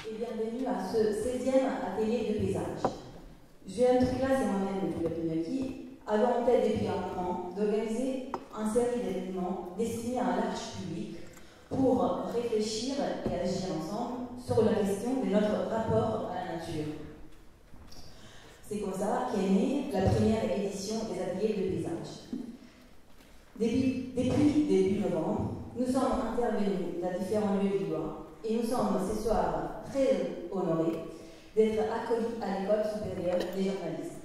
et bienvenue à ce 16e atelier de paysage. Julien Truclas et moi-même, depuis la Pinocchi, avons en tête depuis un moment d'organiser une série d'événements destinés à un large public pour réfléchir et agir ensemble sur la question de notre rapport à la nature. C'est comme ça qu'est née la première édition des ateliers de paysage. Depuis début novembre, nous sommes intervenus dans différents lieux du Loire et nous sommes ce soir très honorés d'être accueillis à l'École supérieure des journalistes.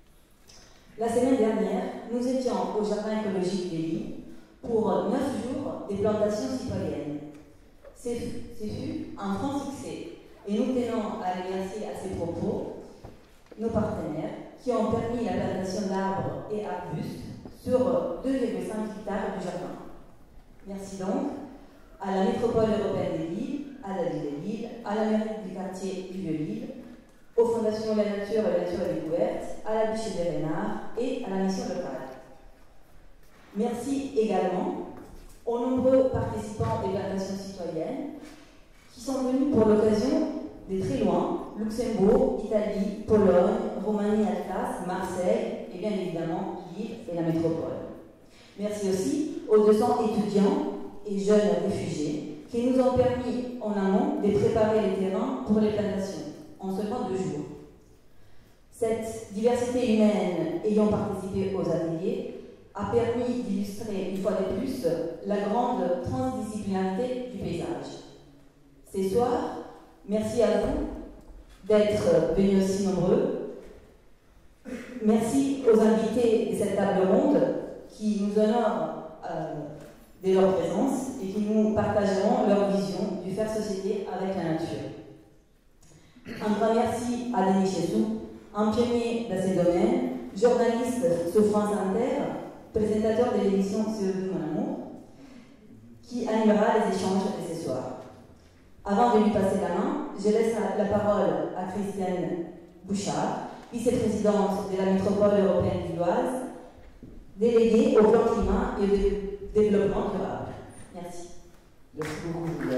La semaine dernière, nous étions au Jardin écologique des Lys pour 9 jours des plantations citoyennes. Ce fut un franc succès et nous tenons à remercier à ces propos nos partenaires qui ont permis la plantation d'arbres et arbustes sur 2,5 hectares du jardin. Merci donc à la métropole européenne des Lys, à la ville de Lille, à la mairie du quartier du Vieux-Lille, aux fondations La Nature et La Nature et Découverte, à la Bûcher des Renards et à la mission locale. Merci également aux nombreux participants des plantations citoyennes qui sont venus pour l'occasion de très loin, Luxembourg, Italie, Pologne, Roumanie, Alsace, Marseille et bien évidemment Lille et la métropole. Merci aussi aux 200 étudiants et jeunes réfugiés qui nous ont permis en amont de préparer les terrains pour les plantations en seulement 2 jours. Cette diversité humaine ayant participé aux ateliers a permis d'illustrer une fois de plus la grande transdisciplinarité du paysage. Ce soir, merci à vous d'être venus aussi nombreux. Merci aux invités de cette table ronde qui nous honorent de leur présence et qui nous partageront leur vision du faire société avec la nature. Un grand merci à Denis Chessou, un pionnier dans ces domaines, journaliste sur France Inter, présentateur de l'émission CO2 Mon Amour, qui animera les échanges de ce soir. Avant de lui passer la main, je laisse la parole à Christiane Bouchard, vice-présidente de la métropole européenne lilloise, déléguée au plan climat et au développement durable. Merci. Merci beaucoup, Julia.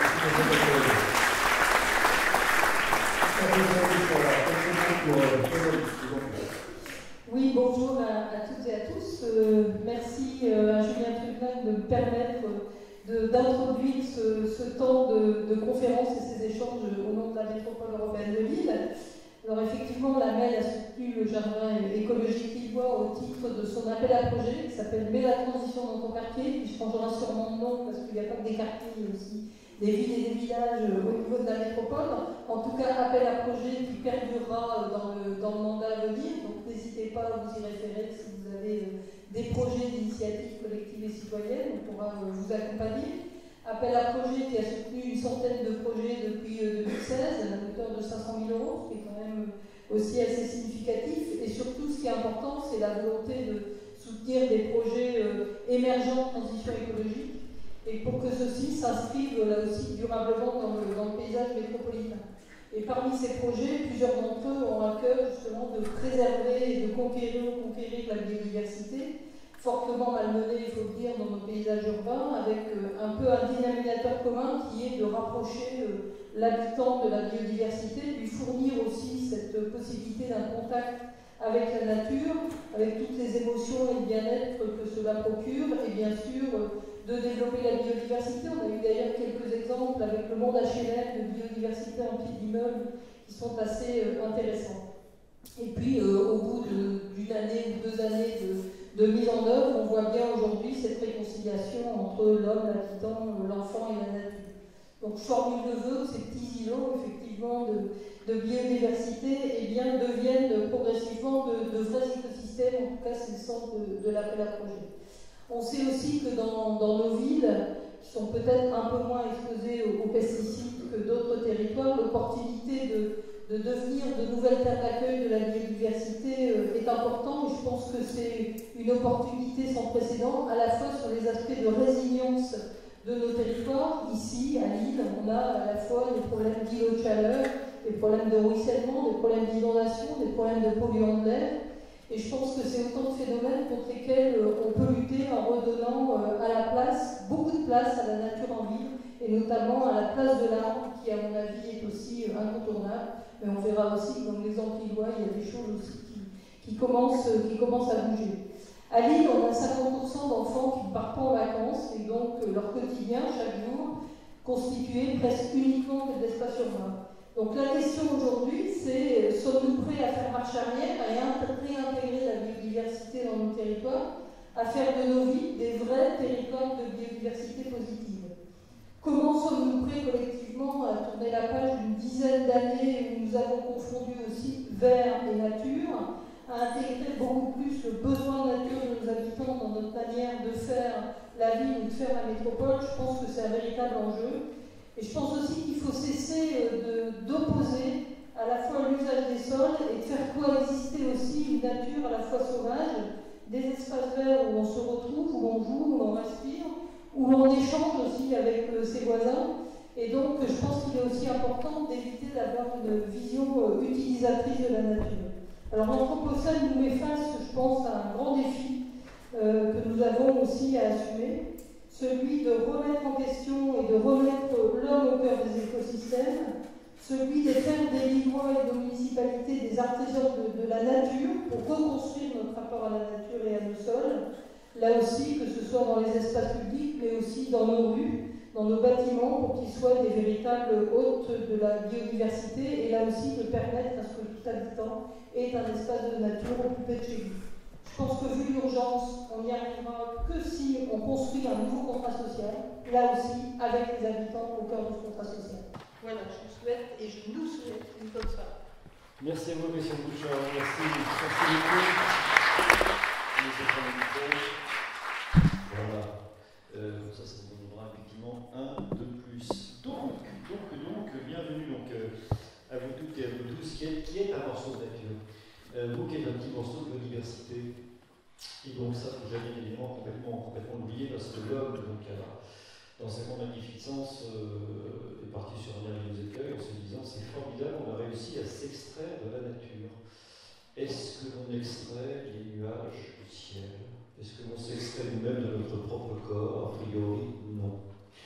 Oui, bonjour à toutes et à tous. Merci à Julien Truclas de me permettre d'introduire ce temps de conférence et ces échanges au nom de la métropole européenne de Lille. Alors effectivement, la MEL a soutenu le jardin écologique lillois au titre de son appel à projet qui s'appelle « Mets la transition dans ton quartier », qui changera sûrement de nom parce qu'il n'y a pas que des quartiers, il y a aussi des villes et des villages au niveau de la métropole. En tout cas, appel à projet qui perdurera dans le mandat à venir. Donc n'hésitez pas à vous y référer si vous avez des projets d'initiatives collectives et citoyennes. On pourra vous accompagner. Appel à projet qui a soutenu une centaine de projets depuis 2016 à hauteur de 500 000 €, ce qui est quand même aussi assez significatif. Et surtout, ce qui est important, c'est la volonté de soutenir des projets émergents de transition écologique et pour que ceux-ci s'inscrivent là aussi durablement dans le paysage métropolitain. Et parmi ces projets, plusieurs d'entre eux ont à cœur justement de préserver et de conquérir la biodiversité, fortement malmenée, il faut le dire, dans nos paysages urbains, avec un peu un dénominateur commun qui est de rapprocher l'habitant de la biodiversité, de lui fournir aussi cette possibilité d'un contact avec la nature, avec toutes les émotions et le bien-être que cela procure, et bien sûr de développer la biodiversité. On a eu d'ailleurs quelques exemples avec le monde HLM de biodiversité en pied d'immeuble qui sont assez intéressants. Et puis au bout d'une année ou 2 années de mise en œuvre, on voit bien aujourd'hui cette réconciliation entre l'homme, l'habitant, l'enfant et la nature. Donc je formule le vœu que ces petits îlots, effectivement, de biodiversité, eh bien, deviennent progressivement de vrais écosystèmes. En tout cas, c'est le sens de l'appel à projet. On sait aussi que dans nos villes, qui sont peut-être un peu moins exposées aux pesticides que d'autres territoires, l'opportunité de devenir de nouvelles terres d'accueil de la biodiversité est important. Et je pense que c'est une opportunité sans précédent, à la fois sur les aspects de résilience de nos territoires. Ici, à Lille, on a à la fois des problèmes d'îlots de chaleur, des problèmes de ruissellement, des problèmes d'inondation, des problèmes de polluants de l'air. Et je pense que c'est autant de phénomènes contre lesquels on peut lutter en redonnant à la place, beaucoup de place à la nature en ville, et notamment à la place de l'arbre qui, à mon avis, est aussi incontournable. Mais on verra aussi, comme l'exemple lillois, il y a des choses aussi qui commencent à bouger. À Lille, on a 50% d'enfants qui ne partent pas en vacances, et donc leur quotidien, chaque jour, constitué presque uniquement d'espace urbain. Donc la question aujourd'hui, c'est sommes-nous prêts à faire marche arrière, à réintégrer la biodiversité dans nos territoires, à faire de nos villes des vrais territoires de biodiversité positive? Comment sommes-nous prêts collectivement à tourner la page d'une dizaine d'années où nous avons confondu aussi vert et nature, à intégrer beaucoup plus le besoin de nature de nos habitants dans notre manière de faire la ville ou de faire la métropole? Je pense que c'est un véritable enjeu. Et je pense aussi qu'il faut cesser d'opposer à la fois l'usage des sols et de faire coexister aussi une nature à la fois sauvage, des espaces verts où on se retrouve, où on joue, où on respire, où on échange aussi avec ses voisins. Et donc, je pense qu'il est aussi important d'éviter d'avoir une vision utilisatrice de la nature. Alors, l'Anthropocène nous met face, je pense, à un grand défi que nous avons aussi à assumer, celui de remettre en question et de remettre l'homme au cœur des écosystèmes, celui de faire des Lillois et de nos municipalités des artisans de la nature pour reconstruire notre rapport à la nature et à nos sols, là aussi, que ce soit dans les espaces publics, mais aussi dans nos rues, dans nos bâtiments, pour qu'ils soient des véritables hôtes de la biodiversité, et là aussi de permettre à ce que tout habitant ait un espace de nature occupé de chez lui. Je pense que vu l'urgence, on n'y arrivera que si on construit un nouveau contrat social, là aussi, avec les habitants au cœur de ce contrat social. Voilà, je vous souhaite et je nous souhaite une bonne soirée. Merci à vous, M. Bouchard. Merci beaucoup. Voilà. Ça nous donnera effectivement un de plus. Donc bienvenue à vous toutes et à vous tous, qui est un morceau de nature. Vous qui êtes un petit morceau de biodiversité. Et donc ça, il faut jamais évidemment complètement l'oublier, parce que l'homme, dans sa grande magnificence, est parti sur un merveilleux écueil en se disant c'est formidable, on a réussi à s'extraire de la nature. Est-ce que l'on extrait les nuages du ciel? Est-ce que l'on s'extrait nous-mêmes de notre propre corps? A priori, non.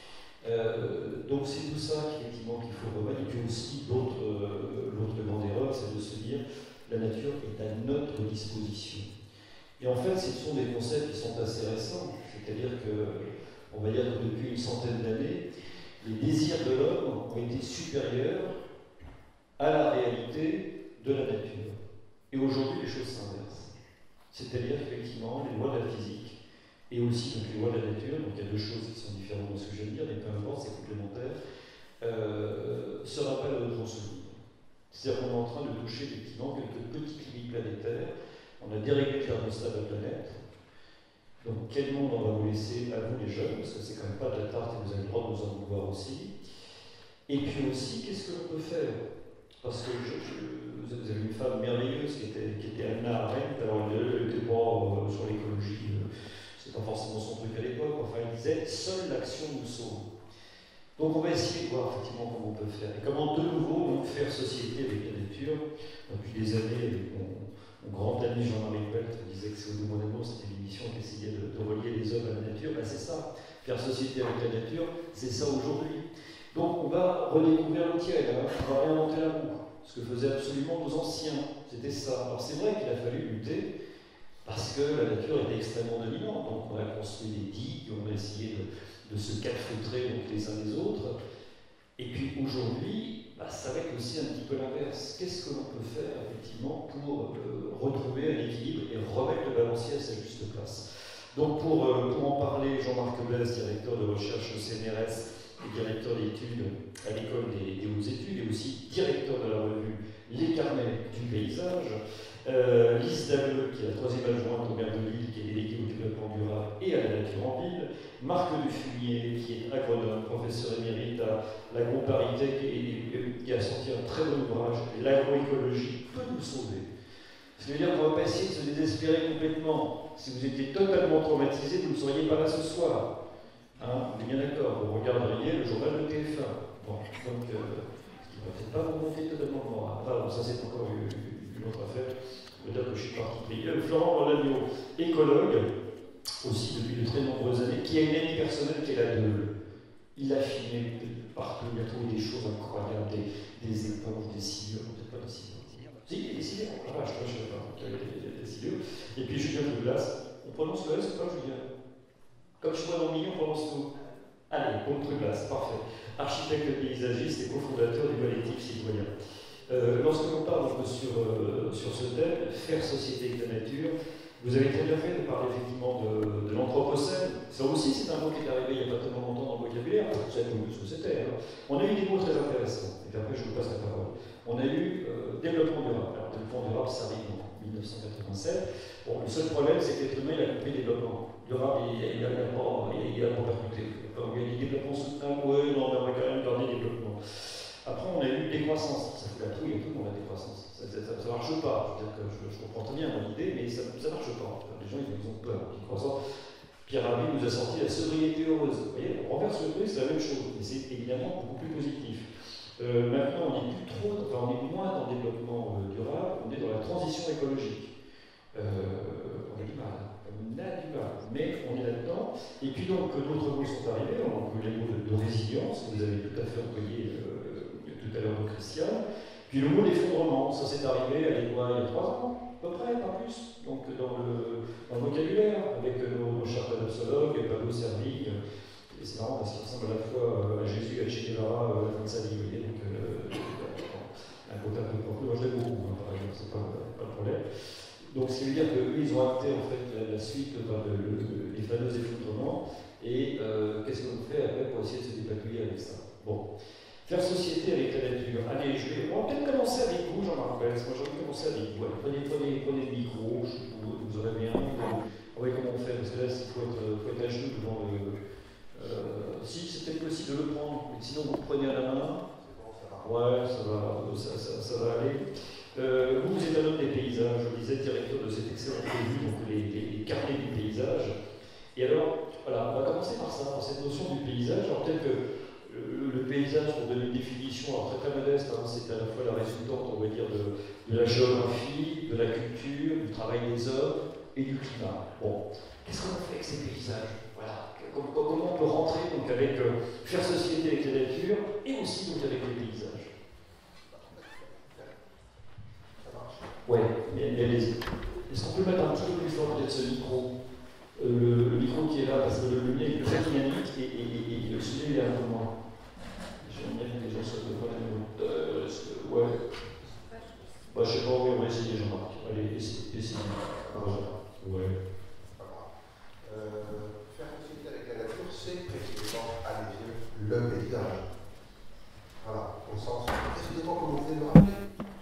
Donc c'est tout ça effectivement qu'il faut remettre. Et puis aussi, l'autre grande erreur, c'est de se dire la nature est à notre disposition. Et en fait, ce sont des concepts qui sont assez récents. C'est-à-dire que, on va dire que depuis une centaine d'années, les désirs de l'homme ont été supérieurs à la réalité de la nature. Et aujourd'hui, les choses s'inversent. C'est-à-dire qu'effectivement, les lois de la physique et aussi donc, les lois de la nature, donc il y a deux choses qui sont différentes de ce que je viens de dire, mais peu importe, c'est complémentaire, se rappellent à notre souvenir. C'est-à-dire qu'on est en train de toucher effectivement quelques petites limites planétaires. On a déréglé le thermostat de la planète. Donc, quel monde on va vous laisser à vous, les jeunes, parce que c'est quand même pas de la tarte et vous avez le droit de nous en vouloir aussi. Et puis aussi, qu'est-ce que l'on peut faire? Parce que vous avez une femme merveilleuse qui était Anna Arendt. Alors, elle était pas sur l'écologie, c'est pas forcément son truc à l'époque. Enfin, elle disait seule l'action nous sauve. Donc, on va essayer de voir effectivement comment on peut faire. Et comment de nouveau donc, faire société avec la nature. Depuis des années, avec mon grand ami Jean-Marie Pelt disait que c'est au Mon Amour, c'était une émission qui essayait de relier les hommes à la nature. Ben, c'est ça, faire société avec la nature, c'est ça aujourd'hui. Donc on va redécouvrir le tiède, on va réinventer la roue, ce que faisaient absolument nos anciens, c'était ça. Alors c'est vrai qu'il a fallu lutter, parce que la nature était extrêmement dominante, donc on a construit des digues, on a essayé de se calfeutrer les uns les autres, et puis aujourd'hui, ça va être aussi un petit peu l'inverse. Qu'est-ce que l'on peut faire effectivement pour retrouver un équilibre et remettre le balancier à sa juste place? Donc pour en parler, Jean-Marc Blaise, directeur de recherche au CNRS et directeur d'études à l'école des hautes études, et aussi directeur de la revue Les Carnets du paysage, Lise Dableux, qui est la troisième adjointe au maire de Lille, qui est déléguée au développement durable et à la nature en ville, Marc Dufumier, qui est agronome, professeur émérite à l'Agro-Parité, qui a sorti un très bon ouvrage, L'agroécologie peut nous sauver. C'est-à-dire qu'on ne va pas essayer de se désespérer complètement. Si vous étiez totalement traumatisé, vous ne seriez pas là ce soir. Hein, on est bien d'accord, vous regarderiez le journal de TF1. Bon, donc, ce qui ne va peut-être pas vous monter totalement le moral. Enfin, ça c'est encore une autre affaire. Je veux dire que je suis particulier. Florent Rolagno, écologue, aussi depuis de très nombreuses années, qui a une amie personnelle qui est la Deule. Il a filmé partout, il y a trouvé des choses incroyables, des éponges, des cilieux, peut-être pas des cilieux. Si, il y a des cilieux, je ne sais pas, il y a des cilieux. Et puis Julien Douglas, on prononce le S ou pas, Julien? Comme je vois dans le milieu, on prononce tout. Allez, Paul Douglas, parfait. Architecte paysagiste et cofondateur du collectif citoyen. Lorsque l'on parle sur ce thème, faire société avec la nature, vous avez très bien fait de parler effectivement de l'anthropocène. Ça aussi, c'est un mot qui est arrivé il n'y a pas tellement longtemps dans le vocabulaire, vous savez ce que c'était. Hein. On a eu des mots très intéressants, et puis après je vous passe la parole. On a eu développement durable. Alors, développement durable, ça arrive en 1987. Bon, le seul problème, c'est que l'être humain il a compris développement durable, il a pas percuté. Il y a des développements soutenables, oui, non, mais on va quand même garder développement. Après, on a eu décroissance. Ça fout la trouille à tout le monde, la décroissance. Ça ne marche pas. Je comprends très bien mon idée, mais ça ne marche pas. Les gens, ils ont peur. Décroissance. Pierre Rabhi nous a sorti la sobriété heureuse. Vous voyez, on renverse le truc, c'est la même chose. Mais c'est évidemment beaucoup plus positif. Maintenant, on n'est plus trop, enfin, on est moins dans le développement durable, on est dans la transition écologique. On a du mal. On a du mal, mais on est là-dedans. Et puis donc, d'autres mots sont arrivés. On a les mots de résilience, que vous avez tout à fait employé tout à l'heure de Christian. Puis le mot d'effondrement, ça s'est arrivé il y a 3 ans, à peu près, pas plus. Donc dans le vocabulaire, avec nos chers paléontologues, Pablo Servigne. Et c'est marrant parce qu'il ressemble à la fois à Jésus et à Che Guevara à la fin de sa vie. Donc un côté un peu propre. Moi je l'aime beaucoup, par exemple, c'est pas le problème. Donc, ce qui veut dire qu'eux, ils ont acté en fait la suite des fameux effondrements. Et qu'est-ce qu'on fait après pour essayer de se dépatouiller avec ça? Bon. Faire société avec la nature. Allez, on va peut-être commencer avec vous, Jean-Marc Pels. Moi, j'ai envie de commencer avec vous. Allez, prenez le micro, vous aurez bien. On va voir comment on fait, parce que là, il faut être à genoux devant le. Si c'est peut-être possible de le prendre, sinon vous le prenez à la main. Ouais, ça va aller. Vous êtes un homme des paysages, je disais, directeur de cette excellente revue, donc les carnets du paysage. Et alors, voilà, on va commencer par ça, par cette notion du paysage. Alors peut-être que le paysage, pour donner une définition alors très modeste, hein, c'est à la fois la résultante, on va dire, de la géographie, de la culture, du travail des hommes et du climat. Bon, qu'est-ce qu'on fait avec ces paysages? Voilà. Comment on peut rentrer donc, avec faire société avec la nature et aussi donc, avec les paysages? Ouais, mais allez-y. Est-ce qu'on peut mettre un petit peu plus fort peut-être ce micro le micro qui est là, parce que le mien est plus dynamique et le sujet il est un peu moins. J'aime bien que les gens soient de bonne ouais. Bah, je sais pas, oui, on va essayer, Jean-Marc. Allez, essayez. Ouais. Faire société avec la nature, c'est précisément alléger le paysage. Voilà, au sens précisément comme vous venez de le rappeler.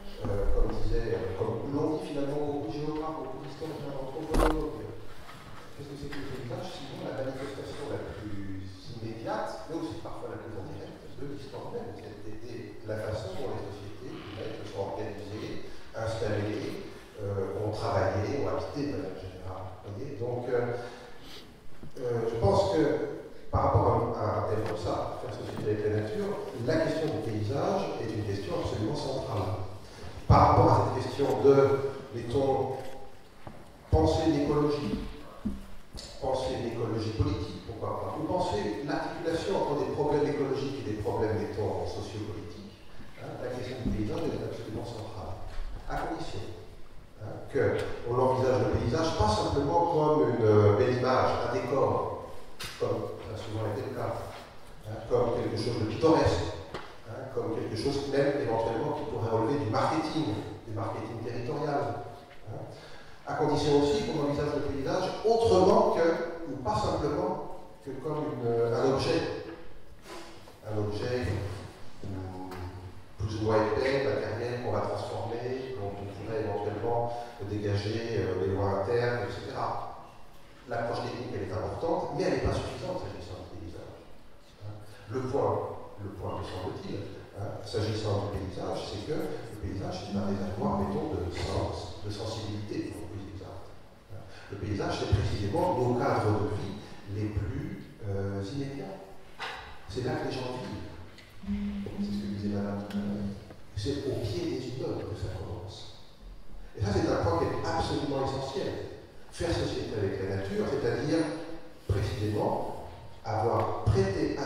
Comme l'ont dit finalement beaucoup de géographes, beaucoup d'historiens, d'anthropologues, qu'est-ce que c'est que le paysage? Sinon la manifestation la plus immédiate, mais aussi parfois la plus indirecte de l'histoire même. C'était la façon dont les sociétés humaines se sont organisées, installées, ont travaillé, ont habité de manière générale. Donc, je pense que par rapport à un thème comme ça, faire société avec la nature, la question du paysage est une question absolument centrale. Par rapport à cette question de, mettons, penser l'écologie politique, pourquoi pas, ou penser l'articulation entre des problèmes écologiques et des problèmes, mettons, sociopolitiques, hein, la question du paysage est absolument centrale, à condition qu'on envisage le paysage pas simplement comme une belle image, un décor, comme ça a souvent été le cas, hein, comme quelque chose de pittoresque, comme quelque chose même éventuellement qui pourrait relever du marketing territorial. Hein. À condition aussi qu'on envisage le paysage autrement que, ou pas simplement, que comme un objet. Un objet plus ou moins épais, matériel qu'on va transformer, dont on pourrait éventuellement dégager les lois internes, etc. L'approche technique, elle est importante, mais elle n'est pas suffisante s'agissant du paysage. Hein. Le point, me semble-t-il, s'agissant du paysage, c'est que le paysage est un réservoir, mettons, de sens, de sensibilité, pour plus exact. Le paysage, c'est précisément nos cadres de vie les plus immédiats. C'est là que les gens vivent. C'est ce que disait Madame tout à l'heure. C'est au pied des immeubles que ça commence. Et ça, c'est un point qui est absolument essentiel. Faire société avec la nature, c'est-à-dire, précisément, avoir prêté attention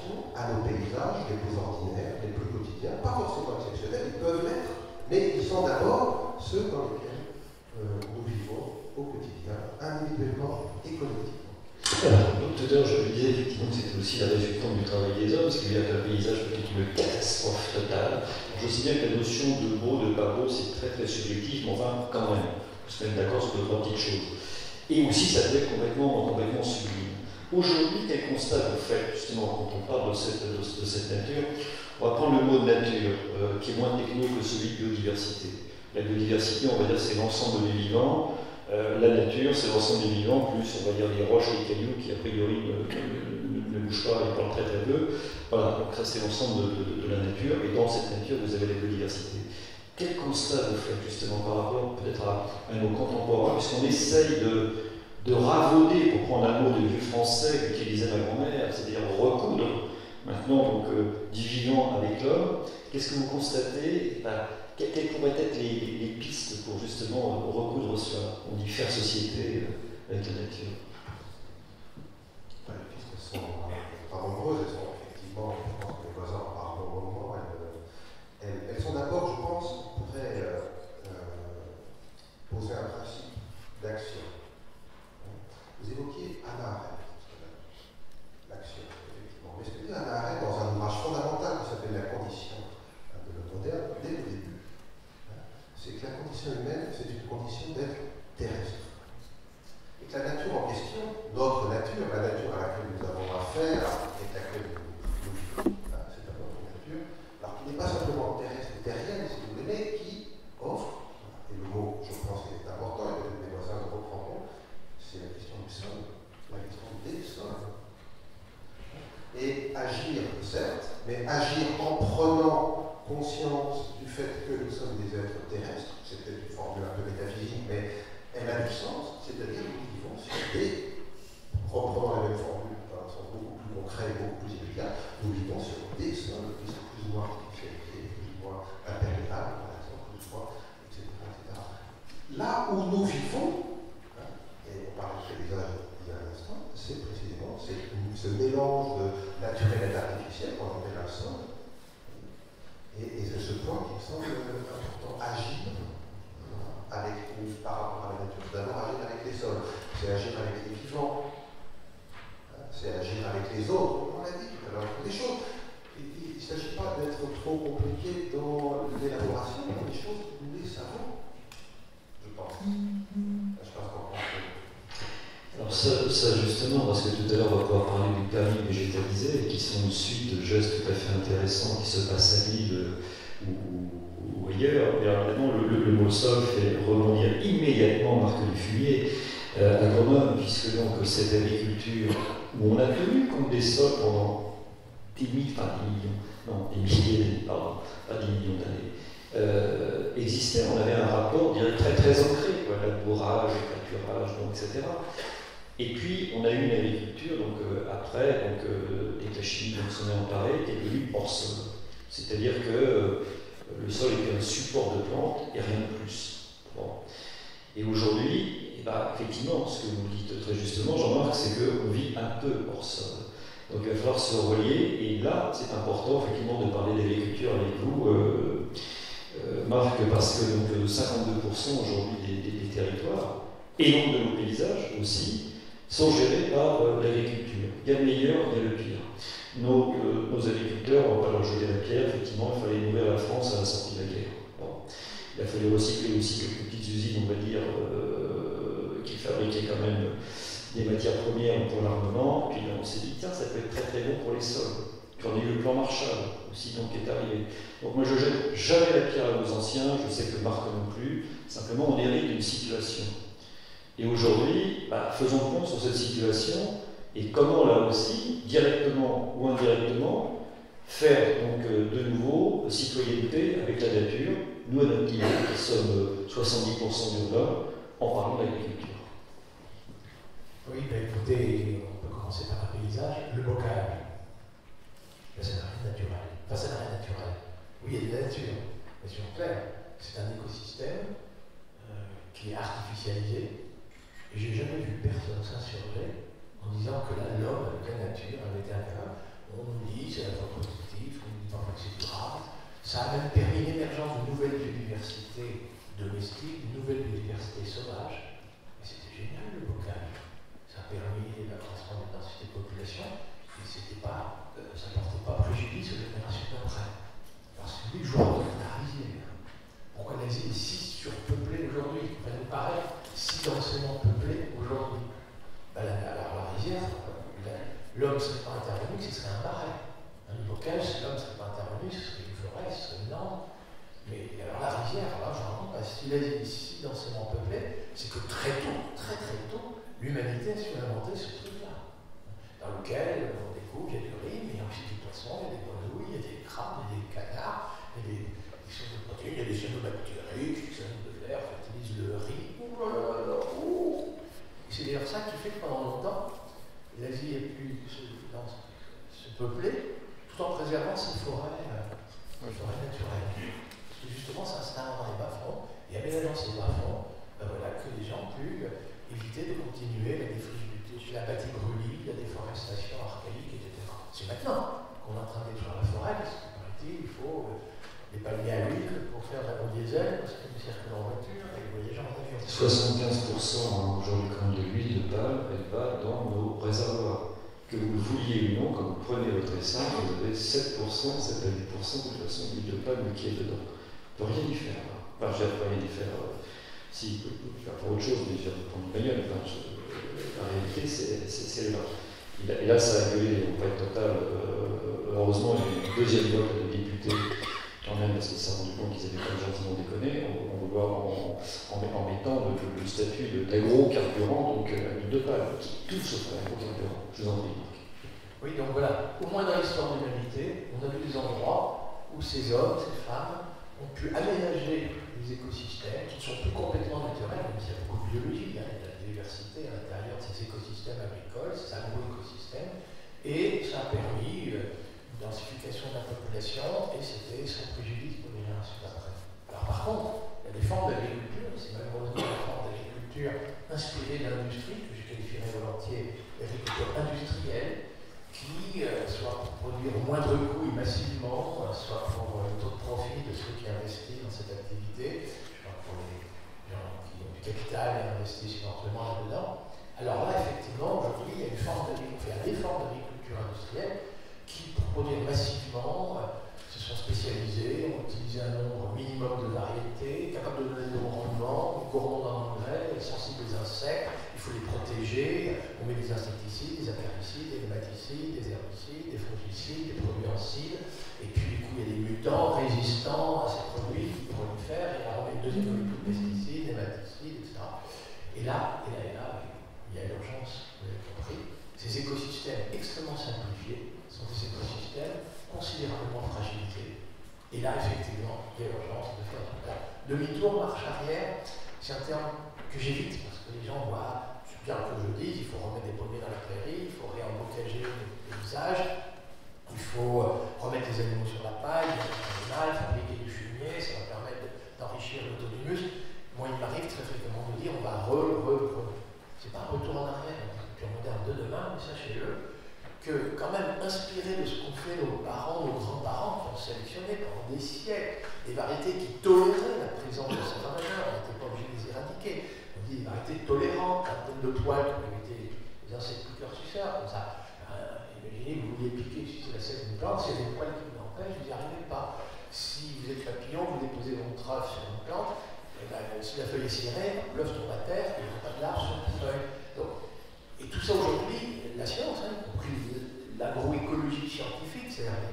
attention à nos paysages les plus ordinaires, les plus quotidiens, pas forcément exceptionnels, ils peuvent l'être, mais ils sont d'abord ceux dans lesquels nous vivons au quotidien, individuellement et collectivement. Alors, tout à l'heure, je vous disais effectivement que c'était aussi la résultante du travail des hommes, parce qu'il y a qu'un paysage peut être une catastrophe totale. Je sais bien que la notion de beau, de pas beau, c'est très très subjectif, mais enfin, quand même, on se met d'accord sur deux, trois petites choses. Et aussi, ça peut être complètement sublime. Aujourd'hui, quel constat vous faites, justement, quand on parle de cette nature? On va prendre le mot de nature, qui est moins techno que celui de biodiversité. La biodiversité, on va dire, c'est l'ensemble des vivants. La nature, c'est l'ensemble des vivants, plus, on va dire, les roches et les cailloux qui, a priori, ne bougent pas et parlent très très peu. Voilà, donc ça, c'est l'ensemble de la nature. Et dans cette nature, vous avez la biodiversité. Quel constat vous faites, justement, par rapport, peut-être, à nos contemporains, puisqu'on essaye de ravauder, pour prendre un mot de vieux français qu'utilisait ma grand-mère, c'est-à-dire recoudre, maintenant, donc, du vivant avec l'homme. Qu'est-ce que vous constatez? Quelles pourraient être les pistes pour justement recoudre cela? On dit faire société avec la nature. Les pistes sont pas nombreuses, elles sont effectivement, je pense que les voisins en parlent au moment, elles sont d'abord, je pense, on pourrait poser un principe d'action. Vous évoquiez Hannah Arendt, l'action, effectivement. Mais ce que dit Hannah Arendt dans un ouvrage fondamental qui s'appelle La condition de l'homme moderne, dès le début, c'est que la condition humaine, c'est une condition d'être terrestre. Et que la nature en question, notre nature, la nature à laquelle nous avons affaire, et à laquelle nous vivons, c'est d'abord une nature, alors qui n'est pas simplement terrestre et terrienne, si vous voulez, mais qui offre, et le mot, je pense, est important, et peut-être mes voisins le reprendront, c'est la question du sol, la question des sols. Et agir, certes, mais agir en prenant conscience du fait que nous sommes des êtres terrestres, c'est peut-être une formule un peu métaphysique, mais elle a du sens, c'est-à-dire que nous vivons sur des, reprenant la même formule, d'un sens beaucoup plus concret, beaucoup plus immédiat, nous vivons sur des sols qui sont plus ou moins artificialisés, plus ou moins imperméables, par exemple, plus ou moins, etc., etc. Là où nous vivons, et on parle de paysage il y a un instant, c'est précisément ce mélange de naturel et d'artificiel qu'on appelle un sol. Et c'est ce point qui me semble important, agir par rapport à la nature. D'abord, agir avec les sols, c'est agir avec les vivants, c'est agir avec les autres, on l'a dit tout à l'heure. Des choses, il ne s'agit pas d'être trop compliqué dans l'élaboration, mais des choses, nous les savons, je pense. Je pense qu'on pense. Alors ça justement, parce que tout à l'heure on va pouvoir parler du permis végétalisé, qui sont une suite de gestes tout à fait intéressants qui se passent à Lille ou ailleurs. Et alors évidemment, le mot sol fait rebondir immédiatement Marc Dufumier à Grenoble, puisque donc cette agriculture où on a tenu compte des sols pendant des milliers d'années, existait, on avait un rapport, je dirais, très très ancré, labourage, pâturage, etc. Et puis, on a eu une agriculture, donc, après, dès que la chimie s'en est emparée, qui est devenue hors sol. C'est-à-dire que le sol était un support de plantes et rien de plus. Bon. Et aujourd'hui, effectivement, ce que vous dites très justement, Jean-Marc, c'est qu'on vit un peu hors sol. Donc il va falloir se relier, et là, c'est important, effectivement, de parler d'agriculture avec vous, Marc, parce que donc, 52% aujourd'hui des territoires, et donc de nos paysages aussi, sont gérés par l'agriculture. Il y a le meilleur, il y a le pire. Nos agriculteurs, on va pas leur jeter la pierre, effectivement, il fallait nourrir la France à la sortie de la guerre. Bon. Il a fallu recycler aussi quelques petites usines, on va dire, qui fabriquaient quand même des matières premières pour l'armement. Puis on s'est dit, tiens, ça peut être très très bon pour les sols. Puis on a eu le plan Marshall aussi, donc, qui est arrivé. Donc moi, je jette jamais la pierre à nos anciens, je sais que Marc non plus, simplement on hérite d'une situation. Et aujourd'hui, faisons compte sur cette situation et comment là aussi, directement ou indirectement, faire donc de nouveau citoyenneté avec la nature, nous à notre niveau, qui sommes 70% d'urbains, en parlant d'agriculture. Oui, écoutez, on peut commencer par un paysage, le bocage. Ça n'a rien de naturel. Enfin, ça n'a rien de naturel. Oui, il y a de la nature, mais sur clair, c'est un écosystème qui est artificialisé. Et j'ai jamais vu personne s'insurger en disant que là, l'homme, avec la nature, avait été incapable. On nous dit c'est la voie positive, on nous dit que c'est durable. Ça a même permis l'émergence de nouvelles biodiversités domestiques, de nouvelles biodiversités sauvages. Et c'était génial le bocage. Ça a permis l'accroissement de la densité de population. Et ça ne portait pas préjudice aux générations d'après. Parce que lui, je vois la rizière. Pourquoi l'Asie est si surpeuplée aujourd'hui? Elle nous paraît si densément peuplée aujourd'hui. La rizière, l'homme ne serait pas intervenu, ce serait un marais. Le bocage, si l'homme ne serait pas intervenu, ce serait une forêt, ce serait une langue. Mais alors la rizière, là, je me rends compte, si l'Asie est si densément peuplée, c'est que très tôt, très tôt, l'humanité a su inventer ce truc-là. Dans lequel on découvre, il y a du riz, mais il y a aussi du poisson, il y a des grenouilles, il y a des crabes, il y a des canards, il y a des sources de protéines, il y a des cyanobactéries qui sont de l'air, fertilisent le riz. Et c'est d'ailleurs ça qui fait que pendant longtemps, l'Asie a pu se peupler tout en préservant ses forêts naturelles. Parce que justement, ça s'installant dans les bas-fonds, et aménageant ces bas-fonds, voilà, que les gens ont pu éviter de continuer la défrigibilité, la bâti-brûlis, la déforestation archaïque, etc. C'est maintenant qu'on est en train de détruire la forêt, parce que il faut des palmiers à l'huile pour faire la diesel, parce que nous circulons en voiture et les voyageurs en avion. 75% aujourd'hui quand de l'huile de palme, elle va dans nos réservoirs. Que vous le vouliez ou non, quand vous prenez votre essence, vous avez 7%, 7 à 8% de toute façon d'huile de palme qui est dedans. On ne peut rien y faire. Enfin, je ne peux rien y faire. Si, on peut faire pour autre chose, mais je vais prendre une bagnole. La réalité, c'est là. Et là, ça a gueulé au point total. Heureusement, il y a une deuxième voie que les députés, quand même, parce qu'ils s'est rendu compte qu'ils avaient quand même gentiment déconné, en mettant le statut d'agro-carburant, donc l'huile de palme, qui tout sauf l'agro-carburant. Je vous en prie, Marc. Oui, donc voilà, au moins dans l'histoire de l'humanité, on a vu des endroits où ces hommes, ces femmes, ont pu aménager des écosystèmes qui ne sont plus complètement naturels, même s'il y a beaucoup de biologie, il y a de la diversité à l'intérieur de ces écosystèmes agricoles, ces agro-écosystèmes, et ça a permis une densification de la population, et c'était sans préjudice pour les générations d'après. Alors par contre, il y a des formes d'agriculture, c'est malheureusement des formes d'agriculture inspirées de l'industrie, que je qualifierais volontiers d'agriculture industrielle, qui, soit pour produire au moindre coût et massivement, soit pour le taux de profit de ceux qui investissent dans cette activité, je parle pour les gens qui ont du capital et investissent éventuellement là-dedans. Alors là, effectivement, aujourd'hui, il y a des formes d'agriculture industrielle qui, pour produire massivement, se sont spécialisées, ont utilisé un nombre minimum de variétés, capables de donner de bons rendements, gourmands en engrais, sensibles aux insectes, il faut les protéger, on met des insecticides, des apéricides, des nématicides, des herbicides, des fongicides, des produits encides, et puis du coup il y a des mutants résistants à ces produits qui prolifèrent, et là on met une deuxième molécule de pesticides, nématicides, etc. Et là, il y a l'urgence, vous avez compris, ces écosystèmes extrêmement simplifiés sont des écosystèmes considérablement fragilisés. Et là, effectivement, il y a l'urgence de faire demi-tour, marche arrière, c'est un terme que j'évite parce que les gens voient, c'est bien que je le dise, il faut remettre des pommiers dans la prairie, il faut réembocager les usages, il faut remettre les animaux sur la paille, fabriquer du fumier, ça va permettre d'enrichir l'autonomus. Moi, il m'arrive très fréquemment de dire on va c'est pas un retour en arrière, c'est plus moderne de demain, mais sachez-le, que quand même inspiré de ce qu'ont fait nos parents, nos grands-parents, qui ont sélectionné pendant des siècles des variétés qui toléraient la présence de ces ravageurs, on n'était pas obligé de les éradiquer. On dit des variétés tolérantes, un tonne de poils qui ont été des insectes piqueurs suceurs, comme ça. Imaginez, vous vouliez piquer, sucer la sève d'une plante, s'il y a des poils qui vous empêchent, vous n'y arrivez pas. Si vous êtes papillon, vous déposez votre œuf sur une plante, et bien, si la feuille est cirée, l'œuf tombe à terre, et il n'y a pas de larve sur la feuille. Donc, et tout ça aujourd'hui, la science, y compris l'agroécologie scientifique, c'est-à-dire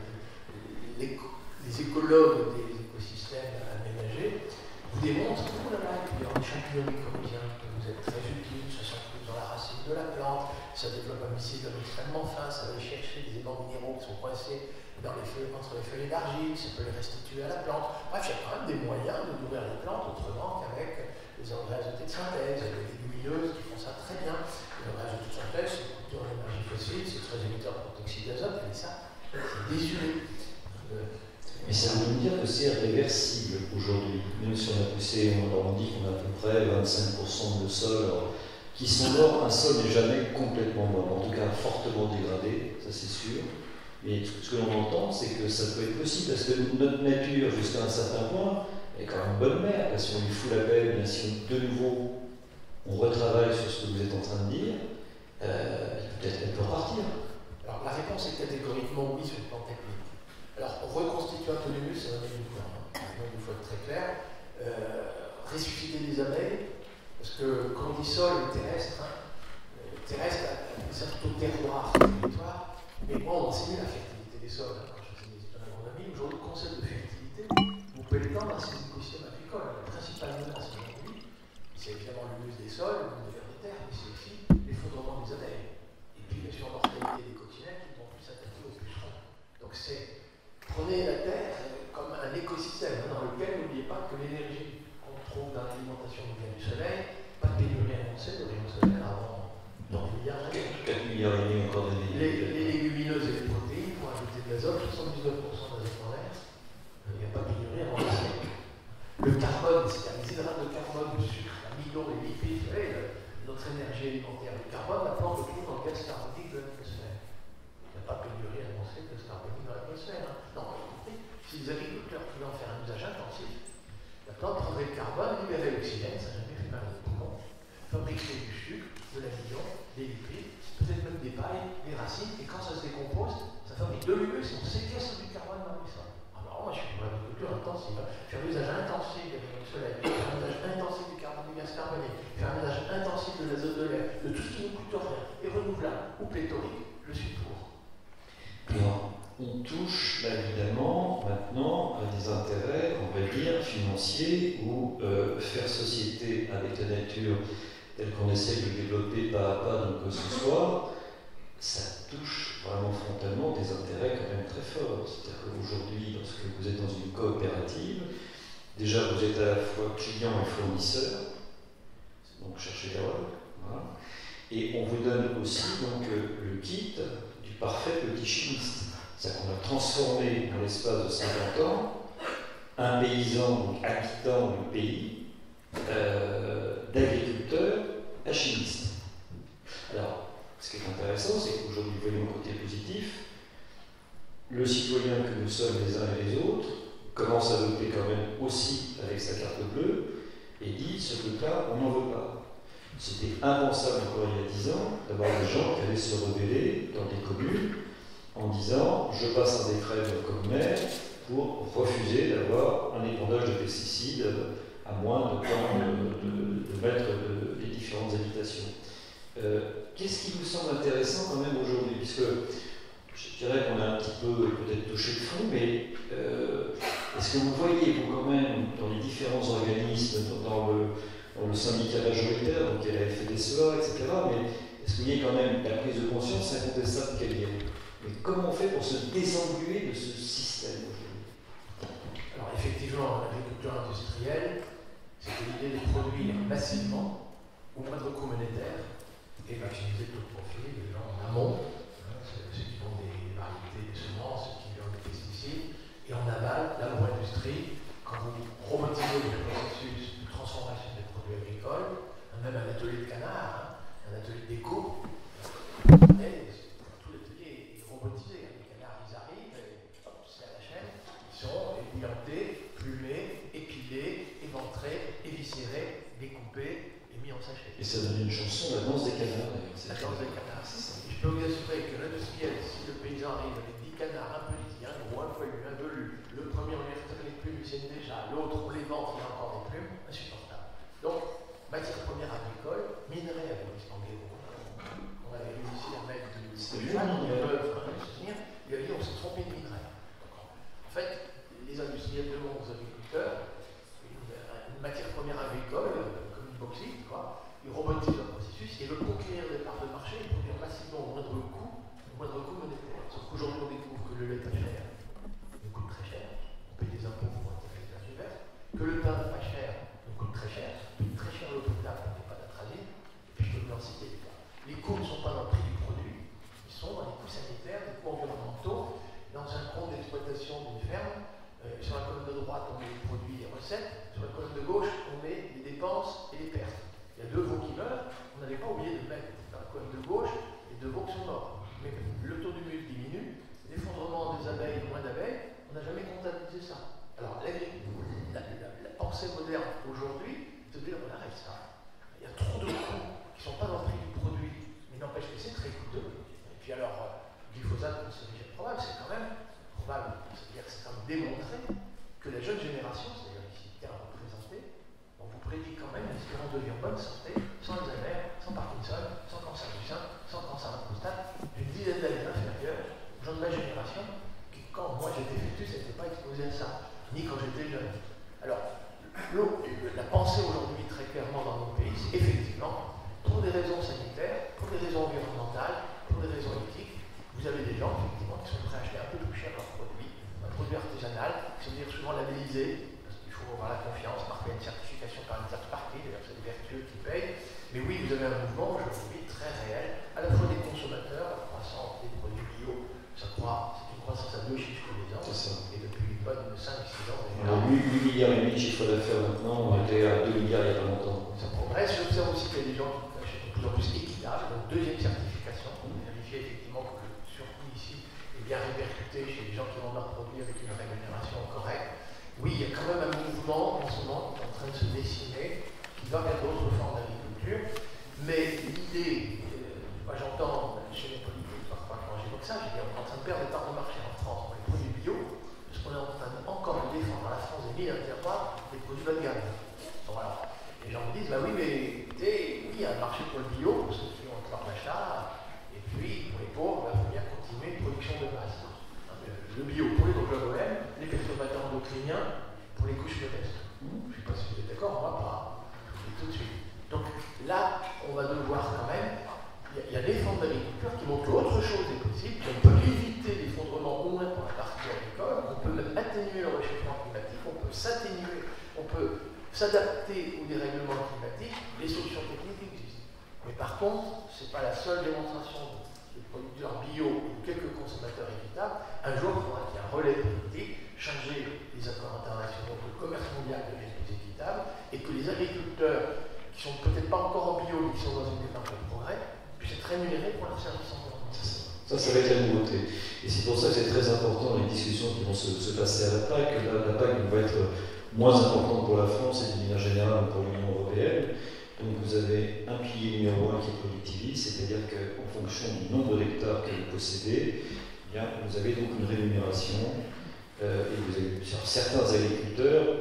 les écologues des écosystèmes aménagés, vous démontrent que il y a des champignons mycorhiziens que vous êtes très utiles, ça s'inclut dans la racine de la plante, ça développe un mycélium extrêmement fin, ça va aller chercher des éléments minéraux qui sont coincés entre les feuilles d'argile, ça peut les restituer à la plante. Bref, il y a quand même des moyens de nourrir les plantes autrement qu'avec les engrais azotés de synthèse, il y a des légumineuses qui font ça très bien. Les engrais azotés de synthèse, c'est plutôt en énergie fossile, c'est très émetteur de protoxyde d'azote, mais ça, c'est désuet. Mais ça veut dire que c'est réversible aujourd'hui. Même si on a poussé, on dit qu'on a à peu près 25% de sols qui sont morts. Un sol n'est jamais complètement mort, en tout cas fortement dégradé, ça c'est sûr. Mais ce que l'on entend, c'est que ça peut être possible, parce que notre nature, jusqu'à un certain point, est quand même bonne mère. Si on lui fout la paix, bien si de nouveau on retravaille sur ce que vous êtes en train de dire, peut-être qu'elle peut repartir. Alors la réponse est catégoriquement oui sur le plan technique. Alors reconstituer un tonus, ça va mettre une fois. Il faut être très clair. Ressusciter des abeilles, parce que quand on dit sol terrestre, c'est plutôt terroir, territoire. Mais moi, on enseignait la fertilité des sols quand je faisais des études en agronomie. Aujourd'hui, le concept de fertilité, vous pouvez l'étendre à ces écosystèmes apicoles. La principale menace aujourd'hui, c'est évidemment l'humus des sols, l'humus des vers de terre, mais c'est aussi l'effondrement des abeilles. Et puis, bien sûr, l'ortalité des coccinelles qui vont plus s'attaquer aux pucerons. Donc, prenez la terre comme un écosystème dans lequel, n'oubliez pas que l'énergie qu'on trouve dans l'alimentation qui vient du soleil, pas de pénurie annoncée de rayons solaires avant. Dans les milliards d'années. 4 milliards et demi encore d'années. Les légumineuses et les protéines vont ajouter de l'azote, 79% d'azote dans l'air. Il n'y a pas de pénurie avant ça. Le carbone, c'est-à-dire les hydrates de carbone, le sucre, l'amidon, les lipides, vous savez, notre énergie alimentaire. Le carbone, la plante le trouve dans le gaz carbonique de l'atmosphère. Il n'y a pas de pénurie annoncée de gaz carbonique dans l'atmosphère. Non, si les agriculteurs pouvaient en faire un usage intensif, la plante prendrait le carbone, libérait l'oxygène, ça n'a jamais fait mal au poumon, fabriquerait du sucre, de l'amidon, des lipides, peut-être même des pailles, des racines, et quand ça se décompose, ça fabrique de l'humus et on séquestre du carbone dans les sols. Alors moi je suis pour l'agriculture intensive, faire un usage intensif des rayons du soleil, faire un usage intensif du carbone, du gaz carbonique, faire un usage intensif de l'azote de l'air, de tout ce qui ne coûte rien, et renouvelable ou pléthorique, je suis pour. Alors, on touche là évidemment maintenant à des intérêts, on va dire, financiers ou faire société avec la nature telle qu'on essaie de développer pas à pas donc ce soir, ça touche vraiment frontalement des intérêts quand même très forts. C'est-à-dire qu'aujourd'hui, lorsque vous êtes dans une coopérative, déjà vous êtes à la fois client et fournisseur, donc cherchez l'erreur, voilà. Et on vous donne aussi donc le kit du parfait petit chimiste. C'est-à-dire qu'on a transformé dans l'espace de 50 ans un paysan donc habitant du pays d'agriculteur à chimiste. Alors, ce qui est intéressant, c'est qu'aujourd'hui, voyons le côté positif, le citoyen que nous sommes les uns et les autres commence à voter quand même aussi avec sa carte bleue et dit ce truc-là, on n'en veut pas. C'était impensable encore il y a 10 ans d'avoir des gens qui allaient se rebeller dans des communes en disant je passe un décret comme maire pour refuser d'avoir un épandage de pesticides à moins de temps de mettre les différentes habitations. Qu'est-ce qui vous semble intéressant quand même aujourd'hui? Puisque je dirais qu'on a un petit peu peut-être touché le fond, mais est-ce que vous voyez, vous quand même, dans les différents organismes, dans le syndicat majoritaire, donc il y a la FDSEA, etc., mais est-ce qu'il y a quand même la prise de conscience incontestable qu'elle y a? Mais comment on fait pour se désengluer de ce système aujourd'hui? Alors effectivement, l'agriculture industrielle, c'est l'idée de produire massivement, au moindre coût monétaire, et maximiser tout le profit des gens en amont, ceux qui font des variétés, des semences, ceux qui vendent des pesticides, et en aval, l'agro-industrie, quand vous robotisez le processus de transformation des produits agricoles, même un atelier de canard, un atelier d'éco, tout l'atelier est robotisé. Les canards, ils arrivent, et hop, c'est à la chaîne, ils sont ébouillantés, plumés, épilés, éventrés, éviscérés, découpés et mis en sachet. Et ça donne une chanson, la danse des canards. La danse des canards, c'est ça. Je peux vous assurer que l'industriel, si le paysan arrive avec 10 canards, un petit, un gros, un poilu, un velu, le premier on lui retire les plumes, il saigne déjà, l'autre on les vend, il a encore des plumes, insupportable. Donc, matière première agricole, minerai avec les Spanghero. On avait réussi à mettre du il a dit on s'est trompé de minerai. En fait, les industriels demandent aux agriculteurs une matière première agricole, comme une bauxite, quoi. Ils robotisent le processus et veulent conquérir des parts de marché et produire massivement au moindre coût monétaire. Sauf qu'aujourd'hui on découvre que le lait pas cher, nous coûte très cher, on paye des impôts pour intégrer les classes vertes, que le pain n'est pas cher, nous coûte très cher, très cher l'eau potable, on n'est pas d'atrazine, et puis je peux vous en citer. Les coûts ne sont pas dans le prix du produit, ils sont dans les coûts sanitaires, les coûts environnementaux. Dans un compte d'exploitation d'une ferme, sur la colonne de droite on met les produits et les recettes, sur la colonne de gauche on met les dépenses et les pertes. Il y a 2 veaux qui meurent, on n'avait pas oublié de mettre dans la colonne de gauche les 2 veaux qui sont morts. Mais le taux d'humus diminue, les fonds bonne santé, sans Alzheimer, sans Parkinson, sans cancer du sein, sans cancer de la prostate, d'une dizaine d'années inférieures aux gens de ma génération qui, quand moi j'étais fœtus, n'étaient pas exposés à ça, ni quand j'étais jeune. Alors, la pensée aujourd'hui, très clairement dans nos pays, c'est effectivement, pour des raisons sanitaires, pour des raisons environnementales, pour des raisons éthiques, vous avez des gens, effectivement, qui sont prêts à acheter un peu plus cher leurs produits, un produit artisanal, qui veut dire souvent labellisé, parce qu'il faut avoir la confiance, marquer une certification par une tierce partie, d'ailleurs c'est des vertueux qui payent. Mais oui, vous avez un mouvement aujourd'hui très réel, à la fois des consommateurs, la croissance des produits bio, c'est une croissance à 2 chiffres tous les ans, et depuis une bonne 5-6 ans déjà. On a 8 milliards et demi de chiffre d'affaires maintenant, on était à 2 milliards il y a pas longtemps. Ça progresse, j'observe aussi qu'il y a des gens qui achètent de plus en plus équitable, donc deuxième certification, pour vérifier effectivement que le surcoût ici est bien répercuté chez les gens qui vendent leurs produits avec une rémunération correcte. Oui, il y a quand même un mouvement en ce moment qui est en train de se dessiner, qui va vers d'autres formes d'agriculture, mais l'idée, moi j'entends chez les politiques, parfois quand j'évoque ça, je dis on est en train de perdre des parts de marché en France pour les produits bio, parce qu'on est en train de encore défendre dans la France des milliers d'interroirs des produits bas de gamme. Donc voilà. Les gens me disent, bah oui, mais écoutez, oui, il y a un marché pour le bio, pour ceux qui ont leur d'achat, et puis pour les pauvres, il faut bien continuer une production de base. Le bio pour les OGM, les perturbateurs endocriniens pour les couches modestes. Je ne sais pas si vous êtes d'accord, moi pas. Je vous le dis tout de suite. Donc là, on va devoir quand même, il y a des formes d'agriculture qui montrent qu'autre chose est possible, qu'on peut éviter l'effondrement au moins pour la partie agricole, on peut même atténuer le réchauffement climatique, on peut s'atténuer, on peut s'adapter aux dérèglements climatiques, les solutions techniques existent. Mais par contre, ce n'est pas la seule démonstration de producteurs bio ou quelques consommateurs équitables. Un jour, il faudra qu'il y ait un relais politique, changer les accords internationaux, que le commerce mondial devienne plus équitable, et que les agriculteurs qui sont peut-être pas encore en bio, mais qui sont dans une démarche de progrès, puissent être rémunérés pour leurs services environnementaux. Ça va être la nouveauté. Et c'est pour ça que c'est très important les discussions qui vont se passer à la PAC. La PAC va être moins importante pour la France et d'une manière générale pour l'Union européenne. Donc vous avez un pilier numéro 1 qui est productiviste, c'est-à-dire qu'en fonction du nombre d'hectares que vous possédez, eh bien, vous avez donc une rémunération et vous avez certains agriculteurs,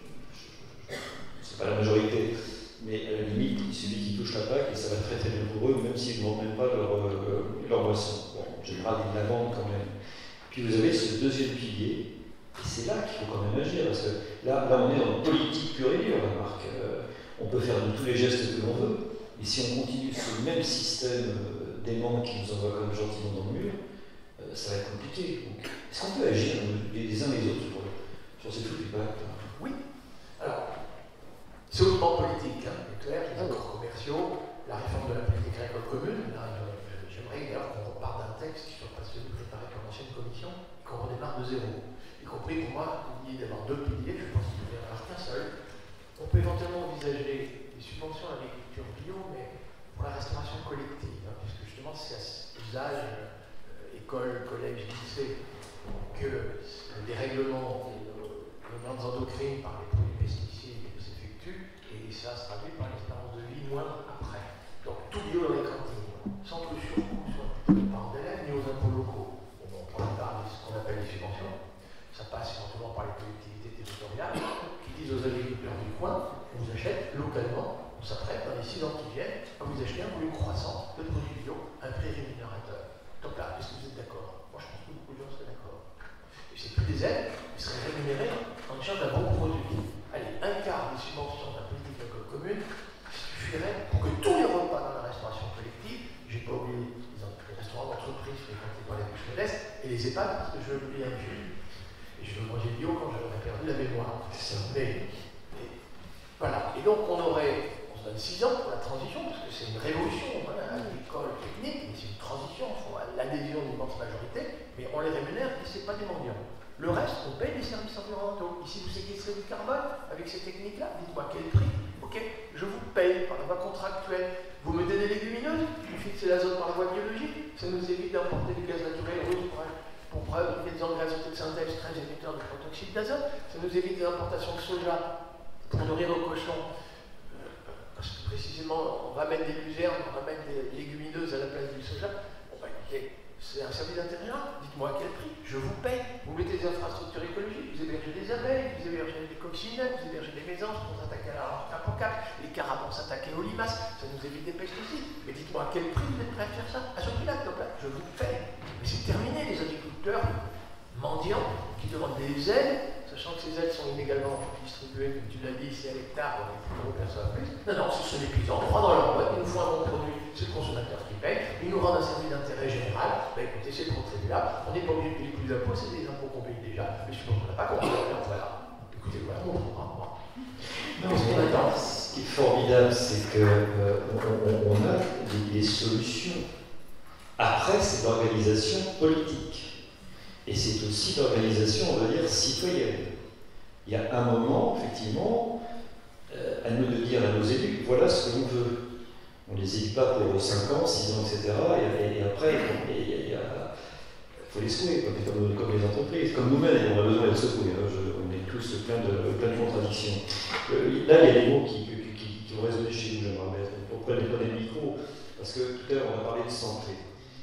c'est pas la majorité, mais à la limite, il suffit qu'ils touchent la PAC et ça va très très bien pour eux, même s'ils ne vendent même pas leur moisson. Bon, en général, ils la vendent quand même. Puis vous avez ce deuxième pilier, et c'est là qu'il faut quand même agir, parce que là on est dans une politique pure et dure, la marque. On peut faire de tous les gestes que l'on veut, mais si on continue ce même système d'aimant qui nous envoie comme gentiment dans le mur, ça va être compliqué. Donc, est-ce qu'on peut agir les uns les autres sur ces trucs du pacte? Oui. Alors, c'est hautement politique, hein, c'est clair, les accords commerciaux, la réforme de la politique agricole commune. J'aimerais d'ailleurs qu'on reparte d'un texte qui soit pas celui préparé par l'ancienne commission, qu'on redémarre de zéro. Y compris pour moi, l'idée d'avoir 2 piliers, je pense qu'il ne devrait y en avoir qu'un seul. On peut éventuellement envisager des subventions à l'agriculture bio, mais pour la restauration collective, hein, puisque justement c'est à cet usage, école, collège, lycée, que les règlements des glandes endocrines par les produits pesticides s'effectuent, et ça se traduit par l'espérance de vie moindre après. Donc tout bio dans les cantines, sans que le surcoût soit aux parents d'élèves ni aux impôts locaux. Bon, on prend part de ce qu'on appelle les subventions, ça passe éventuellement par les collectivités territoriales, disent aux agriculteurs du coin, on vous achète localement, on s'apprête dans les 6 ans qui viennent à vous acheter un volume croissant de produits bio à un prix rémunérateur. Donc là, est-ce que vous êtes d'accord? Moi je pense que beaucoup de gens seraient d'accord. Et c'est plus des aides, ils seraient rémunérés en échange d'un bon produit. Allez, un quart des subventions d'un politique agricole commune suffirait pour que tous les repas dans la restauration collective, j'ai pas oublié les restaurants d'entreprise fréquentés par les couches modestes, et les EHPAD parce que je l'oublie un peu. Et je veux manger bio quand j'aurais perdu la mémoire. Mais voilà. Et donc on se donne 6 ans pour la transition, parce que c'est une révolution, voilà, agricole, technique, mais c'est une transition, il faut l'adhésion d'une immense majorité, mais on les rémunère et c'est pas des mendiants. Le reste, on paye les services environnementaux. Ici, vous séquestrez du carbone avec ces techniques-là, dites-moi quel prix, ok, je vous paye par la voie contractuelle. Vous mettez des légumineuses, vous fixez l'azote par la voie biologique, ça nous évite d'importer du gaz naturel russe pour fabriquer des engrais azotés de synthèse très émetteurs de protoxyde d'azote, ça nous évite des importations de soja pour nourrir nos cochons. Parce que précisément, on ramène des luzernes, on ramène des légumineuses à la place du soja. Bon, bah écoutez, c'est un service d'intérêt, dites-moi à quel prix, je vous paye. Vous mettez des infrastructures écologiques, vous hébergez des abeilles, vous hébergez des coccinelles, vous hébergez des mésanges pour s'attaquer à la 4x4, les carabes vont s'attaquer nos limaces, ça nous évite des pesticides. Mais dites-moi, à quel prix vous êtes prêt à faire ça? À ce prix-là, je vous le fais. Mais c'est terminé, les agriculteurs mendiants qui demandent des aides, sachant que ces aides sont inégalement distribuées, comme tu l'as dit, c'est à l'hectare, donc personne plus. Non, ce sont des paysans, droit dans leur boîte, ils nous font un bon produit, c'est le consommateur qui paye, ils nous rendent un service d'intérêt général. Ben écoutez, ces produits-là, on n'est pas obligé de payer plus d'impôts, c'est des impôts qu'on paye déjà, mais je pense qu'on n'a pas compris, voilà. Écoutez, voilà mon programme. Qu'est-ce qu'on attend? Ce qui est formidable, c'est qu'on a des solutions. Après, c'est l'organisation politique. Et c'est aussi l'organisation, on va dire, citoyenne. Il y a un moment, effectivement, à nous de dire à nos élus, voilà ce que l'on veut. On ne les élit pas pour 5 ans, 6 ans, etc. Et après, il faut les secouer, comme les entreprises. Comme nous-mêmes, on a besoin d'être secoués. On est tous plein de contradictions. Là, il y a des mots qui ont résonné chez nous, j'aimerais mettre. Pourquoi les prenez le micro? Parce que tout à l'heure, on a parlé de santé.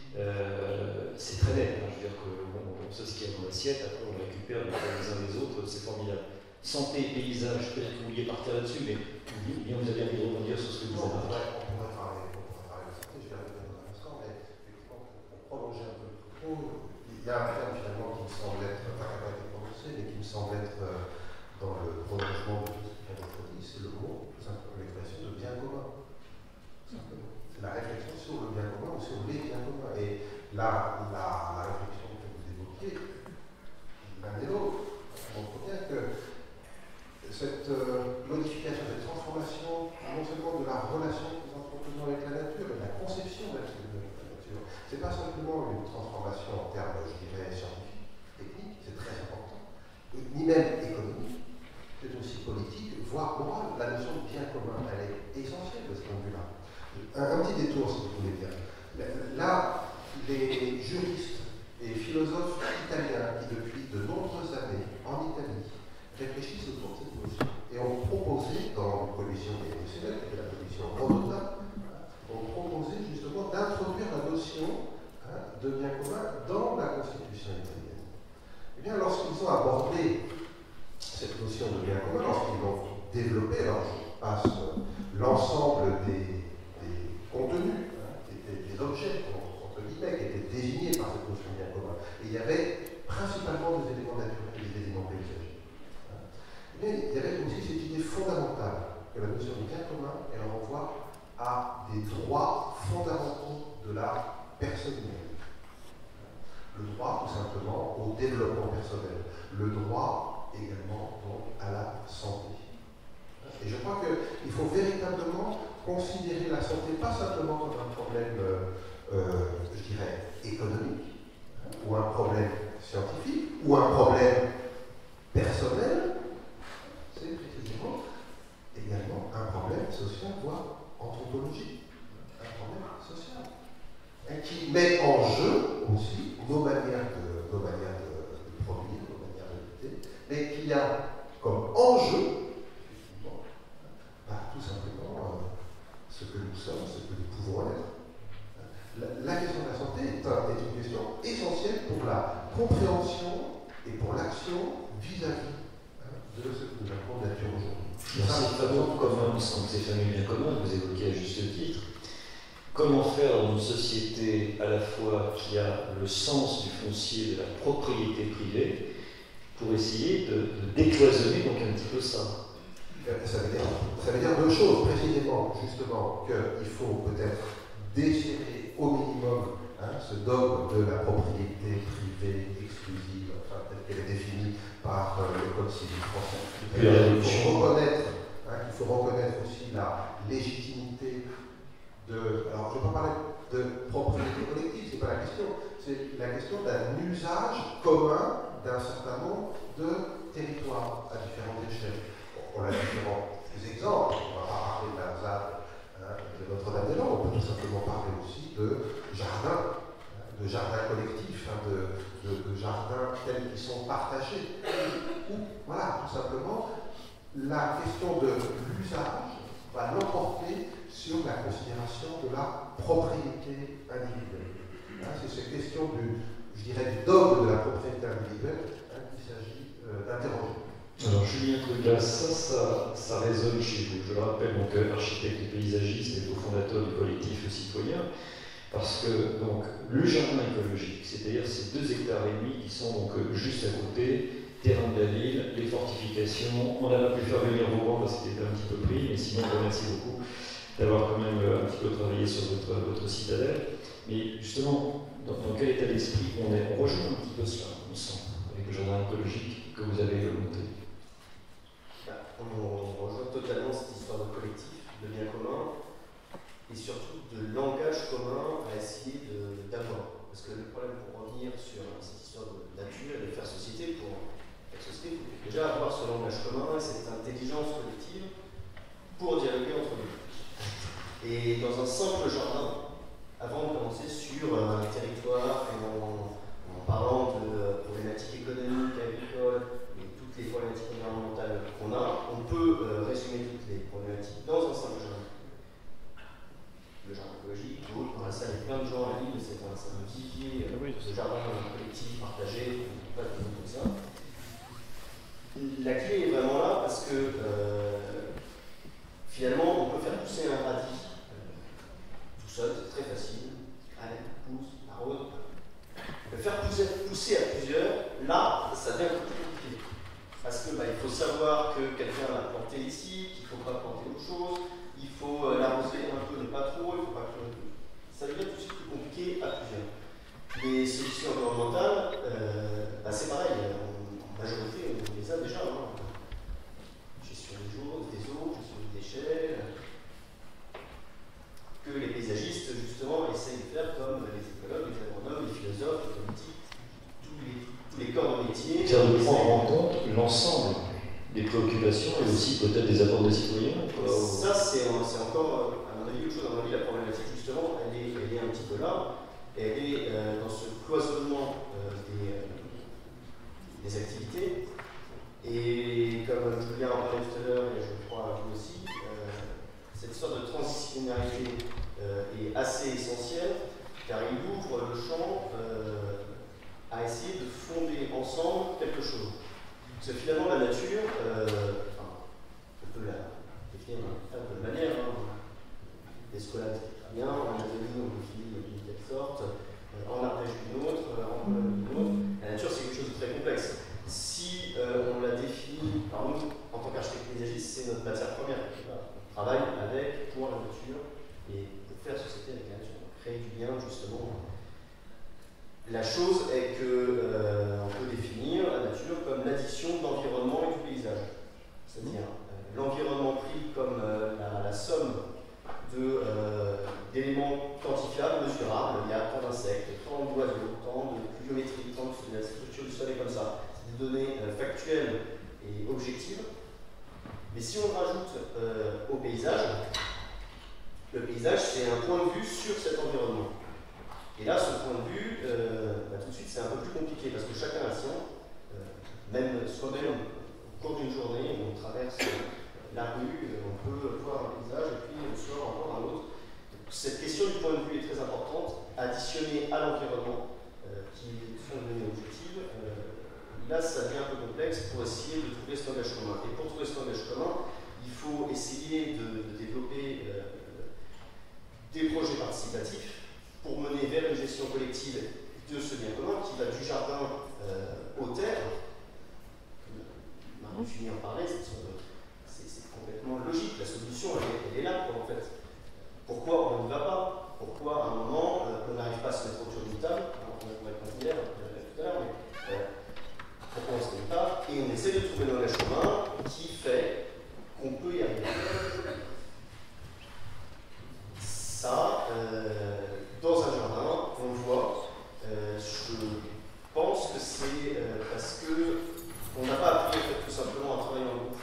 C'est très net. Je veux dire qu'on sait ce qu'il y a dans l'assiette, après on le récupère les uns des autres, c'est formidable. Santé, paysage, peut-être que vous vouliez partir là-dessus, mais bien vous avez envie de rebondir sur ce que vous avez dit. On pourrait parler de santé, je vais revenir dans un instant, mais effectivement, pour prolonger un peu le propos, il y a un terme finalement qui me semble être, enfin qui n'a pas été prononcé, mais qui me semble être dans le prolongement de tout ce qui vient d'être dit, c'est le mot, tout simplement l'expression de bien commun. Simplement. C'est la réflexion sur le bien commun ou sur les biens communs. Et la réflexion que vous évoquiez, l'un et l'autre, montre bien que cette modification, cette transformation, non seulement de la relation que nous entretenons avec la nature, mais de la conception même de la nature, c'est pas simplement une transformation en termes, je dirais, scientifiques, techniques, c'est très important, ni même économique, c'est aussi politique, voire morale. La notion de bien commun, elle est essentielle de ce point de vue-là. Un petit détour, si vous voulez bien. Là, les juristes et philosophes italiens qui, depuis de nombreuses années, en Italie, réfléchissent autour de cette notion et ont proposé, dans une commission émotionnelle, qui était la commission Rodota, ont proposé justement d'introduire la notion de bien commun dans la Constitution italienne. Eh bien, lorsqu'ils ont abordé cette notion de bien commun, lorsqu'ils l'ont développée, alors je passe l'ensemble des contenus, des objets, entre guillemets, qui étaient désignés par cette notion de bien commun. Et il y avait principalement des éléments naturels et des éléments paysagers. Mais il y avait aussi cette idée fondamentale que la notion de bien commun, elle renvoie à des droits fondamentaux de la personne humaine. Le droit, tout simplement, au développement personnel. Le droit, également, donc, à la santé. Et je crois qu'il faut véritablement considérer la santé pas simplement comme un problème, je dirais, économique, ou un problème scientifique, ou un problème personnel, c'est précisément également un problème social, voire anthropologique, un problème social, qui met en jeu aussi nos manières de produire, nos manières de lutter, mais qui a comme enjeu tout simplement ce que nous sommes, ce que nous pouvons être. La question de la santé est une question essentielle pour la compréhension et pour l'action vis-à-vis de ce que nous appelons nature aujourd'hui. Dans ces fameux communs, ces fameux biens communs que vous évoquez à juste titre, comment faire dans une société à la fois qui a le sens du foncier, de la propriété privée, pour essayer de décloisonner donc un petit peu ça? Ça veut dire deux choses, précisément, justement, qu'il faut peut-être desserrer au minimum ce dogme de la propriété privée exclusive, enfin, telle qu'elle est définie par le Code civil français. Il faut reconnaître aussi la légitimité de... Alors, je ne vais pas parler de propriété collective, ce n'est pas la question, c'est la question d'un usage commun d'un certain nombre de territoires à différentes échelles. On a différents exemples, on ne va pas parler de la ZAD de Notre-Dame-des-Landes, on peut tout simplement parler aussi de jardins collectifs, de jardins tels qu'ils sont partagés. Ou, voilà, tout simplement, la question de l'usage va l'emporter sur la considération de la propriété individuelle. C'est cette question du dogme de la propriété individuelle qu'il s'agit d'interroger. Alors Julien Truglas, ça résonne chez vous. Je le rappelle, donc architecte et paysagiste et cofondateur du collectif Citoyen, parce que donc, le jardin écologique, c'est-à-dire ces 2,5 hectares qui sont donc juste à côté, terrain de la ville, les fortifications, on n'a pas pu faire venir vos bancs parce qu'il était un petit peu pris, mais sinon, je vous remercie beaucoup d'avoir quand même un petit peu travaillé sur votre citadelle. Mais justement, dans quel état d'esprit on rejoint un petit peu cela, on sent, avec le jardin écologique que vous avez monté. On rejoint totalement cette histoire de collectif, de bien commun, et surtout de langage commun à essayer d'avoir. Parce que le problème, pour revenir sur cette histoire de nature et de faire société, pour faire société, il faut déjà avoir ce langage commun et cette intelligence collective pour dialoguer entre nous. Et dans un simple jardin, avant de commencer sur un territoire et en parlant de problématiques économiques, agricoles, les problématiques environnementales qu'on a, on peut résumer toutes les problématiques dans un simple jardin. Le jardin écologique, d'autres, dans la salle, il y a plein de gens à Lille, c'est un vivier de jardin collectif, partagé, pas de comme ça. La clé est vraiment là parce que finalement, on peut faire pousser un radis tout seul, c'est très facile. Allez, pousse, arrose. Le faire pousser à plusieurs, là, ça devient un peu plus compliqué. Parce que il faut savoir que quelqu'un l'a planté ici, qu'il ne faut pas planter autre chose, il faut l'arroser un peu, mais pas trop, il faut pas que... Ça devient tout de suite plus compliqué à plusieurs. Les solutions environnementales, c'est pareil, en majorité, on les a déjà. Gestion des eaux, gestion des déchets, que les paysagistes, justement, essayent de faire comme les écologues, les agronomes, les philosophes, les politiques, tous les corps de métier. C'est-à-dire de prendre en compte l'ensemble des préoccupations et aussi peut-être des apports des citoyens. Ça, c'est encore, à mon avis, autre chose. À mon avis, la problématique, justement, elle est un petit peu là. Elle est dans ce cloisonnement des activités. Et comme Julien en parlait tout à l'heure, et je crois vous aussi, cette sorte de transdisciplinarité est assez essentielle, car il ouvre le champ à essayer de fonder ensemble quelque chose. Parce que finalement, la nature, on peut la définir de manière. L'escalade, c'est très bien, en Amazonie, on définit d'une telle sorte, en Ardèche d'une autre, en Pologne d'une autre. La nature, c'est quelque chose de très complexe. Si on la définit, par nous, en tant qu'architecte paysagiste, c'est notre matière première. On travaille avec, pour la nature, et pour faire société avec la nature. On crée du lien, justement. La chose est qu'on peut définir la nature comme l'addition de l'environnement et du paysage. C'est-à-dire l'environnement pris comme la somme d'éléments quantifiables, mesurables. Il y a tant d'insectes, tant d'oiseaux, tant de pluviométrie, tant de la structure du sol est comme ça. C'est des données factuelles et objectives. Mais si on rajoute au paysage, le paysage c'est un point de vue sur cet environnement. Et là, ce point de vue, tout de suite, c'est un peu plus compliqué parce que chacun a sien. Même soi-même, au cours d'une journée, on traverse la rue, on peut voir un paysage et puis le soir, on voit un autre. Cette question du point de vue est très importante, additionnée à l'environnement, qui sont données objectives. Là, ça devient un peu complexe pour essayer de trouver ce langage commun. Et pour trouver ce langage commun, il faut essayer de développer des projets participatifs pour mener vers une gestion collective de ce bien commun qui va du jardin aux terres. Marie Fumier en parlait, c'est complètement logique. La solution, elle est là, en fait. Pourquoi on n'y va pas? Pourquoi à un moment, on n'arrive pas à se mettre autour d'une table? On va être considéré tout à l'heure, mais pourquoi on ne se met pas? Et on essaie de trouver un langage commun qui fait qu'on peut y arriver. Ça, dans un jardin, on le voit. Je pense que c'est parce qu'on n'a pas appris en fait, tout simplement à travailler en groupe.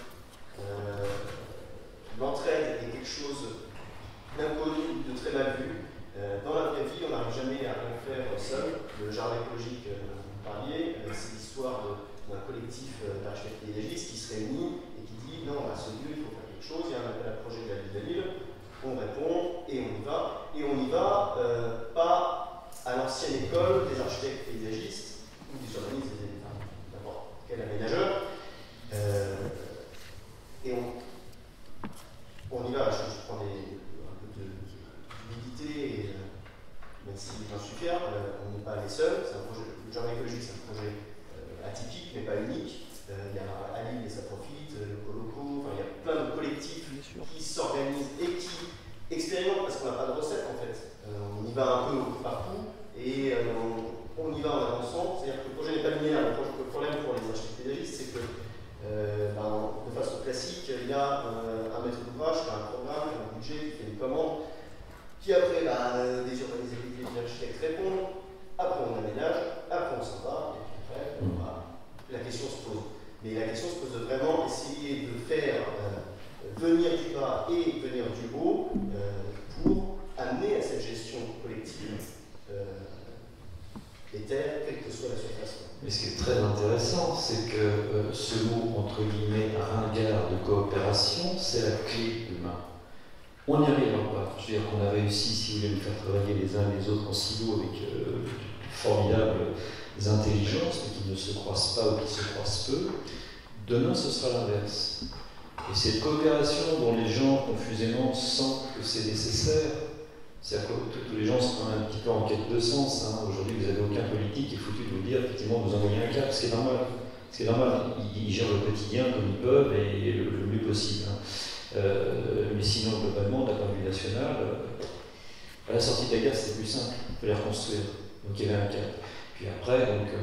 L'entraide est quelque chose d'inconnu, de très mal vu. Dans la vraie vie, on n'arrive jamais à rien faire seul. Le jardin écologique dont vous parliez, c'est l'histoire d'un collectif d'architectes paysagistes qui se réunit et qui dit non, à ce lieu, il faut faire quelque chose, il y a un appel à projet de la ville de Lille. On répond et on y va. Et on y va pas à l'ancienne école des architectes paysagistes ou des urbanistes, n'importe quel aménageur. c'est qu'on n'a pas de recette en fait. On y va un peu partout et on y va en avançant. C'est-à-dire que le projet n'est pas linéaire. Le problème pour les architectes pédagogistes, c'est que de façon classique, il y a un maître d'ouvrage qui a un programme, un budget, qui fait une commande, qui après des urbanisabilités, les architectes répondent, après on aménage, après on s'en va, et puis après la question se pose. Mais la question se pose de vraiment essayer de faire venir du bas et venir du haut pour amener à cette gestion collective des terres, quelle que soit la surface. Mais ce qui est très intéressant, c'est que ce mot, entre guillemets, ringard de coopération, c'est la clé demain. On n'y arrivera pas. Je veux dire qu'on a réussi, si vous voulez, nous faire travailler les uns et les autres en silo avec de formidables intelligences, mais qui ne se croisent pas ou qui se croisent peu. Demain, ce sera l'inverse. Et cette coopération dont les gens, confusément, sentent que c'est nécessaire, c'est-à-dire que tous les gens sont un petit peu en quête de sens. Aujourd'hui, vous n'avez aucun politique qui est foutu de vous dire, effectivement, vous envoyez un cap, ce qui est normal. Ils gèrent le quotidien comme ils peuvent et le mieux possible. Mais sinon, globalement, d'un point de vue national, à la sortie de la guerre, c'était plus simple. Il fallait reconstruire. Donc il y avait un cap. Puis après,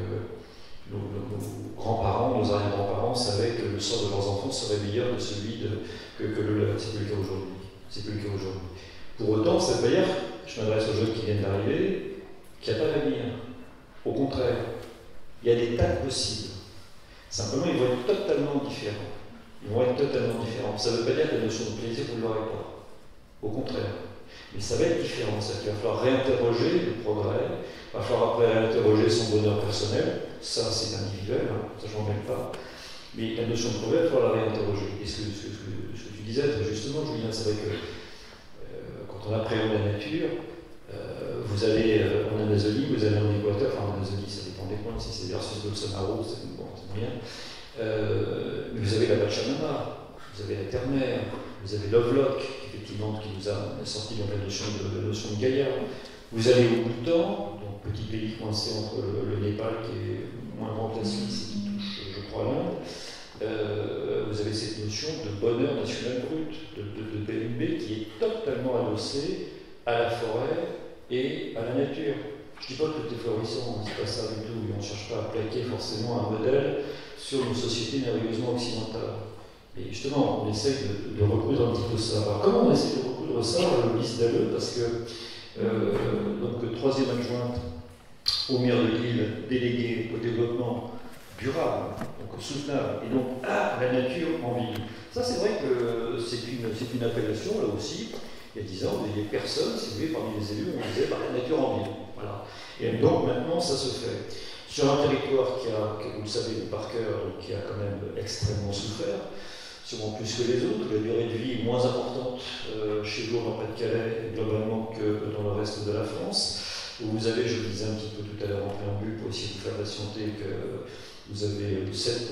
nos grands-parents, nos arrière-grands-parents savaient que le sort de leurs enfants serait meilleur que celui que le leur. C'est plus le cas aujourd'hui. C'est plus le cas aujourd'hui. Pour autant, ça veut dire, je m'adresse aux jeunes qui viennent d'arriver, qu'il n'y a pas d'avenir. Au contraire, il y a des tas de possibles. Simplement, ils vont être totalement différents. Ils vont être totalement différents. Ça ne veut pas dire que la notion de plaisir, vous ne l'aurez pas. Au contraire. Mais ça va être différent. C'est-à-dire qu'il va falloir réinterroger le progrès, il va falloir après réinterroger son bonheur personnel. Ça, c'est individuel, ça, je n'en mêle pas. Mais la notion de progrès, il va falloir la réinterroger. Et ce que tu disais, justement, Julien, c'est vrai que quand on appréhende la nature, vous allez en Amazonie, vous allez en Équateur, enfin en Amazonie, ça dépend des points, si c'est versus Bolsonaro, c'est moyen. Mais vous avez la Pachamama, vous avez la Terre-Mère, vous avez Lovelock, effectivement, qui nous a sorti donc la notion de Gaïa. Vous allez au Bhoutan, donc petit pays coincé entre le Népal, qui est moins grand que la Suisse et qui touche, je crois, l'Inde. Vous avez cette notion de bonheur national brut, de BNB, qui est totalement adossée à la forêt et à la nature. Je ne dis pas que tout est florissant, c'est pas ça du tout, et on ne cherche pas à plaquer forcément un modèle sur une société merveilleusement occidentale. Et justement, on essaye de recoudre un petit peu ça. Alors, comment on essaie de recoudre ça, le liste d'Alleux, parce que, donc, troisième adjointe au maire de Lille, délégué au développement durable, donc soutenable, et donc à la nature en ville. Ça, c'est vrai que c'est une appellation, là aussi. Il y a 10 ans, il y avait personne, si vous voulez, parmi les élus, on disait la nature en ville. Voilà. Et donc maintenant, ça se fait. Sur un territoire qui a, vous le savez par cœur, qui a quand même extrêmement souffert, sûrement plus que les autres, la durée de vie est moins importante chez vous en Pas-de-Calais, globalement, que dans le reste de la France. Où vous avez, je le disais un petit peu tout à l'heure en préambule, pour essayer de vous faire patienter, que vous avez 7%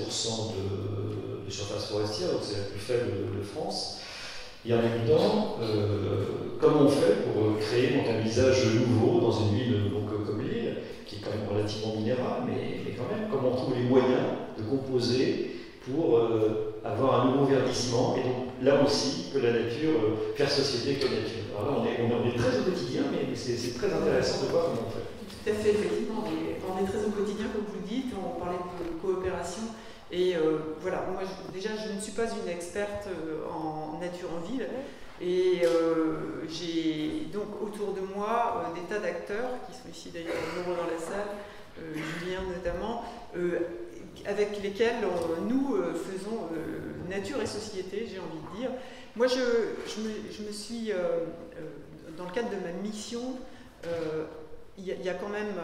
de surface forestière, donc c'est la plus faible de France. Et en même temps, comment on fait pour créer donc, un visage nouveau dans une ville donc, comme Lille, qui est quand même relativement minérale, mais quand même, comment on trouve les moyens de composer pour avoir un nouveau verdissement, et donc là aussi, que la nature, faire société que nature. Alors là, on est très au quotidien, mais c'est très intéressant de voir comment on fait. Tout à fait, effectivement, on est très au quotidien, comme vous le dites, on parlait de coopération. Et voilà, moi déjà je ne suis pas une experte en nature en ville et j'ai donc autour de moi des tas d'acteurs qui sont ici d'ailleurs nombreux dans la salle, Julien notamment, avec lesquels nous faisons nature et société, j'ai envie de dire. Moi je me suis, dans le cadre de ma mission, il y a quand même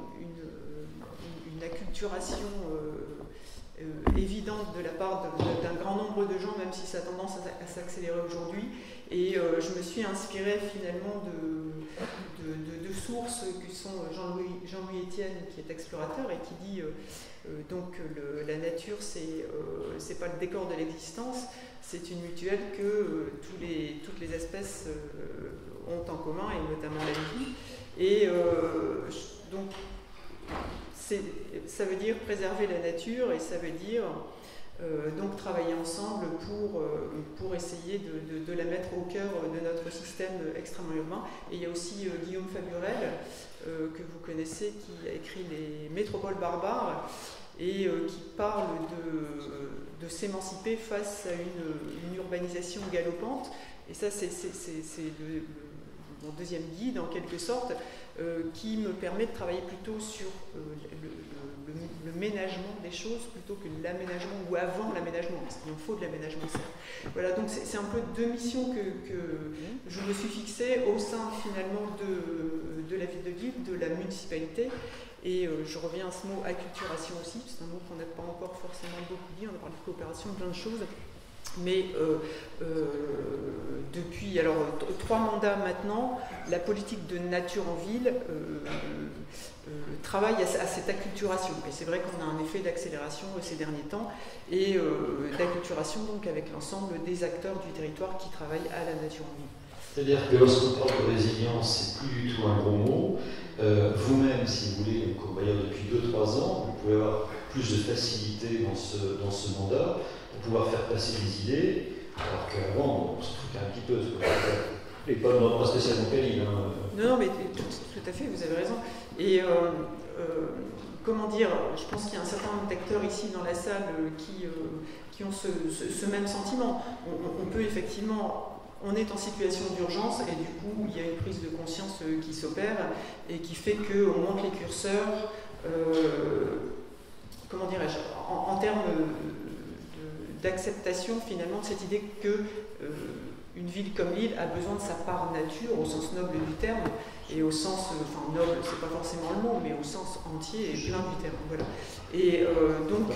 une acculturation évidente de la part d'un grand nombre de gens, même si ça a tendance à s'accélérer aujourd'hui. Et je me suis inspirée finalement de sources qui sont Jean-Louis Etienne, qui est explorateur et qui dit donc la nature, c'est pas le décor de l'existence, c'est une mutuelle que toutes les espèces ont en commun, et notamment la vie. Et donc ça veut dire préserver la nature, et ça veut dire donc travailler ensemble pour essayer de la mettre au cœur de notre système extrêmement urbain. Et il y a aussi Guillaume Faburel, que vous connaissez, qui a écrit Les Métropoles barbares, et qui parle de s'émanciper face à une urbanisation galopante. Et ça, c'est mon deuxième guide, en quelque sorte, qui me permet de travailler plutôt sur le ménagement des choses plutôt que l'aménagement, ou avant l'aménagement, parce qu'il en faut de l'aménagement, certes. Voilà, donc c'est un peu deux missions que je me suis fixée au sein, finalement, de la ville de Lille, de la municipalité. Et je reviens à ce mot acculturation aussi, c'est un mot qu'on n'a pas encore forcément beaucoup dit, on a parlé de coopération, plein de choses. Mais depuis 3 mandats maintenant, la politique de nature en ville travaille à cette acculturation. Et c'est vrai qu'on a un effet d'accélération ces derniers temps, et d'acculturation donc avec l'ensemble des acteurs du territoire qui travaillent à la nature en ville. C'est-à-dire que lorsqu'on parle de résilience, c'est plus du tout un gros mot. Vous-même, si vous voulez, comme bailleur depuis 2-3 ans, vous pouvez avoir plus de facilité dans ce mandat pour pouvoir faire passer des idées, alors qu'avant, on se foutait un petit peu. Et pas spécialement quali. Non, mais tout à fait, vous avez raison. Et comment dire, je pense qu'il y a un certain nombre d'acteurs ici dans la salle qui ont ce même sentiment. On peut effectivement... On est en situation d'urgence et du coup, il y a une prise de conscience qui s'opère et qui fait qu'on monte les curseurs, comment dirais-je, en termes d'acceptation finalement de cette idée que une ville comme Lille a besoin de sa part nature au sens noble du terme, et au sens, enfin noble, c'est pas forcément le mot, mais au sens entier et plein du terme. Voilà. Et donc,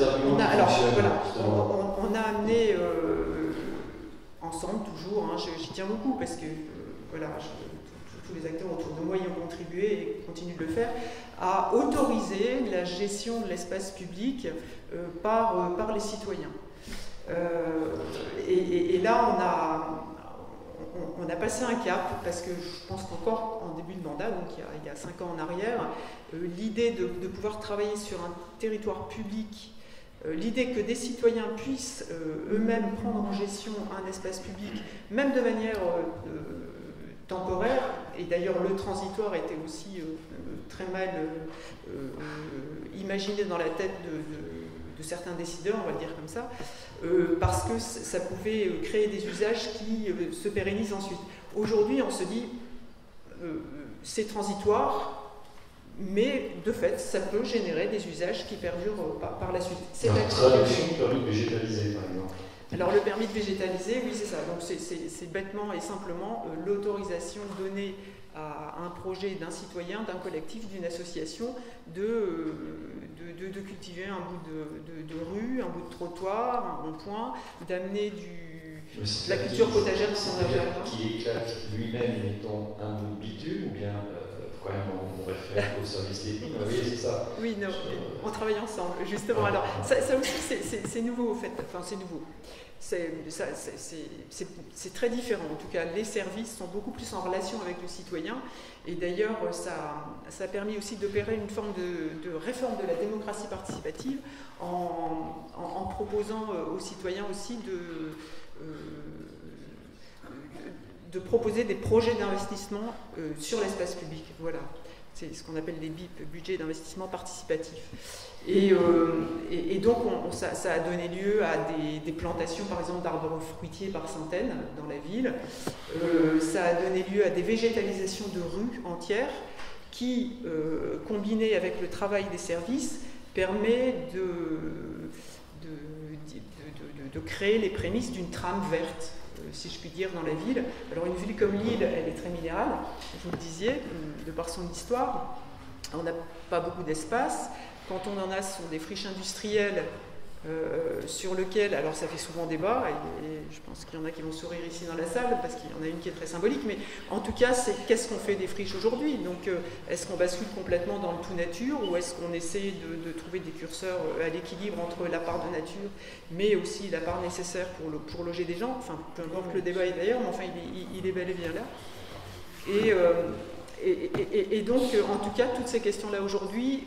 on a amené ensemble toujours, hein, j'y tiens beaucoup parce que voilà, tous les acteurs autour de moi y ont contribué et continuent de le faire, à autoriser la gestion de l'espace public par les citoyens. Et là, on a passé un cap, parce que je pense qu'encore en début de mandat, donc il y a 5 ans en arrière, l'idée de pouvoir travailler sur un territoire public, l'idée que des citoyens puissent eux-mêmes prendre en gestion un espace public, même de manière temporaire, et d'ailleurs le transitoire était aussi très mal imaginé dans la tête de certains décideurs, on va le dire comme ça, parce que ça pouvait créer des usages qui se pérennisent ensuite. Aujourd'hui, on se dit, c'est transitoire, mais de fait, ça peut générer des usages qui perdurent par la suite. C'est la traduction du permis de végétaliser, par exemple. Alors le permis de végétaliser, oui c'est ça. Donc c'est bêtement et simplement l'autorisation donnée à un projet d'un citoyen, d'un collectif, d'une association de cultiver un bout de rue, un bout de trottoir, un rond-point, d'amener de la culture potagère dans son jardin. Qui éclate lui-même, mettons, un bout de bitume, ou bien quand même on réfère au service technique, oui c'est ça. Oui, non, on travaille ensemble, justement. Alors ça aussi c'est nouveau, au fait, enfin c'est nouveau. C'est très différent. En tout cas, les services sont beaucoup plus en relation avec le citoyen. Et d'ailleurs, ça a permis aussi d'opérer une forme de réforme de la démocratie participative en proposant aux citoyens aussi de proposer des projets d'investissement sur l'espace public. Voilà. C'est ce qu'on appelle les BIP, budget d'investissement participatif. Et donc, ça a donné lieu à des plantations, par exemple, d'arbres fruitiers par centaines dans la ville. Ça a donné lieu à des végétalisations de rues entières qui, combinées avec le travail des services, permet de créer les prémices d'une trame verte, si je puis dire, dans la ville. Alors une ville comme Lille, elle est très minérale, vous le disiez, de par son histoire. On n'a pas beaucoup d'espace. Quand on en a, ce sont des friches industrielles sur lesquelles, alors ça fait souvent débat, et je pense qu'il y en a qui vont sourire ici dans la salle, parce qu'il y en a une qui est très symbolique, mais en tout cas, c'est qu'est-ce qu'on fait des friches aujourd'hui? Donc, est-ce qu'on bascule complètement dans le tout nature, ou est-ce qu'on essaie de trouver des curseurs à l'équilibre entre la part de nature, mais aussi la part nécessaire pour loger des gens? Enfin, peu importe le débat est d'ailleurs, mais enfin, il est bel et bien là. Et donc, en tout cas, toutes ces questions-là aujourd'hui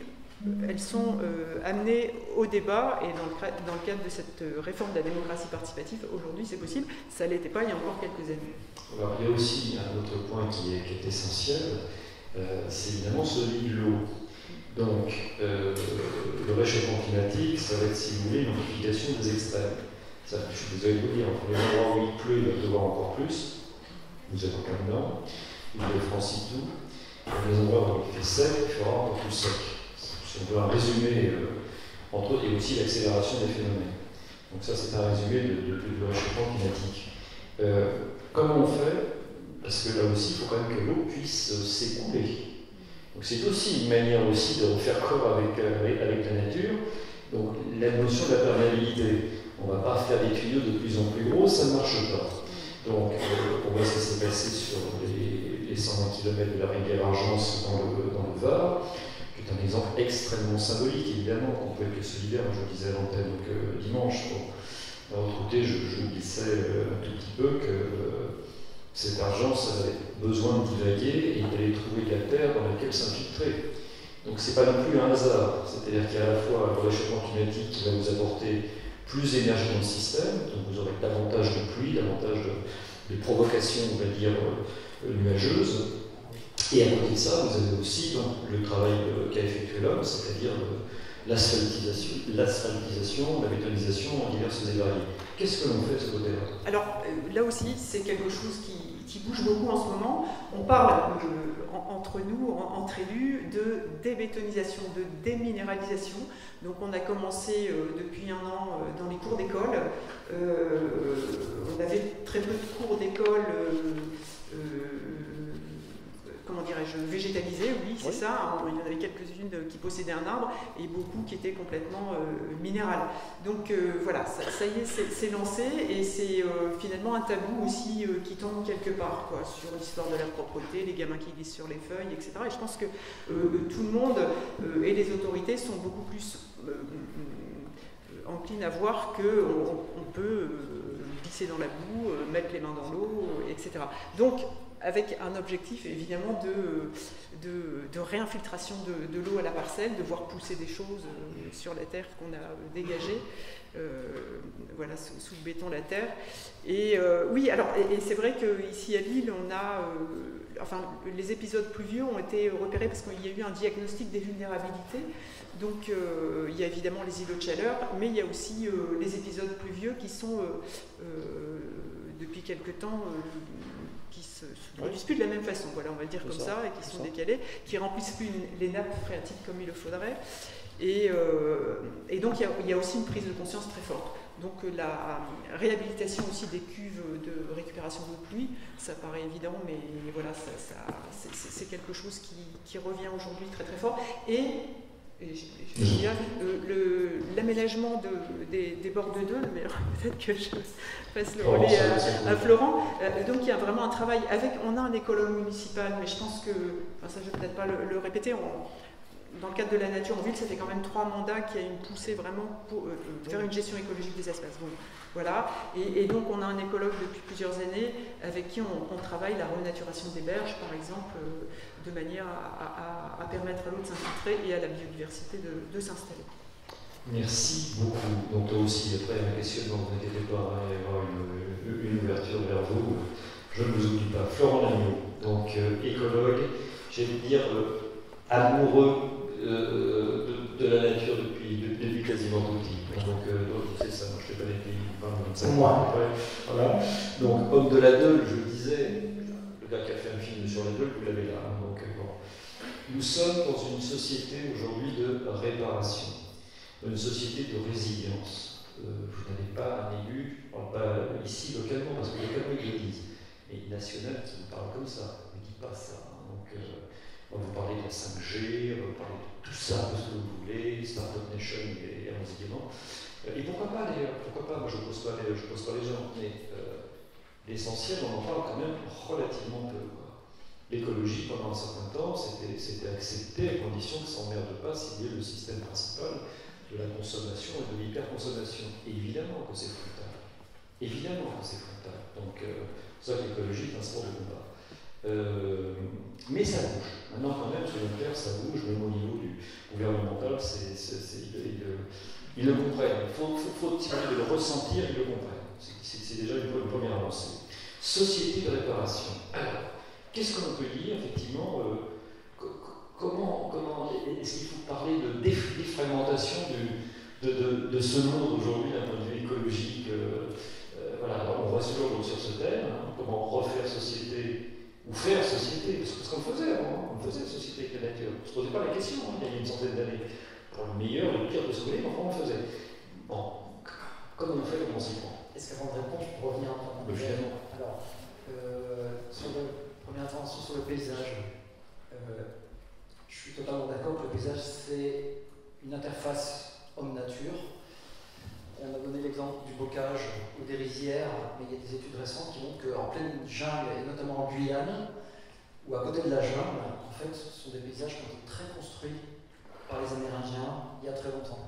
elles sont amenées au débat, et dans le cadre de cette réforme de la démocratie participative, aujourd'hui c'est possible, ça ne l'était pas il y a encore quelques années. Alors, il y a aussi un autre point qui est essentiel, c'est évidemment celui de l'eau. Donc, le réchauffement climatique, ça va être, si vous voulez, une amplification des extrêmes. Ça, je suis désolé de vous dire, entre les endroits où il pleut, il va pleuvoir encore plus. Vous êtes en plein dedans. L'île de France et tout. Et les endroits où il fait sec, il fera encore plus sec. Si on veut un résumé, entre autres, et aussi l'accélération des phénomènes. Donc ça, c'est un résumé du réchauffement climatique. Comment on fait? Parce que là aussi, il faut quand même que l'eau puisse s'écouler. Donc c'est aussi une manière aussi de faire corps avec la nature. Donc la notion de la perméabilité. On ne va pas faire des tuyaux de plus en plus gros, ça ne marche pas. Donc on voit ce qui s'est passé sur les 120 km de la rivière Argence dans le Var, qui est un exemple extrêmement symbolique, évidemment, qu'on peut être que solidaire. Je le disais à l'antenne dimanche. D'un autre côté, je glissais un tout petit peu que cette Argence avait besoin de divaguer et d'aller trouver de la terre dans laquelle s'infiltrer. Donc c'est pas non plus un hasard. C'est-à-dire qu'il y a à la fois le réchauffement climatique qui va vous apporter plus d'énergie dans le système, donc vous aurez davantage de pluie, davantage de provocations, on va dire, nuageuses. Et à côté de ça, vous avez aussi donc, le travail qu'a effectué l'homme, c'est-à-dire l'asphaltisation, la bétonisation en diverses et variées. Qu'est-ce que l'on fait de ce côté-là? Alors là aussi, c'est quelque chose qui bouge beaucoup en ce moment. On parle entre nous, entre élus, de débétonisation, de déminéralisation. Donc on a commencé depuis un an dans les cours d'école. On avait très peu de cours d'école. Comment dirais-je, végétalisées, oui, c'est ça. Il y en avait quelques-unes qui possédaient un arbre et beaucoup qui étaient complètement minérales. Donc voilà, ça y est, c'est lancé et c'est finalement un tabou aussi qui tombe quelque part, quoi, sur l'histoire de la propreté, les gamins qui glissent sur les feuilles, etc. Et je pense que tout le monde et les autorités sont beaucoup plus enclines à voir qu'on peut glisser dans la boue, mettre les mains dans l'eau, etc. Donc, avec un objectif évidemment de réinfiltration de l'eau à la parcelle, de voir pousser des choses sur la terre qu'on a dégagée, voilà, sous le béton la terre. Et oui, alors, et c'est vrai qu'ici à Lille, on a, enfin, les épisodes pluvieux ont été repérés parce qu'il y a eu un diagnostic des vulnérabilités. Donc il y a évidemment les îlots de chaleur, mais il y a aussi les épisodes pluvieux qui sont depuis quelque temps qui se produisent plus de la même façon, voilà, on va le dire comme ça, et qui sont décalés, qui remplissent plus les nappes phréatiques comme il le faudrait. Et donc il y a aussi une prise de conscience très forte. Donc la réhabilitation aussi des cuves de récupération d'eau de pluie, ça paraît évident, mais voilà, c'est quelque chose qui revient aujourd'hui très très fort. Et l'aménagement des bords de Dole, mais peut-être que je passe le relais à Florent. Donc il y a vraiment un travail avec, on a un écologue municipal, mais je pense que, enfin ça je ne vais peut-être pas le répéter, dans le cadre de la nature en ville, ça fait quand même 3 mandats qu'il y a une poussée vraiment pour faire une gestion écologique des espaces. Donc, voilà. Et donc on a un écologue depuis plusieurs années avec qui on travaille la renaturation des berges, par exemple, de manière à permettre à l'eau de s'infiltrer et à la biodiversité de s'installer. Merci beaucoup. Donc toi aussi, après un questionnement, ne vous inquiétez pas, il va y avoir une ouverture vers vous. Je ne vous oublie pas. Florent Lagneau, donc écologue, j'allais dire amoureux de la nature depuis quasiment tout petit. Donc c'est ça, moi je ne fais pas des pays, c'est moi. Voilà. Donc homme de la Deule, je le disais, le gars qui a fait un film sur la Deule, vous l'avez là. Donc, bon. Nous sommes dans une société aujourd'hui de réparation, dans une société de résilience. Vous n'avez pas un élu, je ne parle pas ici localement, parce que localement ils le disent, mais national qui vous parle comme ça, ne dit pas ça. Donc, on va vous parler de la 5G, on va vous parler de tout ça, de ce que vous voulez, Startup Nation et allons-y gaiement. Et pourquoi pas d'ailleurs, pourquoi pas, moi je ne pose pas les gens, mais l'essentiel, on en parle quand même relativement peu. L'écologie, pendant un certain temps, c'était accepté à condition que ça n'emmerde pas s'il y ait le système principal de la consommation et de l'hyperconsommation. Et évidemment que c'est frontal. Évidemment que c'est frontal. Donc, c'est ça que l'écologie est un sport de combat. Mais ça bouge. Maintenant, quand même, soyons clairs, ça bouge, même au niveau du gouvernemental, ils le comprennent. Il faut si vous voulez, le ressentir, ils le comprennent. C'est déjà une première avancée. Société de réparation. Alors, qu'est-ce qu'on peut dire, effectivement comment est-ce qu'il faut parler de défragmentation de ce monde aujourd'hui d'un point de vue écologique voilà, alors on reste toujours sur ce thème, hein, comment refaire société ou faire société, parce qu'on le faisait avant, on faisait société avec la nature, on ne se posait pas la question il y a une centaine d'années, pour le meilleur et le pire de ce qu'on voulait, mais enfin on le faisait. Bon, comment on fait, comment on s'y prend? Est-ce qu'avant de répondre, je peux revenir un peu? Alors, sur la première intervention sur le paysage, je suis totalement d'accord que le paysage c'est une interface homme-nature. On a donné l'exemple du bocage ou des rizières, mais il y a des études récentes qui montrent qu'en pleine jungle, et notamment en Guyane, ou à côté de la jungle, en fait, ce sont des paysages qui ont été très construits par les Amérindiens il y a très longtemps.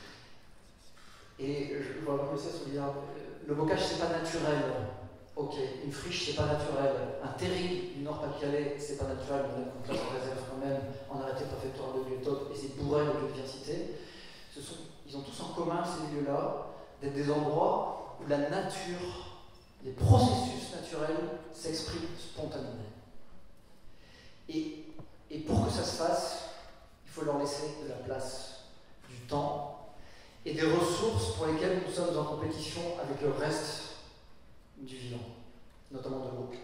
Et je vois un peu ça sur le bocage, c'est pas naturel. Ok, une friche, c'est pas naturel. Un terril du Nord-Pas-de-Calais, c'est pas naturel. On a une classe en réserve quand même, en arrêté préfectoral de biotope, et c'est bourré de biodiversité. Ils ont tous en commun, ces lieux-là, d'être des endroits où la nature, les processus naturels s'expriment spontanément. Et pour que ça se fasse, il faut leur laisser de la place, du temps et des ressources pour lesquelles nous sommes en compétition avec le reste du vivant, notamment de l'eau.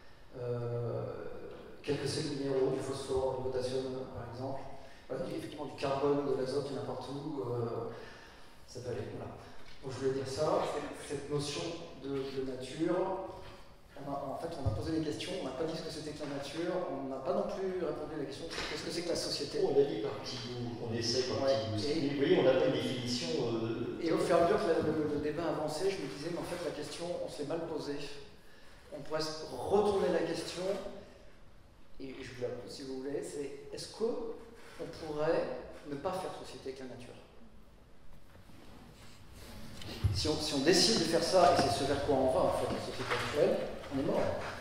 Quelques sels minéraux, du phosphore, du potassium par exemple. Voilà, effectivement du carbone, de l'azote, n'importe où, ça peut aller. Voilà. Donc je voulais dire ça, cette notion de nature, en fait on a posé des questions, on n'a pas dit ce que c'était que la nature, on n'a pas non plus répondu à la question qu'est-ce que c'est que la société. On a dit par petit bout, on essaie par petit bout. Vous voyez, on n'a pas une définition. Et au fur et à mesure que le débat avançait, je me disais, mais en fait la question, on se l'est mal posée. On pourrait retourner la question, et je vous la pose si vous voulez, c'est est-ce qu'on pourrait ne pas faire société avec la nature? Si on décide de faire ça, et c'est ce vers quoi on va en fait, la société actuelle, on est mort.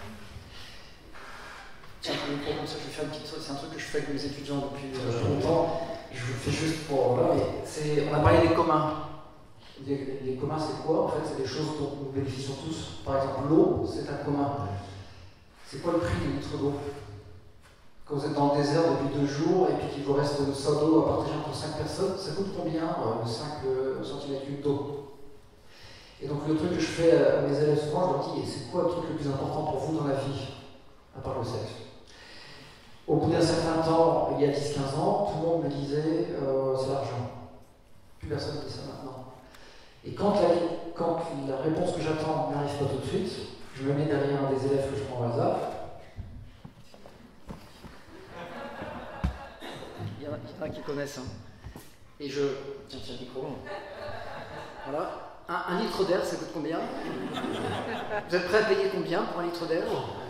Tiens, comme ça, je vais faire une petite chose, c'est un truc que je fais avec mes étudiants depuis longtemps, je le fais juste pour là, mais on a parlé des communs. Les communs, c'est quoi? En fait, c'est des choses dont nous bénéficions tous. Par exemple, l'eau, c'est un commun. C'est quoi le prix d'une litre d'eau? Quand vous êtes dans le désert depuis 2 jours et puis qu'il vous reste une seau d'eau à partager entre 5 personnes, ça coûte combien 5 cm3 d'eau? Et donc le truc que je fais à mes élèves souvent, je leur dis, c'est quoi le truc le plus important pour vous dans la vie, à part le sexe? Au bout d'un certain temps, il y a 10-15 ans, tout le monde me disait, c'est l'argent. Plus personne ne dit ça maintenant. Et quand la réponse que j'attends n'arrive pas tout de suite, je me mets derrière un des élèves que je prends au hasard. Il y en a qui connaissent. Hein. Et je... Tiens, le micro. Voilà. Un litre d'air, ça coûte combien? Vous êtes prêts à payer combien pour un litre d'air?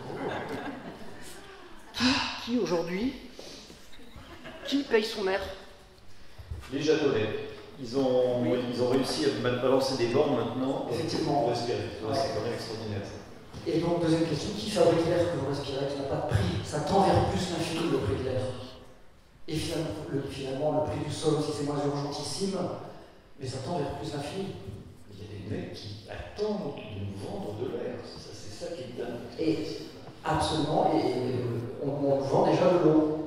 Qui aujourd'hui, qui paye son air? Les Japonais. Ils ont réussi à balancer des bornes maintenant. Effectivement. Pour respirer. Ouais. C'est quand même extraordinaire ça. Et donc, deuxième question, qui fabrique l'air que vous respirez, qui n'a pas de prix? Ça tend vers plus l'infini, le prix de l'air. Et finalement, le prix du sol aussi, c'est moins urgentissime, mais ça tend vers plus l'infini. Il y a des mecs qui attendent de nous vendre de l'air. C'est ça qui est dingue. Et absolument, et on vend déjà de l'eau.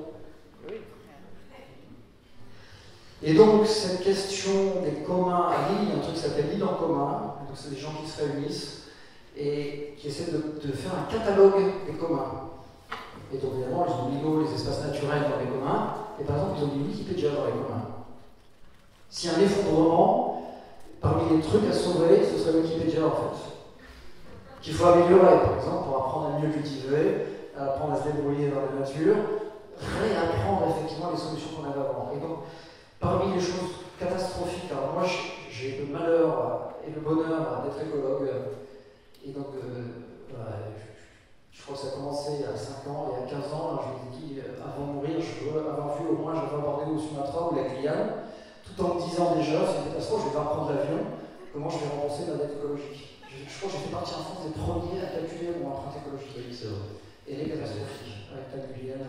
Et donc, cette question des communs à Lille, il y a un truc qui s'appelle Lille en commun, donc c'est des gens qui se réunissent et qui essaient de faire un catalogue des communs. Et donc, évidemment, ils ont mis l'eau, les espaces naturels dans les communs, et par exemple, ils ont mis Wikipédia dans les communs. S'il y a un effondrement, parmi les trucs à sauver, ce serait Wikipédia en fait. Qu'il faut améliorer, par exemple, pour apprendre à mieux cultiver, apprendre à se débrouiller dans la nature, réapprendre effectivement les solutions qu'on avait avant. Et donc, parmi les choses catastrophiques, alors moi j'ai le malheur et le bonheur d'être écologue, et donc je crois que ça a commencé il y a 5 ans, et il y a 15 ans, je me suis dit, avant de mourir, je veux avoir vu au moins, je vais aborder au Sumatra ou la Guyane, tout en me disant déjà, c'est une catastrophe, je vais pas prendre l'avion, comment je vais rembourser ma dette écologique. Je crois que j'ai fait partie en France des premiers à calculer mon empreinte écologique. Et les catastrophiques, avec la Guyane,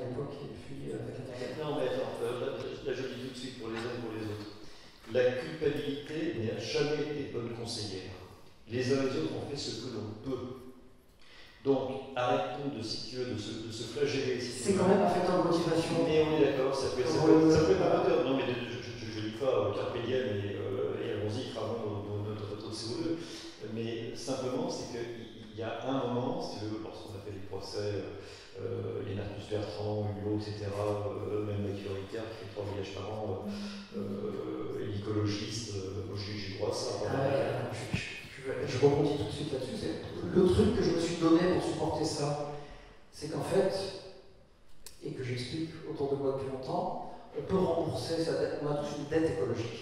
conseillère. Les uns et les autres on fait ce que l'on peut. Donc, arrêtons de se flageller. C'est quand même un facteur de motivation. Mais on est d'accord, ça peut être un moteur. Non, mais je ne dis pas carpe diem et allons-y, cramons notre CO2. Mais simplement, c'est qu'il y a un moment, lorsqu'on a fait des procès, les Narcus Bertrand, Hulot, etc., même Mathieu Ricard qui fait 3 voyages par an, l'écologiste, j'y crois ça. Je rebondis tout de suite là-dessus. Le truc que je me suis donné pour supporter ça, c'est qu'en fait, et que j'explique autour de moi depuis longtemps, on peut rembourser sa dette, on a tous une dette écologique,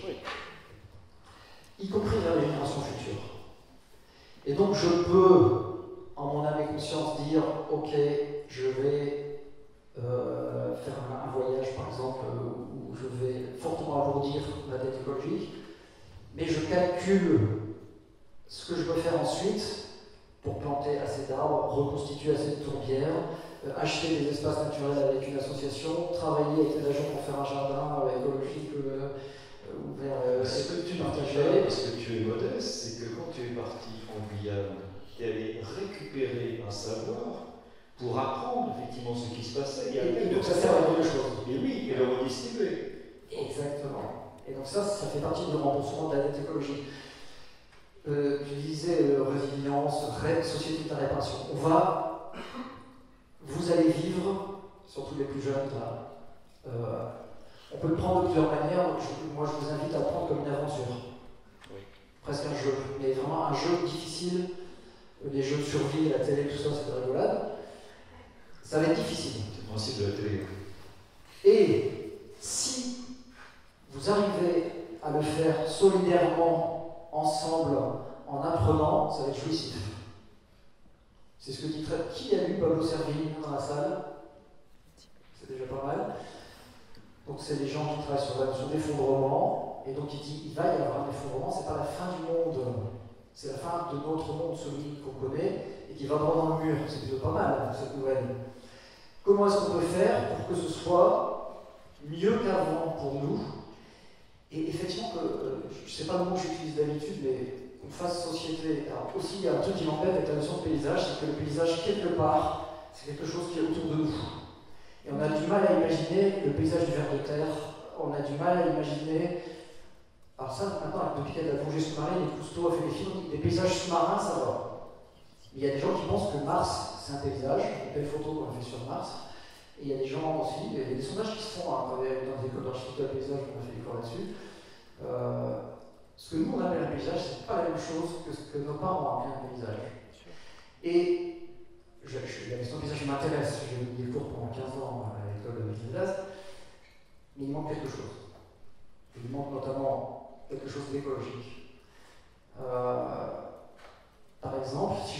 y compris vers les générations futures. Et donc je peux, en mon âme et conscience, dire ok, je vais faire un voyage par exemple où je vais fortement alourdir ma dette écologique, mais je calcule ce que je peux faire ensuite pour planter assez d'arbres, reconstituer assez de tourbières, acheter des espaces naturels avec une association, travailler avec des agents pour faire un jardin écologique ouvert, ce que tu partageais, parce que tu es modeste, c'est que quand tu es parti en Guyane, tu es allé récupérer un savoir pour apprendre effectivement ce qui se passait. Et donc ça sert à quelque chose. Et oui, et le redistribuer. Exactement. Et donc ça fait partie du remboursement de la dette écologique. Tu disais résilience, société de la réparation. Vous allez vivre, surtout les plus jeunes, là, on peut le prendre de plusieurs manières. Moi, je vous invite à le prendre comme une aventure. Oui. Presque un jeu, mais vraiment un jeu difficile. Les jeux de survie, la télé, tout ça, c'est de rigolade. Ça va être difficile. C'est le principe de la télé. Et si vous arrivez à le faire solidairement, ensemble, en apprenant, ça va être jouissif. C'est ce que dit très... Qui a lu Pablo Servigne dans la salle? C'est déjà pas mal. Donc c'est les gens qui travaillent sur la notion d'effondrement, et donc il dit il va y avoir un effondrement, c'est pas la fin du monde, c'est la fin de notre monde, celui qu'on connaît, et qui va droit dans le mur. C'est plutôt pas mal, cette nouvelle. Comment est-ce qu'on peut faire pour que ce soit mieux qu'avant pour nous? Et effectivement, je ne sais pas le mot que j'utilise d'habitude, mais qu'on fasse société. Alors aussi, il y a un truc qui m'embête avec la notion de paysage, c'est que le paysage, quelque part, c'est quelque chose qui est autour de nous. Et on a du mal à imaginer le paysage du ver de terre, on a du mal à imaginer... Alors ça, maintenant, depuis qu'il y a de la plongée sous-marine, et Cousteau a fait des films, des paysages sous-marins, ça va. Mais il y a des gens qui pensent que Mars, c'est un paysage, une belle photo qu'on a fait sur Mars. Et il y a des gens aussi, il y a des sondages qui se font dans des écoles d'architecture paysage, on a fait des cours là-dessus. Ce que nous on appelle un paysage, c'est pas la même chose que ce que nos parents ont appelé un paysage. Et la question paysage m'intéresse, j'ai eu des cours pendant 15 ans à l'école de Villas, mais il manque quelque chose. Il manque notamment quelque chose d'écologique. Par exemple, si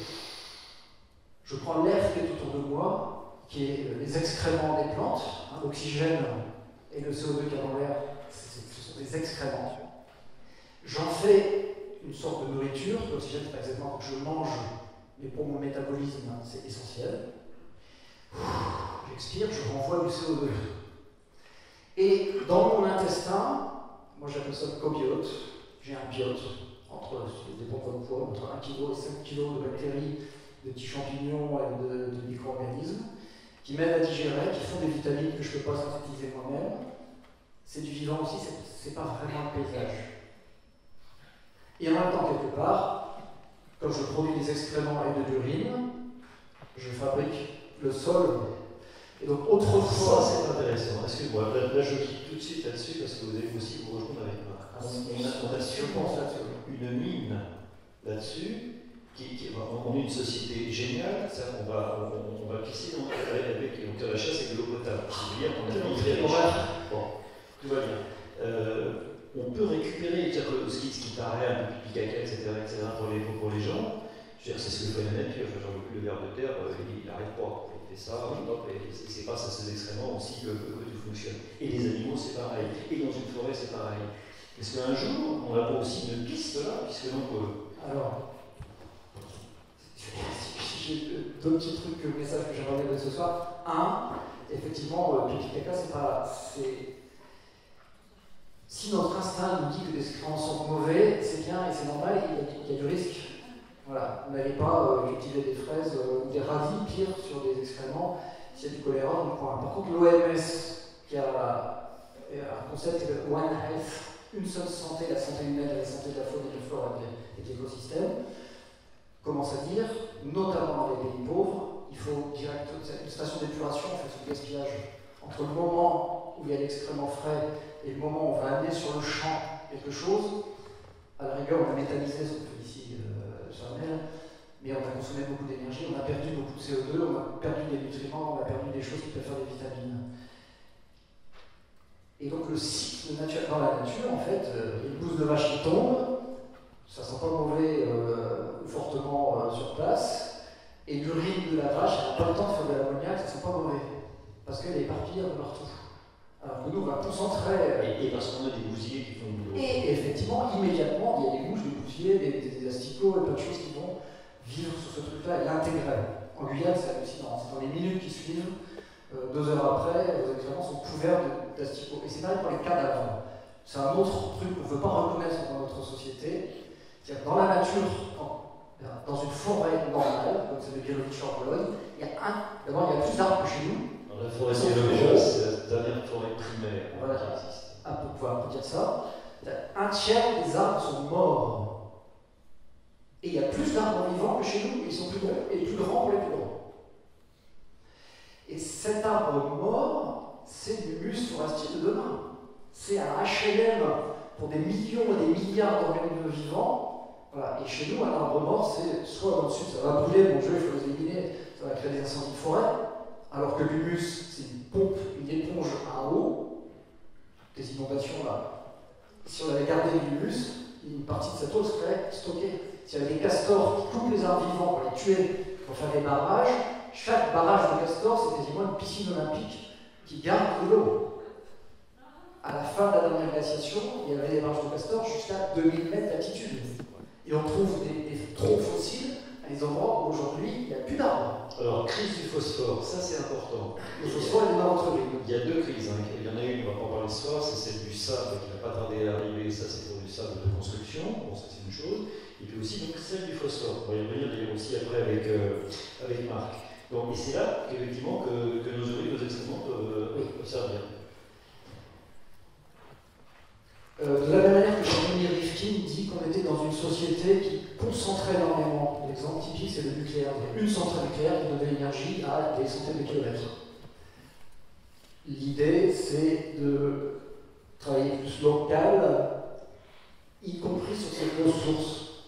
je prends l'air qui est autour de moi, qui est les excréments des plantes, l'oxygène et le CO2 qu'il y a dans l'air, ce sont des excréments. J'en fais une sorte de nourriture, l'oxygène c'est pas exactement que je mange, mais pour mon métabolisme c'est essentiel. J'expire, je renvoie du CO2. Et dans mon intestin, moi j'appelle ça le cobiote, j'ai un biote, entre, ça dépend de votre poids, entre 1 kg et 5 kg de bactéries, de petits champignons et de micro-organismes, qui m'aident à digérer, qui font des vitamines que je ne peux pas synthétiser moi-même. C'est du vivant aussi, c'est pas vraiment le paysage. Et en même temps, quelque part, quand je produis des excréments et de l'urine, je fabrique le sol. Et donc autrefois... Ça, c'est intéressant. Excuse-moi, là je clique tout de suite là-dessus parce que vous allez aussi vous rejoindre avec moi. On a sûrement une mine là-dessus. On est une société géniale, ça, on va pisser avec la chasse avec de l'eau potable. C'est-à-dire qu'on a migré les gens. Bon, tout va bien. On peut récupérer, ce qui paraît un peu pipi caca, etc., pour les gens. C'est ce que fait la nature. Le ver de terre, il n'arrête pas. Il fait ça, et c'est grâce à ces excréments aussi que tout fonctionne. Et les animaux, c'est pareil. Et dans une forêt, c'est pareil. Est-ce qu'un jour, on n'a pas aussi une piste là, puisque donc. Alors, j'ai deux petits trucs, messages que j'aimerais donner ce soir. Un, effectivement, pipi caca, c'est pas. Si notre instinct nous dit que des excréments sont mauvais, c'est bien et c'est normal, il y a du risque. Voilà, vous n'allez pas cultiver des fraises ou des radis, pire, sur des excréments, s'il y a du choléra dans le coin. Par contre, l'OMS, qui a un concept qui s'appelle One Health, une seule santé, la santé humaine, la santé de la faune et de la flore et de l'écosystème, commence à dire, notamment dans les pays pauvres, il faut une station d'épuration, en fait, ce gaspillage entre le moment où il y a l'excrément frais et le moment où on va amener sur le champ quelque chose. À la rigueur, on a méthanisé ce qu'on fait ici sur la mer, mais on a consommé beaucoup d'énergie, on a perdu beaucoup de CO2, on a perdu des nutriments, on a perdu des choses qui peuvent faire des vitamines. Et donc le cycle naturel dans la nature, en fait, il y a une bouse de vache qui tombe, ça sent pas mauvais fortement sur place, et l'urine de la vache, elle n'a pas le temps de faire de l'ammoniac, ça sent pas mauvais, parce qu'elle est éparpillée un peu partout. Alors que nous, on va concentrer. Et parce qu'on a des bousiers qui font du boulot. Et effectivement, immédiatement, il y a des mouches, des bousiers, des asticots, et plein de choses qui vont vivre sur ce truc-là et l'intégrer. En Guyane, c'est hallucinant. C'est dans les minutes qui suivent, 2 heures après, vos excréments sont couverts d'asticots. Et c'est pareil pour les cadavres. C'est un autre truc qu'on ne veut pas reconnaître dans notre société. C'est-à-dire dans la nature, dans une forêt normale, comme c'est le Biélorussie en Pologne, d'abord, il y a plus d'arbres que chez nous. Dans la forêt biélorusse, c'est la dernière forêt primaire qui existe. Pour pouvoir dire ça, un tiers des arbres sont morts. Et il y a plus d'arbres vivants que chez nous, ils sont plus gros et plus grands pour les plus grands. Et cet arbre mort, c'est l'humus forestier de demain. C'est un HLM pour des millions et des milliards d'organismes vivants. Voilà. Et chez nous, un arbre mort, c'est soit dans le sud, ça va brûler, mon Dieu, il faut les éliminer, ça va créer des incendies de forêt. Alors que l'humus, c'est une pompe, une éponge à eau, des inondations là. Si on avait gardé l'humus, une partie de cette eau serait stockée. S'il y avait des castors qui coupent les arbres vivants pour les tuer, pour faire des barrages, chaque barrage de castor, c'est quasiment une piscine olympique qui garde de l'eau. À la fin de la dernière glaciation, il y avait des barrages de castor jusqu'à 2000 mètres d'altitude. Et on trouve des troncs fossiles à des endroits où aujourd'hui il n'y a plus d'arbres. Alors, crise du phosphore, ça c'est important. Le phosphore est dans notre ville. Il y a 2 crises. Hein. Il y en a une, on va pas en parler ce soir, c'est celle du sable qui n'a pas tardé à arriver. Ça, c'est pour du sable de construction. Bon, ça c'est une chose. Et puis aussi donc, celle du phosphore. On va y revenir d'ailleurs aussi après avec Marc. Donc, et c'est là qu'effectivement que nos ouvriers, nos excréments peuvent servir. De la même manière que Jean-Denis Rifkin dit qu'on était dans une société qui concentrait énormément. L'exemple typique, c'est le nucléaire. Il y a une centrale nucléaire qui donnait l'énergie à des centaines de kilomètres. L'idée, c'est de travailler plus local, y compris sur ces ressources.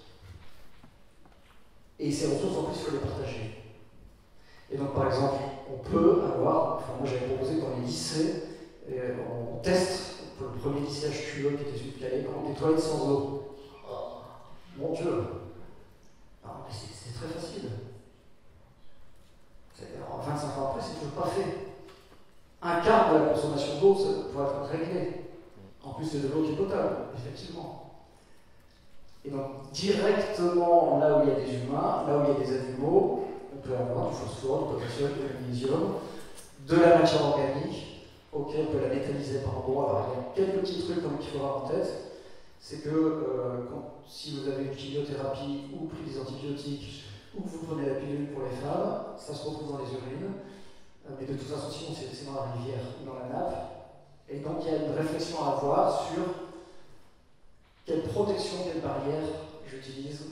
Et ces ressources, en plus, il faut les partager. Et donc, par exemple, on peut avoir, moi j'avais proposé dans les lycées, on teste. Pour le premier lycée HQE qui était celui de Calais, on nettoie sans eau. Oh, mon Dieu! Non, mais c'est très facile. 25 ans après, c'est toujours pas fait. Un quart de la consommation d'eau, ça pourrait être réglé. En plus, c'est de l'eau qui est potable, effectivement. Et donc, directement là où il y a des humains, là où il y a des animaux, on peut avoir du phosphore, du potassium, du magnésium, de la matière organique. Ok, on peut la métalliser par endroits. Alors, il y a quelques petits trucs qu'il faut avoir en tête. C'est que si vous avez une chimiothérapie ou pris des antibiotiques ou que vous prenez la pilule pour les femmes, ça se retrouve dans les urines. Mais de toute façon, sinon, c'est dans la rivière ou dans la nappe. Et donc, il y a une réflexion à avoir sur quelle protection, quelle barrière j'utilise.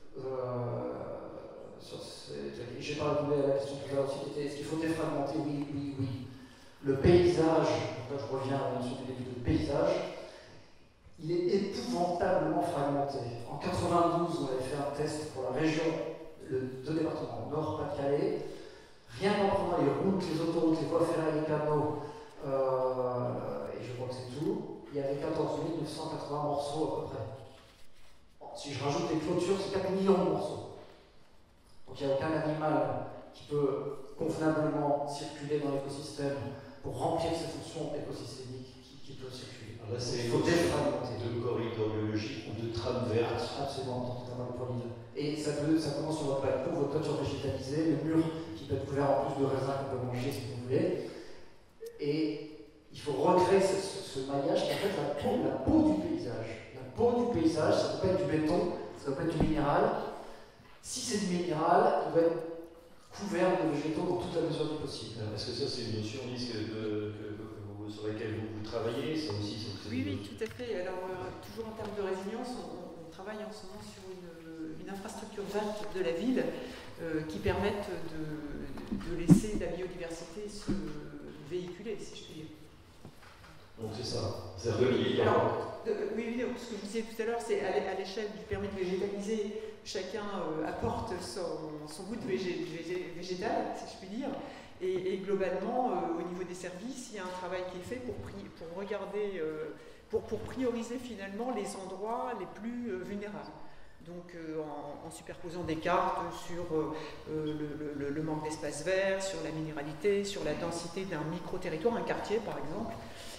J'ai pas répondu à la question tout à l'heure aussi, est-ce qu'il faut défragmenter? Oui, oui, oui. Le paysage, donc là je reviens à la notion du début de paysage, il est épouvantablement fragmenté. En 92, on avait fait un test pour la région, de départements, Nord-Pas-de-Calais, rien qu'en prenant les routes, les autoroutes, les voies ferrées, les canaux, et je crois que c'est tout, il y avait 14 980 morceaux à peu près. Bon, si je rajoute les clôtures, c'est 4 millions de morceaux. Donc il n'y a aucun animal qui peut convenablement circuler dans l'écosystème pour remplir ces fonctions écosystémiques qui peuvent circuler. Alors là, c'est il faut défragmenter. De corridors biologiques ou de trames vertes. Absolument, totalement le premier. Et ça commence sur votre balcon, votre toiture végétalisée, le mur qui peut être couvert en plus de raisins qu'on peut manger si vous voulez. Et il faut recréer ce ce maillage qui est en fait la peau du paysage. La peau du paysage, ça ne peut pas être du béton, ça ne peut pas être du minéral. Si c'est du minéral, il va être couvert de végétaux dans toute la mesure du possible. Est-ce que ça, c'est une notion sur laquelle vous travaillez, ça aussi, oui, tout à fait. Alors, toujours en termes de résilience, on travaille en ce moment sur une infrastructure verte de la ville qui permette de laisser la biodiversité se véhiculer, si je puis dire. Donc c'est ça, c'est relié. Oui, ce que je disais tout à l'heure, c'est à l'échelle du permis de végétaliser, chacun apporte son bout de végétal, si je puis dire. Et globalement, au niveau des services, il y a un travail qui est fait pour regarder, pour prioriser finalement les endroits les plus vulnérables. Donc en superposant des cartes sur le manque d'espace vert, sur la minéralité, sur la densité d'un micro-territoire, un quartier par exemple.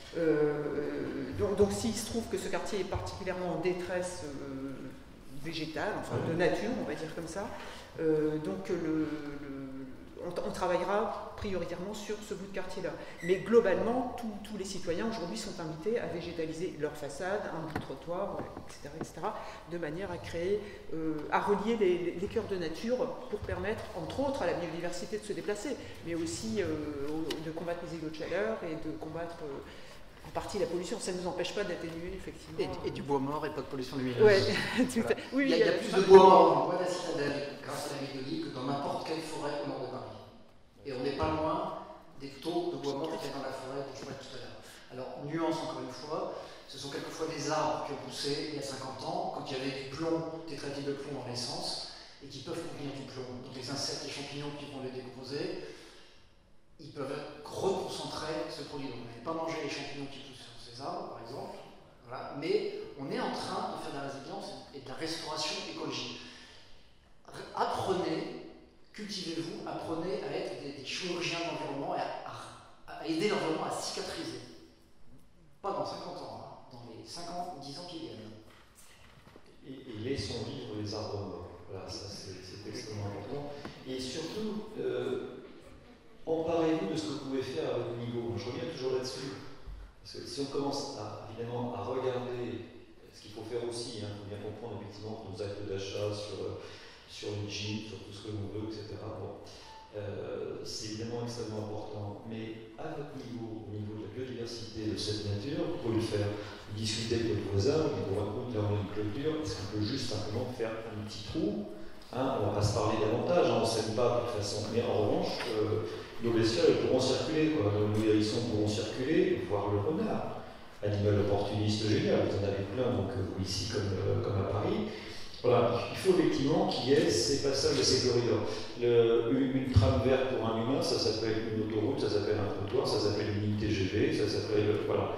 Donc s'il se trouve que ce quartier est particulièrement en détresse végétale, enfin de nature, on va dire comme ça, donc on travaillera prioritairement sur ce bout de quartier-là. Mais globalement, tous les citoyens aujourd'hui sont invités à végétaliser leur façade, un bout de trottoir, etc., de manière à créer, à relier les cœurs de nature pour permettre, entre autres, à la biodiversité de se déplacer, mais aussi de combattre les îlots de chaleur et de combattre en partie la pollution. Ça ne nous empêche pas d'atténuer, effectivement. Et du bois mort et pas de pollution lumineuse. Ouais, voilà. Oui, il y a plus de bois mort dans le bois de la Citadelle grâce à la Vignolie que dans n'importe quelle forêt au nord de Paris. Et on n'est pas loin des taux de bois mort qu'il y a dans la forêt dont je parlais tout à l'heure. Alors, nuance encore une fois, ce sont quelquefois des arbres qui ont poussé il y a 50 ans, quand il y avait du plomb, tétraéthyl de plomb dans l'essence, et qui peuvent contenir du plomb. Donc les insectes, les champignons qui vont les décomposer, ils peuvent reconcentrer ce produit. Donc on ne va pas manger les champignons qui poussent sur ces arbres, par exemple, voilà. Mais on est en train de faire de la résilience et de la restauration écologique. Apprenez, cultivez-vous, apprenez à être des chirurgiens de l'environnement et à aider l'environnement à cicatriser. Pas dans 50 ans, hein, dans les 5 ans, 10 ans qui viennent. Et laissons vivre les arbres morts. Voilà, ça c'est extrêmement important. Et surtout, emparez-vous de ce que vous pouvez faire à votre niveau. Je reviens toujours là-dessus. Parce que si on commence évidemment à regarder ce qu'il faut faire aussi, il faut bien comprendre effectivement nos actes d'achat sur les jeans, sur tout ce que l'on veut, etc. Bon, c'est évidemment extrêmement important. Mais à votre niveau, au niveau de la biodiversité de cette nature, vous pouvez le faire. Discuter avec votre voisin, vous raconte leur une clôture, est-ce qu'on peut juste simplement faire un petit trou, hein, on ne va pas se parler davantage, on ne s'aime pas de toute façon. Mais en revanche, nos bestioles pourront circuler, nos hérissons pourront circuler, voire le renard. Animal opportuniste génial, vous en avez plein, donc vous ici comme à Paris. Voilà, il faut effectivement qu'il y ait ces passages et ces corridors. Une trame verte pour un humain, ça s'appelle une autoroute, ça s'appelle un trottoir, ça s'appelle une ligne TGV, ça s'appelle. Voilà.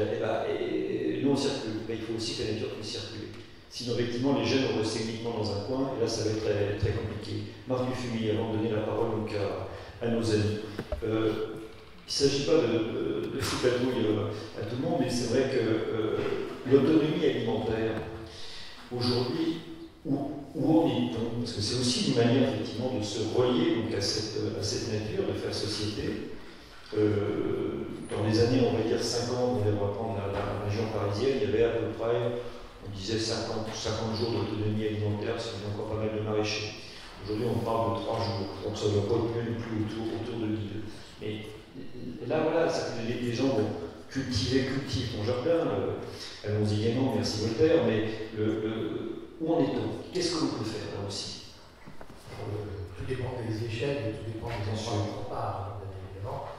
Et nous on circule, mais il faut aussi que la nature puisse circuler. Sinon, effectivement, les jeunes vont rester uniquement dans un coin, et là ça va être très, très compliqué. Marc Dufumier, avant de donner la parole donc à nos amis. Il ne s'agit pas de foutre-la-douille à tout le monde, mais c'est vrai que l'autonomie alimentaire, aujourd'hui, où en est-on? Parce que c'est aussi une manière effectivement de se relier donc, à cette nature, de faire société. Dans les années, on va dire 50, on va prendre la région parisienne, il y avait à peu près, on disait 50 jours d'autonomie alimentaire, si on a encore pas mal de maraîchers. Aujourd'hui, on parle de 3 jours, donc ça ne doit pas être plus autour de l'île. Mais là, voilà, les gens vont cultivent ton jardin, allons-y gaiement, merci Voltaire, mais où en est-on? Qu'est-ce que l'on peut faire là aussi? Tout dépend des échelles et tout dépend des endroits qu'on part, bien évidemment.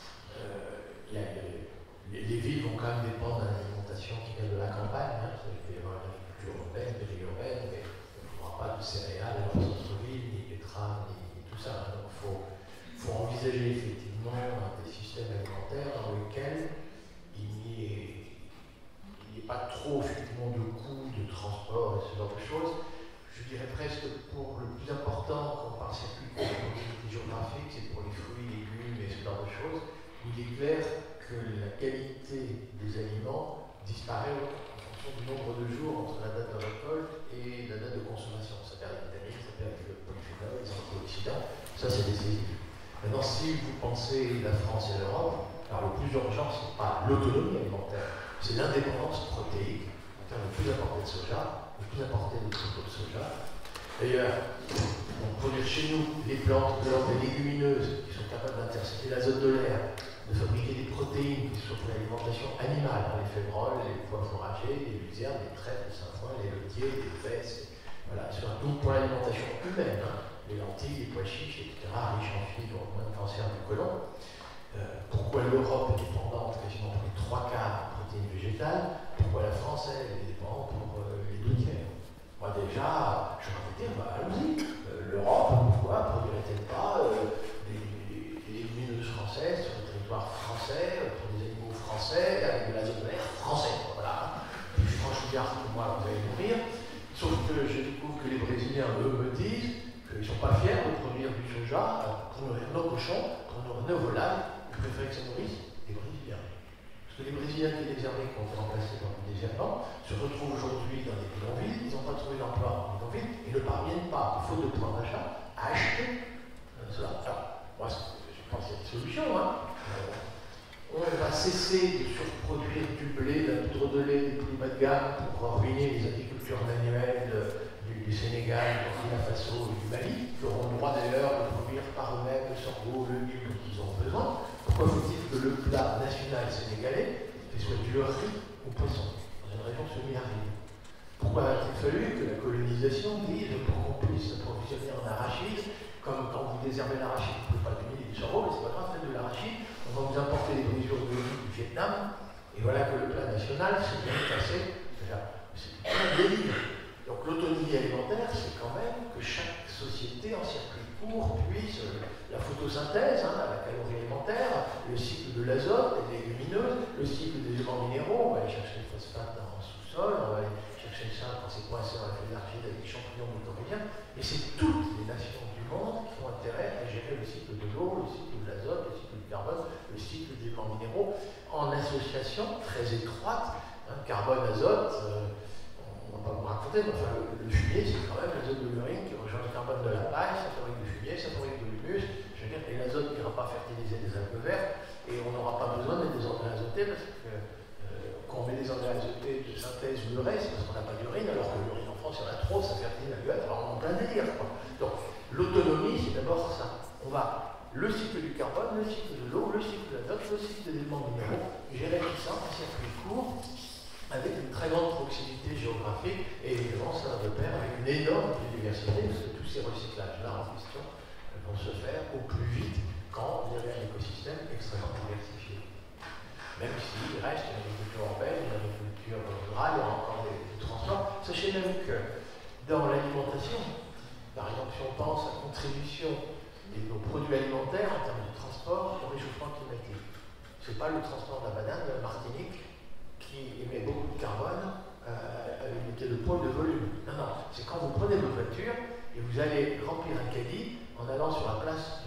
Les villes vont quand même dépendre d'une alimentation qui vient de la campagne. Hein. Il peut y avoir une agriculture urbaine, périurbaine, mais il ne faudra pas de céréales dans les centres-villes, ni des trams, ni tout ça. Donc il faut envisager effectivement des systèmes alimentaires dans lesquels il n'y ait pas trop effectivement de coûts de transport et ce genre de choses. Je dirais presque pour le plus important quand on parle circuit géographique, c'est pour les fruits, légumes et ce genre de choses. Il est clair que la qualité des aliments disparaît en fonction du nombre de jours entre la date de récolte et la date de consommation. Ça perd les vitamines, ça perd le polyphénol, les antioxydants, ça c'est décisif. Maintenant, si vous pensez la France et l'Europe, Alors le plus urgent, ce n'est pas l'autonomie alimentaire, c'est l'indépendance protéique. Le plus important de soja, le plus important des troupeaux de soja. D'ailleurs, on produit chez nous les plantes des légumineuses qui sont capables d'intercepter l'azote de l'air, de fabriquer des protéines qui sont pour l'alimentation animale, les févroles, les pois fourragers, les luzernes, les trèfles, les sainfoins, les lotiers, les fesses, voilà, surtout pour l'alimentation humaine, les lentilles, les pois chiches, etc., riches en fibres, moins de cancer du côlon. Pourquoi l'Europe est dépendante quasiment pour les 3 quarts de protéines végétales? Pourquoi la France, elle est dépendante pour les 2 tiers? Moi déjà, je vais dire, allons-y. L'Europe, pourquoi produirait-elle pas des légumineuses françaises sur le territoire français, pour des animaux français, avec de l'azote de l'air français? Voilà. Puis franchement, pour moi, vous allez mourir. Sauf que je découvre que les Brésiliens, eux, me disent qu'ils ne sont pas fiers de produire du soja pour nourrir nos cochons, pour nourrir nos volailles. Ils préfèrent que ça nourrisse les Brésiliens. Parce que les Brésiliens qui désherbaient, qui ont été remplacés par le désherbant, se retrouvent aujourd'hui dans des bidonvilles, ils n'ont pas trouvé d'emploi en bidonville, et ne parviennent pas, faute de pouvoir d'achat, à acheter cela. Alors, moi, je pense qu'il y a des solutions. On va cesser de surproduire du blé, de la poudre de lait, des produits bas de gamme pour ruiner les agricultures manuelles du Sénégal, du Burkina Faso et du Mali, qui auront le droit d'ailleurs de produire par eux-mêmes le sorgho, le mil dont ils ont besoin. Pourquoi faut-il que le plat national sénégalais soit du riz au poisson dans une région semi-aride? Pourquoi a-t-il fallu que la colonisation dise pour qu'on puisse approvisionner en arachide, comme quand vous désherbez l'arachide, vous ne pouvez pas du mil et du sorgho, mais c'est pas grave, faites de l'arachide, on va vous importer des brisures de riz du Vietnam, et voilà que le plat national s'est bien cassé. C'est un délire. Donc l'autonomie alimentaire, c'est quand même que chaque société en circuit court puisse la photosynthèse, la calorie alimentaire, le cycle de l'azote, les légumineuses, le cycle des éléments minéraux, on va aller chercher le phosphate dans le sous-sol, on va aller chercher ça quand c'est coincé dans la feuille d'argile avec des champignons mycorhiziens, et c'est toutes les nations du monde qui ont intérêt à gérer le cycle de l'eau, le cycle de l'azote, le cycle du carbone, le cycle des éléments minéraux, en association très étroite, carbone, azote, on ne va pas vous raconter, mais enfin, le fumier, c'est quand même l'azote de l'urine qui rejoint le carbone de la paille, ça fabrique du fumier, ça fabrique de l'humus. Je veux dire, et l'azote n'ira pas fertiliser des algues vertes, et on n'aura pas besoin de mettre des engrais azotés, parce que quand on met des engrais azotés de synthèse ou l'urée, c'est parce qu'on n'a pas d'urine, alors que l'urine en France, il y en a trop, ça fertilise l'algue verte, alors on est en plein délire, quoi. Donc, l'autonomie, c'est d'abord ça. On va le cycle du carbone, le cycle de l'eau, le cycle de l'azote, le cycle des éléments minéraux, gérer tout ça en circuit court, avec une très grande proximité géographique, et évidemment ça va de pair avec une énorme biodiversité, parce que tous ces recyclages-là en question vont se faire au plus vite quand il y avait un écosystème extrêmement diversifié. Même s'il reste une agriculture urbaine, une agriculture rurale, il y a encore des transports. Sachez même que dans l'alimentation, par exemple, si on pense à la contribution de nos produits alimentaires en termes de transport au réchauffement climatique, ce n'est pas le transport de la banane de la Martinique qui émet beaucoup de carbone à l'unité de poids et de volume. Non, non, c'est quand vous prenez votre voiture et vous allez remplir un caddie en allant sur la place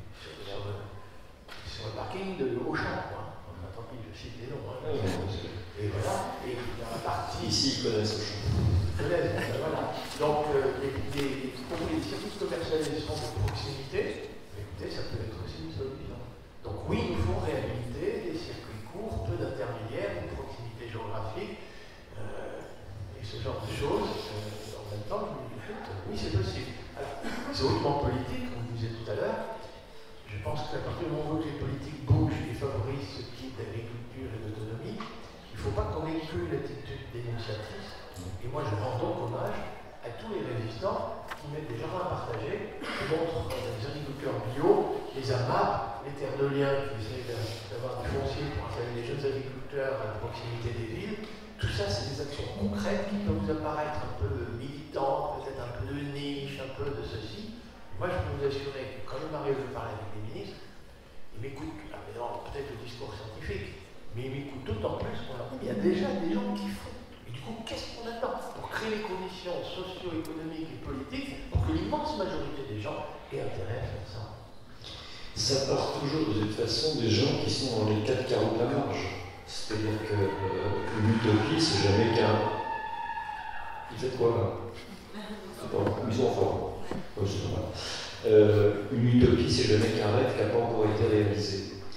sur le parking de Auchan. Enfin, tant pis, je cite les noms. Et voilà, et dans la partie... Ici, ils connaissent Auchan. Ils connaissent, voilà. Donc, pour les circuits de commercialisation de proximité, écoutez, ça peut être aussi une solution. Donc oui, il nous faut réhabiliter des circuits courts, peu d'intermédiaires, une proximité géographique, et ce genre de choses. En même temps, je me dis, oui, c'est possible. C'est hautement politique, comme je disais tout à l'heure. Je pense qu'à partir du moment où les politiques bougent et favorisent ce type d'agriculture et d'autonomie, il ne faut pas qu'on ait que une attitude dénonciatrice. Et moi, je rends donc hommage à tous les résistants qui mettent des jardins partagés, qui montrent les agriculteurs bio, les AMAP, les terres de liens qui essaient d'avoir du foncier pour installer les jeunes agriculteurs à la proximité des villes. Tout ça, c'est des actions concrètes qui peuvent vous apparaître un peu militantes, peut-être un peu de niche, un peu de ceci. Moi, je peux vous assurer que quand il m'arrive de parler avec des ministres, ils m'écoutent, peut-être le discours scientifique, mais ils m'écoutent d'autant plus qu'on leur dit qu'il y a déjà des gens qui font. Et du coup, qu'est-ce qu'on attend pour créer les conditions socio-économiques et politiques pour que l'immense majorité des gens aient intérêt à faire ça? Ça part toujours de toute façon des gens qui sont dans les 4 carreaux de la marge. C'est-à-dire qu'une utopie, c'est jamais qu'un. Il fait quoi là? Ils sont en forme. Une utopie, c'est jamais qu'un rêve qui n'a pas encore été réalisé.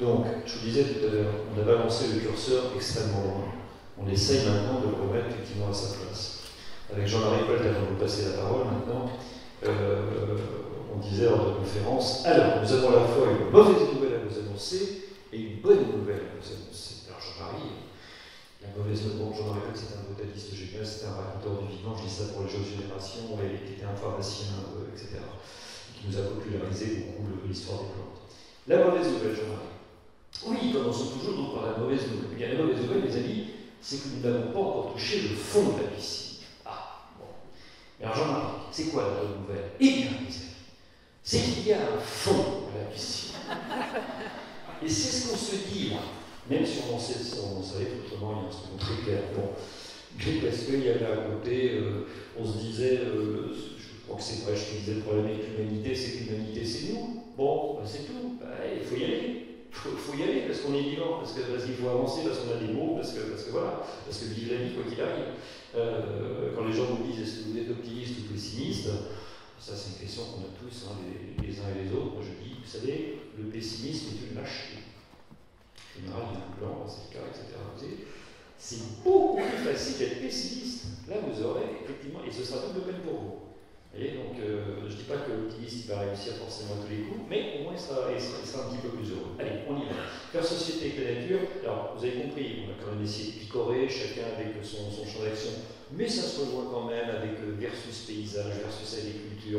Donc, je vous disais tout à l'heure, on a balancé le curseur extrêmement loin. On essaye maintenant de le remettre effectivement à sa place. Avec Jean-Marie Paul, avant de vous passer la parole maintenant, on disait lors de la conférence, alors nous avons à la fois une mauvaise nouvelle à vous annoncer et une bonne nouvelle à vous annoncer. Alors Jean-Marie, la mauvaise nouvelle, Jean-Marie Paul, c'était un botaniste génial, c'était un raconteur du vivant, je dis ça pour les jeunes générations, et qui était un pharmacien, etc., qui nous a popularisé beaucoup l'histoire des plantes. La mauvaise nouvelle, Jean-Marie. Oui, commençons toujours donc par la mauvaise nouvelle. Eh bien, la mauvaise nouvelle, mes amis, c'est que nous n'avons pas encore touché le fond de la piscine. Ah, bon. Alors Jean-Marie, c'est quoi la bonne nouvelle? Eh bien, mes amis, c'est qu'il y a un fond à la piscine. Et c'est ce qu'on se dit, là. Même si on savait autrement, il y a un second très clair. Bon, parce qu'il y avait à côté, on se disait, je crois que c'est vrai, je te disais, le problème avec l'humanité, c'est que l'humanité, c'est nous. Bon, ben, c'est tout. Ben, il faut y aller. Il faut y aller parce qu'on est vivant, parce qu'il faut avancer, parce qu'on a des mots, parce que voilà, parce que vive la vie quoi qu'il arrive. Quand les gens vous disent est-ce que vous êtes optimiste ou pessimiste, ça c'est une question qu'on a tous, hein, les uns et les autres. Moi je dis, vous savez, le pessimisme est une lâcheté. En général, il y a un plan, c'est le cas, etc. C'est beaucoup plus facile d'être pessimiste. Là vous aurez effectivement, et ce sera double peine pour vous. Vous voyez, donc je ne dis pas que l'optimiste va réussir forcément à tous les coups, mais au moins il sera un petit peu plus heureux. Allez, on y va. Faire société avec la nature, alors vous avez compris, on a quand même essayé de picorer, chacun avec son champ d'action, mais ça se rejoint quand même avec versus paysage, versus agriculture,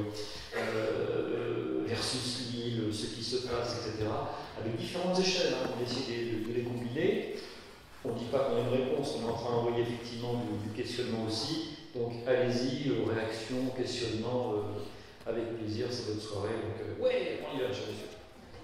versus l'île, ce qui se passe, etc. Avec différentes échelles, hein. On a essayé de les combiner. On ne dit pas qu'on a une réponse, on est en train d'envoyer effectivement du questionnement aussi. Donc allez-y, réaction, questionnement, avec plaisir, c'est votre soirée. Donc, ouais, on y va, cher monsieur.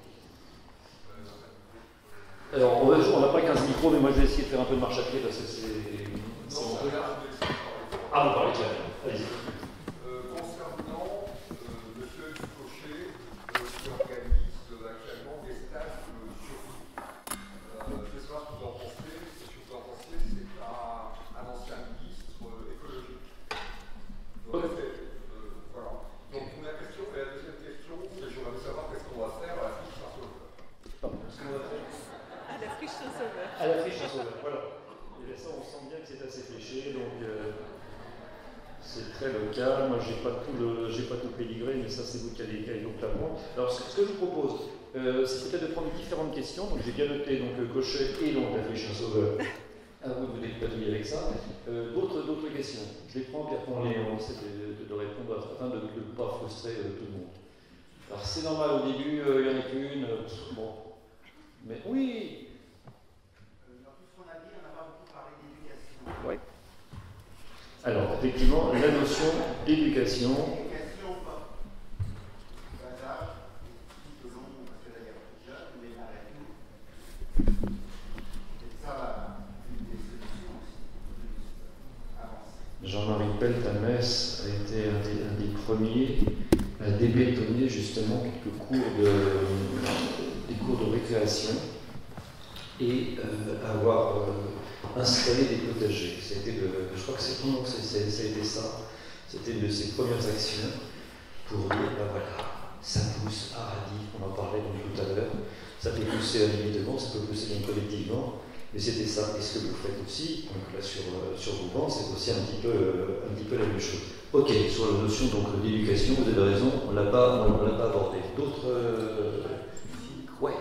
Alors, on n'a pas 15 micros, mais moi je vais essayer de faire un peu de marche à pied parce que c'est mon truc. Ah, vous parlez clair, allez-y. Concernant monsieur Ducochet, qui organise actuellement des stages sur je vais savoir ce que vous en pensez. Ce que vous en pensez, c'est un ancien ministre écologique. Donc, voilà. Donc, la question, et la deuxième question, c'est j'aimerais savoir qu'est-ce qu'on va faire à la friche Saint-Sauveur. À la friche Saint-Sauveur. À la friche Saint-Sauveur, voilà. Et ça, on sent bien que c'est assez fléché, donc c'est très local. Moi, j'ai pas tout pédigré, mais ça, c'est vous qui allez donc l'apprendre. Alors, ce que je vous propose, c'est peut-être de prendre différentes questions. Donc, j'ai bien noté donc Cochet et donc la friche Saint-Sauveur. Ah, vous n'êtes pas douillé avec ça. D'autres questions. Je les prends, puis après on essaie de répondre afin de ne pas frustrer tout le monde. Alors, c'est normal, au début, il n'y en a qu'une. Bon. Mais oui. Dans tout ce qu'on a dit, on n'a pas beaucoup parlé d'éducation. Oui. Alors, effectivement, la notion d'éducation. Éducation, pas. Bazar, tout au long, parce que là, il y a beaucoup de jeunes, mais malgré tout. C'est ça, une des solutions aussi, avancer. Jean-Marie Pelt à Metz a été un des premiers à débétonner justement quelques des cours de récréation et à avoir installé des potagers. Je crois que ça a été ça. C'était une de ses premières actions pour dire, ben voilà, ça pousse à radis, on en parlait donc tout à l'heure, ça peut pousser individuellement, ça peut pousser donc collectivement, mais c'était ça. Et ce que vous faites aussi, donc là sur vos bancs, c'est aussi un petit peu la même chose. Ok, sur la notion donc d'éducation, vous avez raison, on l'a pas abordé. D'autres ouais.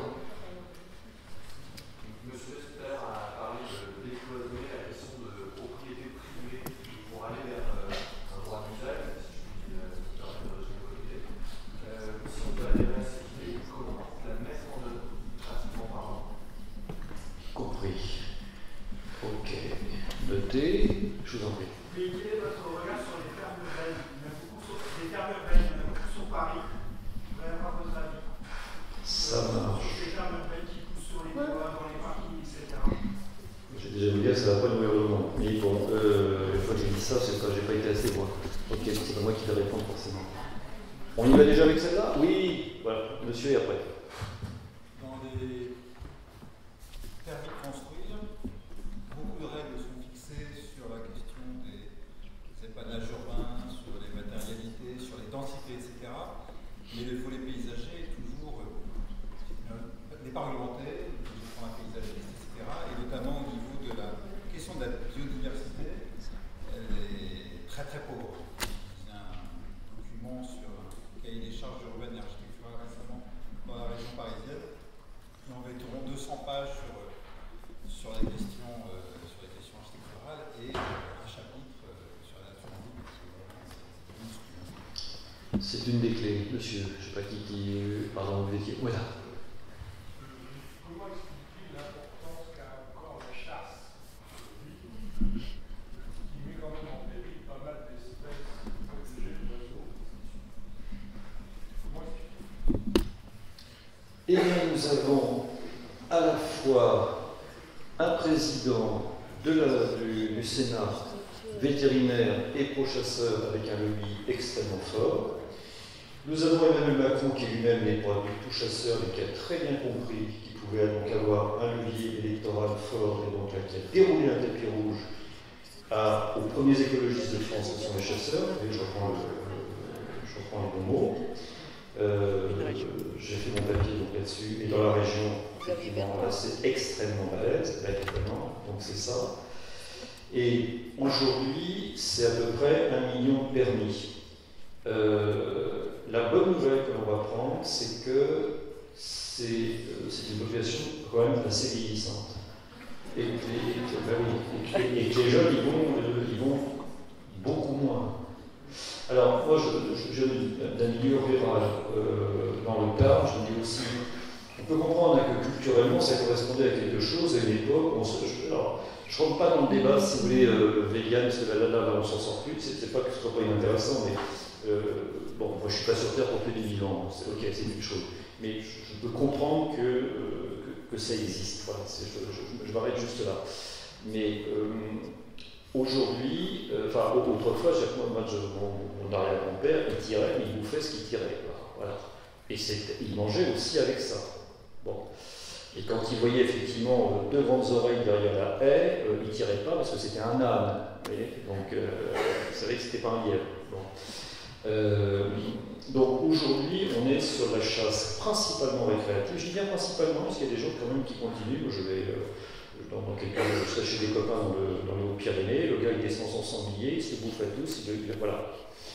Monsieur Esper a parlé de décloisonner la question de propriété privée pour aller vers un droit d'usage, si je puis permettre de généraliser. Si on peut aller vers cette idée, comment la mettre en œuvre, pratiquement parlant. Compris. Ok. Notez, je vous en prie. Mais quel est votre regard sur les fermes urbaines? Les fermes urbaines, il y en a beaucoup sur Paris. Je voudrais avoir votre avis. Ça marche. Les fermes urbaines qui poussent sur les toits, dans les parkings, etc. J'ai déjà vous dire que ça ne va pas nourrir le monde. Mais bon, une fois que j'ai dit ça, c'est pas, j'ai pas été assez loin. Ok, c'est pas moi qui vais répondre forcément. On y va déjà avec celle-là? Oui. Voilà, monsieur et après. Dans les permis de construire, beaucoup de règles sont fixées sur la question des épanages urbains, sur les matérialités, sur les densités, etc. Mais le volet paysager est toujours n'est pas réglementé, etc. Et notamment au niveau de la question de la biodiversité, elle est très très pauvre. Il y a un document sur un cahier des charges urbaines et architecturales récemment dans la région parisienne. Et on va environ 200 pages sur les questions architecturales et un chapitre sur la nature en ville. C'est une des clés, monsieur. Je ne sais pas qui pardon, vous étiez. Voilà. Comment expliquer l'importance qu'a encore la chasse aujourd'hui, qui met quand même en péril pas mal d'espèces protégées d'oiseaux? Comment expliquer? Eh bien, nous avons à la fois un président du Sénat vétérinaire et pro-chasseur avec un lobby extrêmement fort. Nous avons Emmanuel Macron qui lui-même n'est pas du tout chasseur mais qui a très bien compris qu'il pouvait donc avoir un levier électoral fort et donc qui a déroulé un tapis rouge aux premiers écologistes de France qui sont les chasseurs. Et je reprends les bons mots. J'ai fait mon papier là-dessus et dans la région, effectivement, c'est extrêmement balèze, évidemment, donc c'est ça. Et aujourd'hui, c'est à peu près 1 million de permis. La bonne nouvelle que l'on va prendre, c'est que c'est une population quand même assez vieillissante. Et que les jeunes, ils vont beaucoup moins. Alors, moi, je d'un milieu rural dans le Tarn, je me dis aussi, on peut comprendre que culturellement, ça correspondait à quelque chose, à une époque, alors, je ne rentre pas dans le débat, si vous voulez, vegan, parce que là, on s'en sort plus, c'est pas que ce soit pas inintéressant, mais bon, moi, je suis pas sur Terre pour tuer des vivants, c'est ok, c'est une chose, mais je peux comprendre que ça existe, voilà, je m'arrête juste là. Mais aujourd'hui, enfin, autrefois, mon arrière-grand-père, il tirait, mais il bouffait ce qu'il tirait. Voilà. Et il mangeait aussi avec ça. Bon. Et quand il voyait effectivement deux grandes oreilles derrière la haie, il ne tirait pas parce que c'était un âne. Donc, il savait que ce n'était pas un lièvre. Bon. Donc aujourd'hui, on est sur la chasse principalement récréative. Je dis bien principalement parce qu'il y a des gens quand même qui continuent. Je vais. Dans quelques jours, je serai chez des copains dans les Hautes-Pyrénées, le gars il descend son sanglier, il se bouffe à tous, voilà.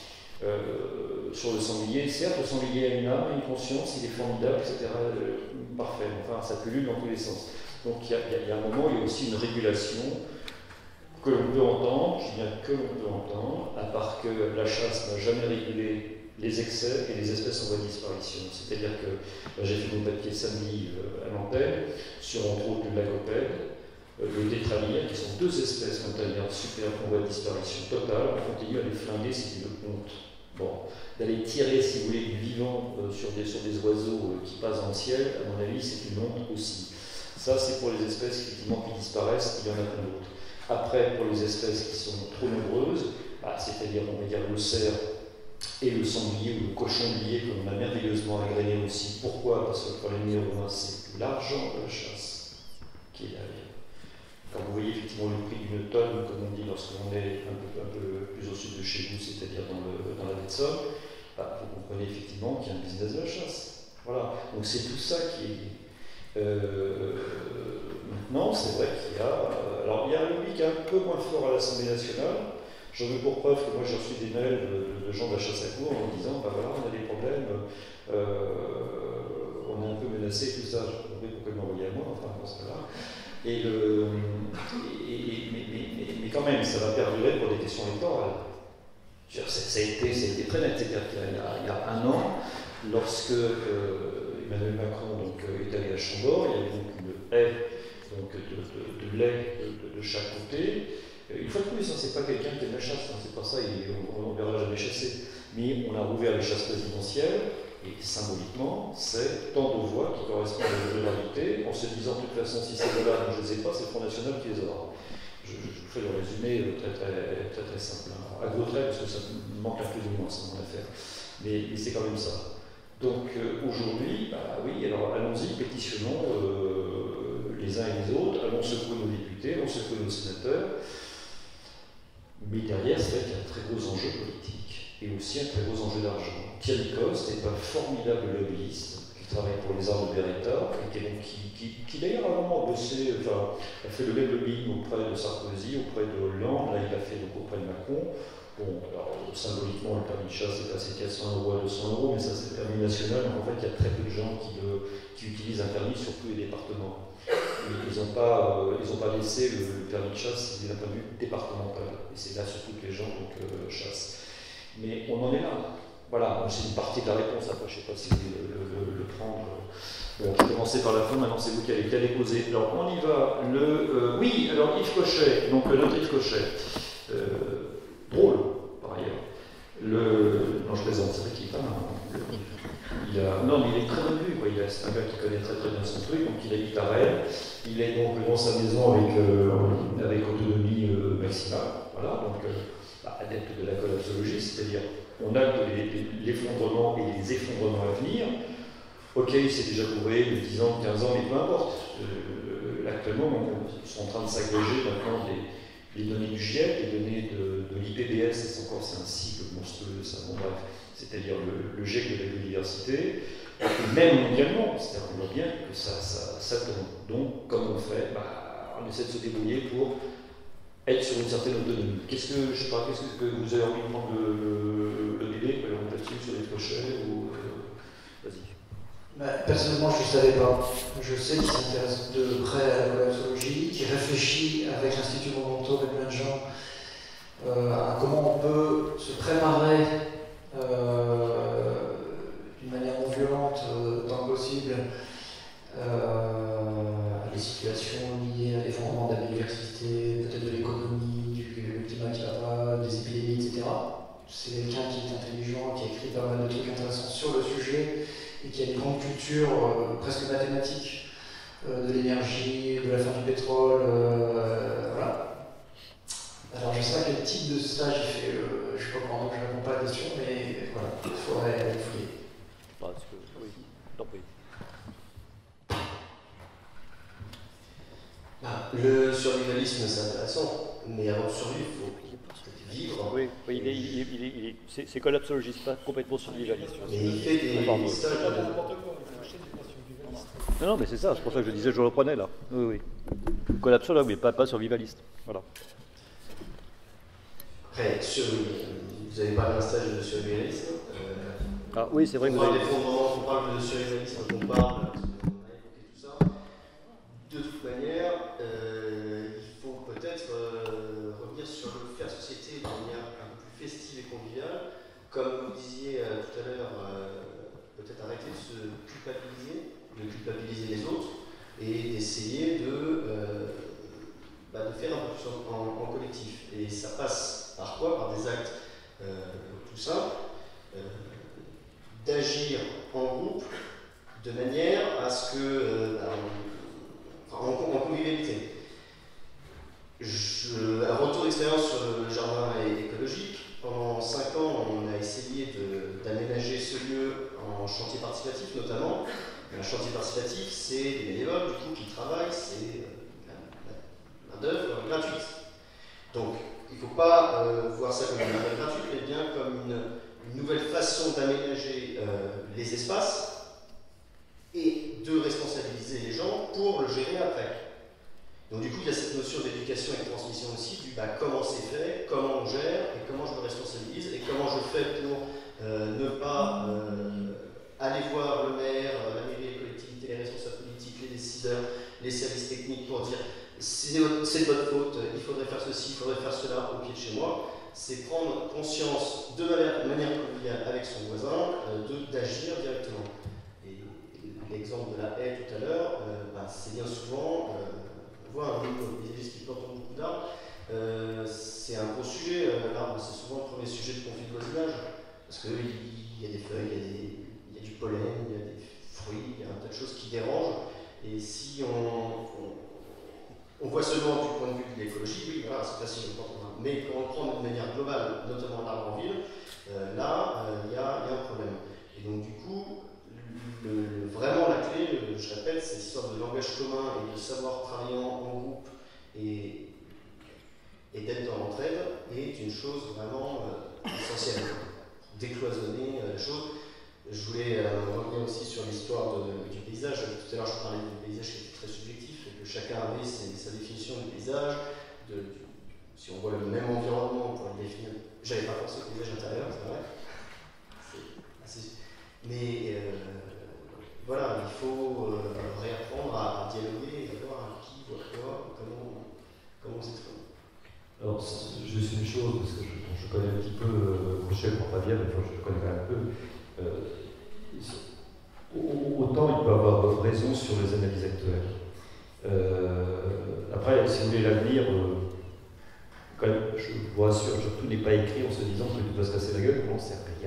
Sur le sanglier, certes, le sanglier a une âme, une conscience, il est formidable, etc. Parfait, enfin ça pullule dans tous les sens. Donc il y a un moment, il y a aussi une régulation que l'on peut entendre, je dis bien que l'on peut entendre, à part que la chasse n'a jamais régulé les excès et les espèces en voie de disparition. C'est-à-dire que j'ai fait mon papier samedi à l'antenne sur entre autres le lagopède, le tétralyre, qui sont deux espèces montagnardes superbes en voie de disparition totale. On continue à les flinguer, c'est une honte. Bon, d'aller tirer, si vous voulez, du vivant sur des oiseaux qui passent dans le ciel, à mon avis, c'est une honte aussi. Ça, c'est pour les espèces effectivement qui disparaissent, il y en a plein d'autres. Après, pour les espèces qui sont trop nombreuses, c'est-à-dire, on va dire, le cerf et le sanglier ou le cochonglier, que l'on a merveilleusement agrégé aussi. Pourquoi? Parce que le problème numéro 1, c'est l'argent de la chasse qui est derrière. Quand vous voyez effectivement le prix d'une tonne, comme on dit lorsqu'on est un peu plus au sud de chez vous, c'est-à-dire dans la baie de Somme, vous comprenez effectivement qu'il y a un business de la chasse. Voilà. Donc c'est tout ça qui est. Maintenant, c'est vrai qu'il y a. Alors, il y a un lobby qui est un peu moins fort à l'Assemblée nationale. J'en veux pour preuve que moi j'ai reçu des mails de gens de la chasse à cour en disant voilà, on a des problèmes, on est un peu menacé, tout ça. Je ne sais pas pourquoi ils m'envoyaient à moi, enfin, bon, c'est pas grave. Mais quand même, ça va perdurer pour des questions électorales. Ça a été très net. C'est-à-dire qu'il y a un an, lorsque Emmanuel Macron est allé à Chambord, il y avait donc une haie de lait de chaque côté. Une fois de plus, c'est pas quelqu'un qui aime la chasse, c'est pas ça, on ne verra jamais chasser. Mais on a rouvert les chasses présidentielles, et symboliquement, c'est tant de voix qui correspondent à la majorité, en se disant de toute façon, si ces voix-là, je ne les ai pas, c'est le Front National qui les aura. Je vous fais le résumé très simple, à gros traits, parce que ça manque un peu de moins, c'est mon affaire. Mais c'est quand même ça. Donc aujourd'hui, oui, alors allons-y, pétitionnons les uns et les autres, allons secouer nos députés, allons secouer nos sénateurs. Mais derrière, c'est vrai qu'il y a un très gros enjeu politique et aussi un très gros enjeu d'argent. Thierry Coste est un formidable lobbyiste, qui est travaille pour les armes de Beretta, et qui d'ailleurs à un moment bossé, enfin, a fait le même lobbying auprès de Sarkozy, auprès de Hollande, là il a fait donc auprès de Macron. Bon, alors symboliquement, le permis de chasse est passé de 400 € à 200 €, mais ça c'est le permis national, donc en fait il y a très peu de gens qui utilisent un permis sur tous les départements. Ils n'ont pas laissé le permis de chasse d'un point de vue départemental, et c'est là surtout que les gens chassent. Mais on en est là. Voilà, c'est une partie de la réponse, après je ne sais pas si vous voulez le prendre. Bon, je vais commencer par la fin, maintenant c'est vous qui allez poser. Alors on y va. Oui, alors Yves Cochet, donc notre Yves Cochet. Drôle, par ailleurs. Non, je plaisante, c'est vrai qu'il est pas mal. Non, mais il est très bien vu, quoi. C'est un gars qui connaît très bien son truc, donc il habite à Rennes. Il est donc dans sa maison avec autonomie maximale. Voilà, donc adepte de la collapsologie, c'est-à-dire on a l'effondrement et les effondrements à venir. Ok, il s'est déjà couvré de 10 ans, 15 ans, mais peu importe. Actuellement, ils sont en train de s'agréger maintenant les données du GIEC, les données de l'IPBES, c'est un cycle monstrueux, ça, bon bref, c'est-à-dire le GIEC de la biodiversité, et même mondialement, c'est-à-dire qu'on voit bien que ça tourne. Donc, comme on fait, on essaie de se débrouiller pour être sur une certaine autonomie. Qu'est-ce que vous avez envie de prendre le bébé, là-dessus, sur les crochets, ou vas-y. Personnellement, je ne savais pas. Je sais qu'il s'intéresse de près à la collapsologie, qu'il réfléchit avec l'Institut Momento, avec plein de gens, à comment on peut se préparer d'une manière non violente, tant que possible, à des situations liées à l'effondrement de la biodiversité, peut-être de l'économie, du climat qui va pas, des épidémies, etc. C'est quelqu'un qui est intelligent, qui a écrit pas mal de trucs intéressants sur le sujet, et qui a une grande culture presque mathématique de l'énergie, de la fin du pétrole, voilà. Alors je sais pas quel type de stage il fait, je ne sais pas comment, je ne réponds pas à la question, mais voilà, il faudrait aller fouiller. Oui, t'en prie. Le survivalisme c'est intéressant, mais avant de survivre, il faut vivre. Oui, c'est collapsologiste, pas complètement survivaliste. Mais il fait des stages. Non, mais c'est ça, c'est pour ça que je disais, je le reprenais là. Oui. Collapsologue, mais pas survivaliste. Voilà. Après, vous avez parlé d'un stage de survivalisme. Ah oui, c'est vrai que vous avez. On parle de survivalisme, on parle, on a évoqué tout ça. De toute manière, il faut peut-être revenir sur le faire société de manière un peu plus festive et conviviale. Comme vous disiez tout à l'heure, peut-être arrêter de se culpabiliser, de culpabiliser les autres et d'essayer de faire un peu plus en collectif. Et ça passe par quoi? Par des actes tout simples, d'agir en groupe de manière à ce que, en convivialité. Un retour d'expérience sur le jardin écologique. Pendant 5 ans, on a essayé d'aménager ce lieu en chantier participatif notamment. Un chantier participatif, c'est des bénévoles du coup qui travaillent, c'est la main-d'œuvre gratuite. Donc, il ne faut pas voir ça comme une main-d'œuvre gratuite, mais bien comme une nouvelle façon d'aménager les espaces et de responsabiliser les gens pour le gérer après. Donc du coup, il y a cette notion d'éducation et de transmission aussi, du comment c'est fait, comment on gère, et comment je me responsabilise, et comment je fais pour ne pas aller voir le maire, la mairie, les collectivités, les responsables politiques, les décideurs, les services techniques pour dire c'est de votre faute, il faudrait faire ceci, il faudrait faire cela au pied de chez moi. C'est prendre conscience de manière conviviale avec son voisin, d'agir directement. Et l'exemple de la haie tout à l'heure, c'est bien souvent, on voit les églises qui plantent beaucoup d'arbres, c'est un gros sujet, l'arbre, c'est souvent le premier sujet de conflit de voisinage, parce qu'il y a des feuilles, il y a du pollen, il y a des fruits, il y a un tas de choses qui dérangent, et si on voit seulement du point de vue de l'écologie, oui, voilà, c'est facile, mais quand on prend de manière globale, notamment l'arbre en ville, là, il y a un problème. Et donc du coup, vraiment la clé, je répète, cette histoire de langage commun et de savoir travailler en groupe et d'être dans l'entraide est une chose vraiment essentielle. Décloisonner la chose. Je voulais revenir aussi sur l'histoire du paysage. Tout à l'heure, je parlais du paysage qui était très subjectif et que chacun avait sa définition du paysage. Si on voit le même environnement, on pourrait le définir. J'avais pas pensé au paysage intérieur, c'est vrai. Mais voilà, il faut réapprendre à dialoguer et voir qui voit quoi, comment s'exprimer. Alors, juste une chose, parce que je connais un petit peu Rochelle pour pas dire, mais je le connais quand même un peu. Autant il peut avoir raison sur les analyses actuelles. Après, si vous voulez l'avenir, quand même, je vous rassure, tout n'est pas écrit en se disant que tout va se casser la gueule, on n'en sait rien.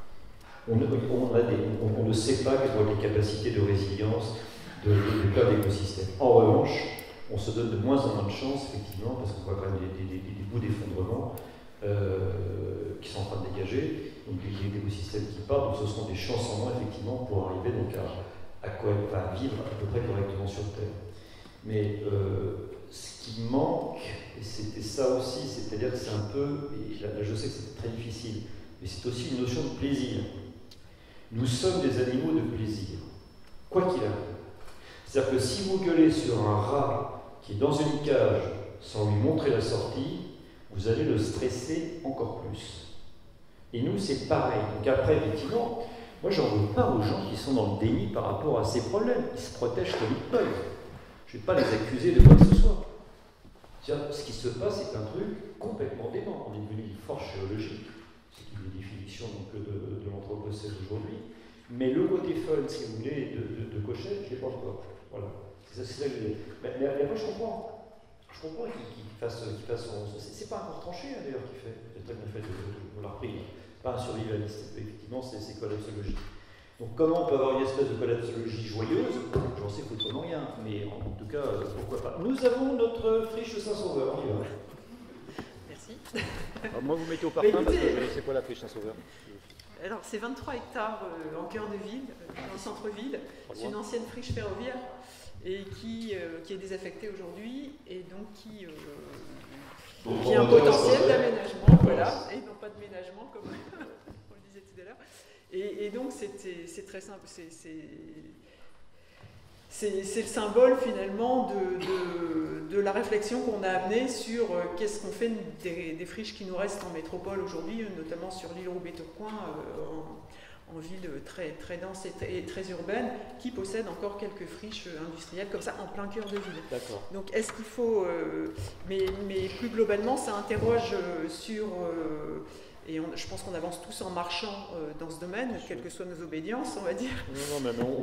On ne sait pas quelles vont être les capacités de résilience de plein d'écosystèmes. En revanche, on se donne de moins en moins de chance, effectivement, parce qu'on voit quand même des bouts d'effondrement qui sont en train de dégager, donc des écosystèmes qui partent, donc ce sont des chances en moins, effectivement, pour arriver donc à vivre à peu près correctement sur Terre. Mais ce qui manque, et c'était ça aussi, c'est-à-dire que c'est un peu, et là je sais que c'est très difficile, mais c'est aussi une notion de plaisir. Nous sommes des animaux de plaisir, quoi qu'il arrive. C'est-à-dire que si vous gueulez sur un rat qui est dans une cage sans lui montrer la sortie, vous allez le stresser encore plus. Et nous, c'est pareil. Donc après, effectivement, moi, j'en veux pas aux gens qui sont dans le déni par rapport à ces problèmes. Ils se protègent comme ils peuvent. Je ne vais pas les accuser de quoi que ce soit. Ce qui se passe, c'est un truc complètement dément. On est devenu une force géologique. C'est une des définitions donc, de l'anthropocène aujourd'hui. Mais le côté fun, si vous voulez, de Cochet, je ne l'ai pas encore. Voilà. C'est ça que je veux dire. Mais après, je comprends. Je comprends qu'il fasse son. C'est pas un tranché, hein, d'ailleurs, qu'il fait. C'est très bien fait de la reprise. C'est pas un survivaliste. Effectivement, c'est collapsologie. Donc, comment on peut avoir une espèce de collapsologie joyeuse? J'en sais foutrement rien. Mais en tout cas, pourquoi pas. Nous avons notre friche Saint-Sauveur. On y va. Merci. Alors, moi, vous mettez au parfum parce que je sais quoi la friche Saint-Sauveur. Alors, c'est 23 hectares en cœur de ville, dans le centre-ville. C'est une ancienne friche ferroviaire et qui est désaffectée aujourd'hui et donc qui a un potentiel d'aménagement, voilà, et non pas de ménagement comme on le disait tout à l'heure. Et donc, c'est très simple. C'est le symbole finalement de la réflexion qu'on a amenée sur qu'est-ce qu'on fait des friches qui nous restent en métropole aujourd'hui, notamment sur l'île Roubaix-Tourcoing, en ville très, très dense et très urbaine, qui possède encore quelques friches industrielles comme ça en plein cœur de ville. D'accord. Donc est-ce qu'il faut... mais plus globalement, ça interroge sur... Et je pense qu'on avance tous en marchant dans ce domaine, quelles que soient nos obédiences, on va dire. Non, mais non.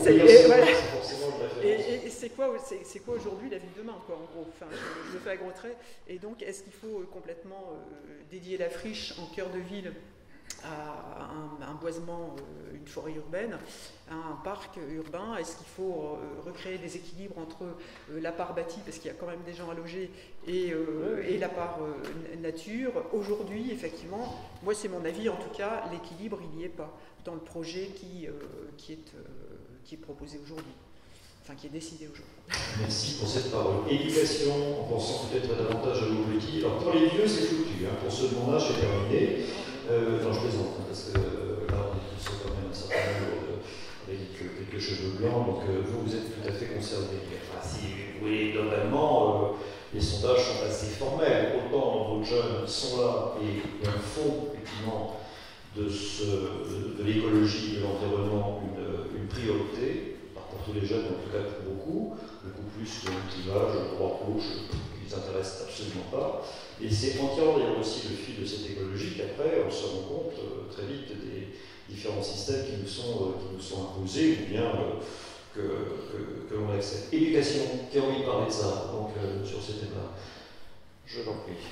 Et c'est quoi aujourd'hui la ville de demain, quoi, en gros. Enfin, je le fais à gros traits. Et donc, est-ce qu'il faut complètement dédier la friche en cœur de ville à un boisement, une forêt urbaine, à un parc urbain? Est-ce qu'il faut recréer des équilibres entre la part bâtie, parce qu'il y a quand même des gens à loger, et la part nature? Aujourd'hui, effectivement, moi c'est mon avis, en tout cas, l'équilibre, il n'y est pas dans le projet qui est proposé aujourd'hui, enfin qui est décidé aujourd'hui. Merci pour cette parole. Éducation, en pensant peut-être davantage à nos petits. Alors pour les vieux, c'est foutu. Hein. Pour ceux de mon âge, c'est terminé. Non, je plaisante, parce que là, on est tous quand même un certain nombre avec quelques cheveux blancs, donc vous êtes tout à fait concernés. Enfin, si vous voulez, globalement, les sondages sont assez formels. Autant vos jeunes sont là et font effectivement de l'écologie, de l'environnement une priorité, pour tous les jeunes, en tout cas pour beaucoup plus de clivage droite-gauche qui ne les intéresse absolument pas. Et c'est en tirant d'ailleurs aussi le fil de cette écologie qu'après on se rend compte très vite des différents systèmes qui nous sont imposés ou bien que l'on accepte. Éducation, qui a envie de parler de ça donc, sur ces thèmes-là? Je l'en prie.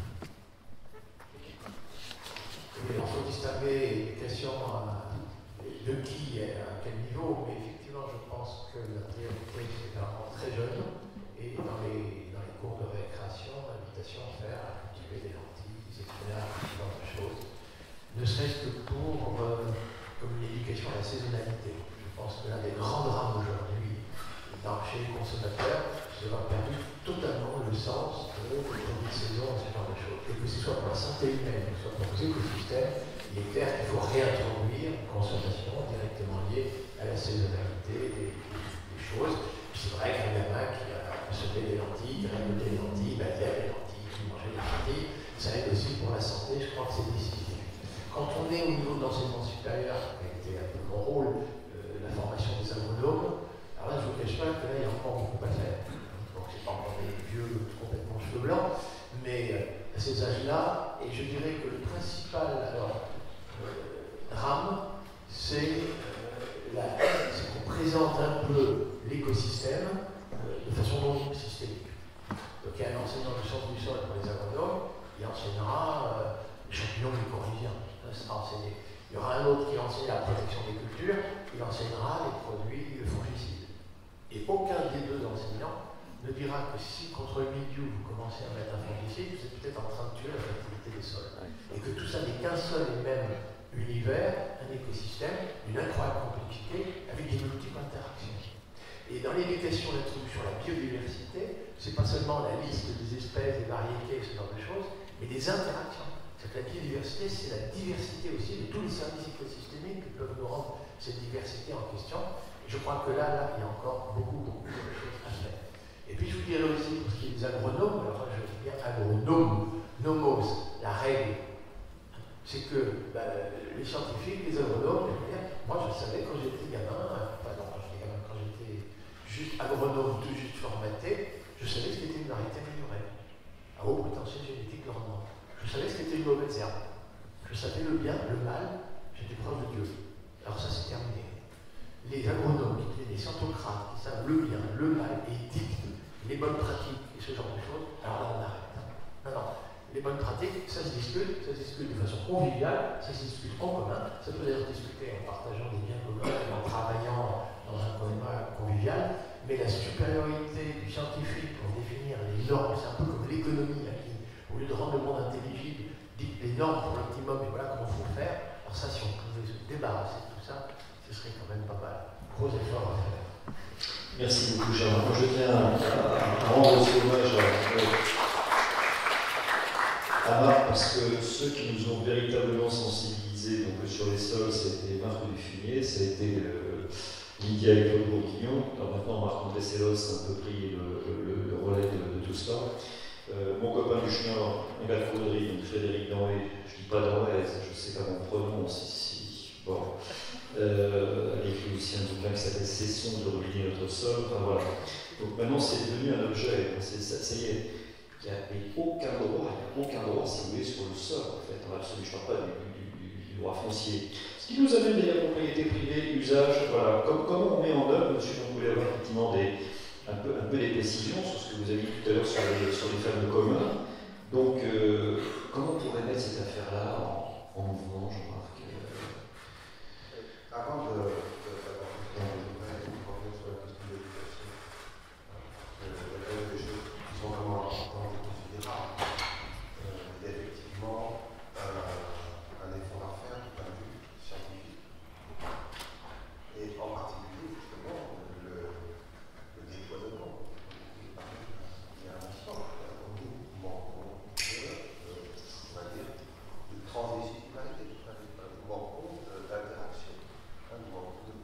Il faut distinguer l'éducation de qui et à quel niveau, mais effectivement je pense que la priorité c'est vraiment très jeune et dans les cours de récréation, l'invitation à faire, à cultiver des lentilles, etc., ce genre de choses, ne serait-ce que pour comme l'éducation à la saisonnalité. Je pense que l'un des grands drames aujourd'hui chez les consommateurs, c'est d'avoir perdu totalement le sens de produits de saison, ce genre de choses. Et que ce soit pour la santé humaine, que ce soit pour les écosystèmes, il il est clair qu'il faut réintroduire une consommation directement liée à la saisonnalité des choses. C'est vrai qu'un gamin qui a consommé des lentilles, qui a récolté des lentilles, il aime les lentilles, qui mangeait des lentilles, ça aide aussi pour la santé, je crois que c'est décisif. Quand on est au niveau de l'enseignement supérieur, qui a été un peu mon rôle, la formation des agronomes, alors là je ne vous cache pas que là il y a encore beaucoup à faire. Donc c'est pas encore des vieux complètement cheveux blancs, mais à ces âges-là, et je dirais que le principal drame, c'est qu'on présente un peu l'écosystème de façon non systémique. Donc il y a un enseignant de sciences du sol pour les agronomes, il enseignera les champignons mycorhiziens, ça sera enseigné. Il y aura un autre qui enseignera la protection des cultures, il enseignera les produits fongicides. Et aucun des deux enseignants ne dira que si contre le milieu vous commencez à mettre un fongicide, vous êtes peut-être en train de tuer la fertilité des sols. Et que tout ça n'est qu'un seul et même univers, un écosystème, une incroyable complexité, avec des multiples interactions. Et dans l'éducation, l'introduction à la biodiversité, c'est pas seulement la liste des espèces, des variétés, ce genre de choses, mais des interactions. C'est que la biodiversité, c'est la diversité aussi de tous les services écosystémiques qui peuvent nous rendre cette diversité en question. Et je crois que là, il y a encore beaucoup de choses à faire. Et puis je vous dirais aussi, pour ce qui est des agronomes, alors je dis bien nomos, la règle, c'est que les scientifiques, les agronomes, moi je savais quand j'étais gamin, quand j'étais juste agronome, tout juste formaté, je savais ce qu'était une variété améliorée, à haut potentiel génétique de rendement. Je savais ce qu'était une mauvaise herbe. Je savais le bien, le mal, j'étais proche de Dieu. Alors ça c'est terminé. Les agronomes, les scientocrates, qui savent le bien, le mal, et dictent les bonnes pratiques et ce genre de choses, alors là on arrête. Non. Les bonnes pratiques, ça se discute de façon conviviale, ça se discute en commun, ça peut d'ailleurs se discuter en partageant des biens communs, en travaillant dans un climat convivial, mais la supériorité du scientifique pour définir les normes, c'est un peu comme l'économie, qui, au lieu de rendre le monde intelligible, dit les normes pour l'optimum et voilà comment il faut faire. Alors ça, si on pouvait se débarrasser de tout ça, ce serait quand même pas mal. Gros effort à faire. Merci beaucoup, Gérard. Moi, je tiens à rendre ce hommage à Marc, parce que ceux qui nous ont véritablement sensibilisés donc, sur les sols, c'était Marc Dufumier, ça a été Lydia et Claude Bourguignon. Alors maintenant, Marc-André Sellos a un peu pris le relais de tout cela. Mon copain du chemin, en Galfauderie, donc Frédéric Danhé, je ne dis pas Danhé, je ne sais pas mon pronom, bon. Elle écrit aussi un bouquin qui s'appelle Cessons de ruiner notre sol. Enfin, voilà. Donc maintenant c'est devenu un objet, ça y est, il n'y a aucun droit, si vous voulez, sur le sol en fait, en absolu, je ne parle pas du droit foncier. Ce qui nous amène à la propriété privée, usage, voilà. Comment on met en œuvre, monsieur, vous voulez avoir effectivement un peu des précisions sur ce que vous avez dit tout à l'heure sur les fermes communs. Donc comment on pourrait mettre cette affaire-là en mouvement, Jean-Marc? Avant de revenir sur la question de l'éducation, il y a quand même des choses qui sont vraiment importantes et considérables. Il y a effectivement un effort à faire du point de vue scientifique. Et en particulier, justement, le décloisonnement. Il y a un instant, un mouvement on va dire, de transdisciplinarité, un mouvement d'interaction. De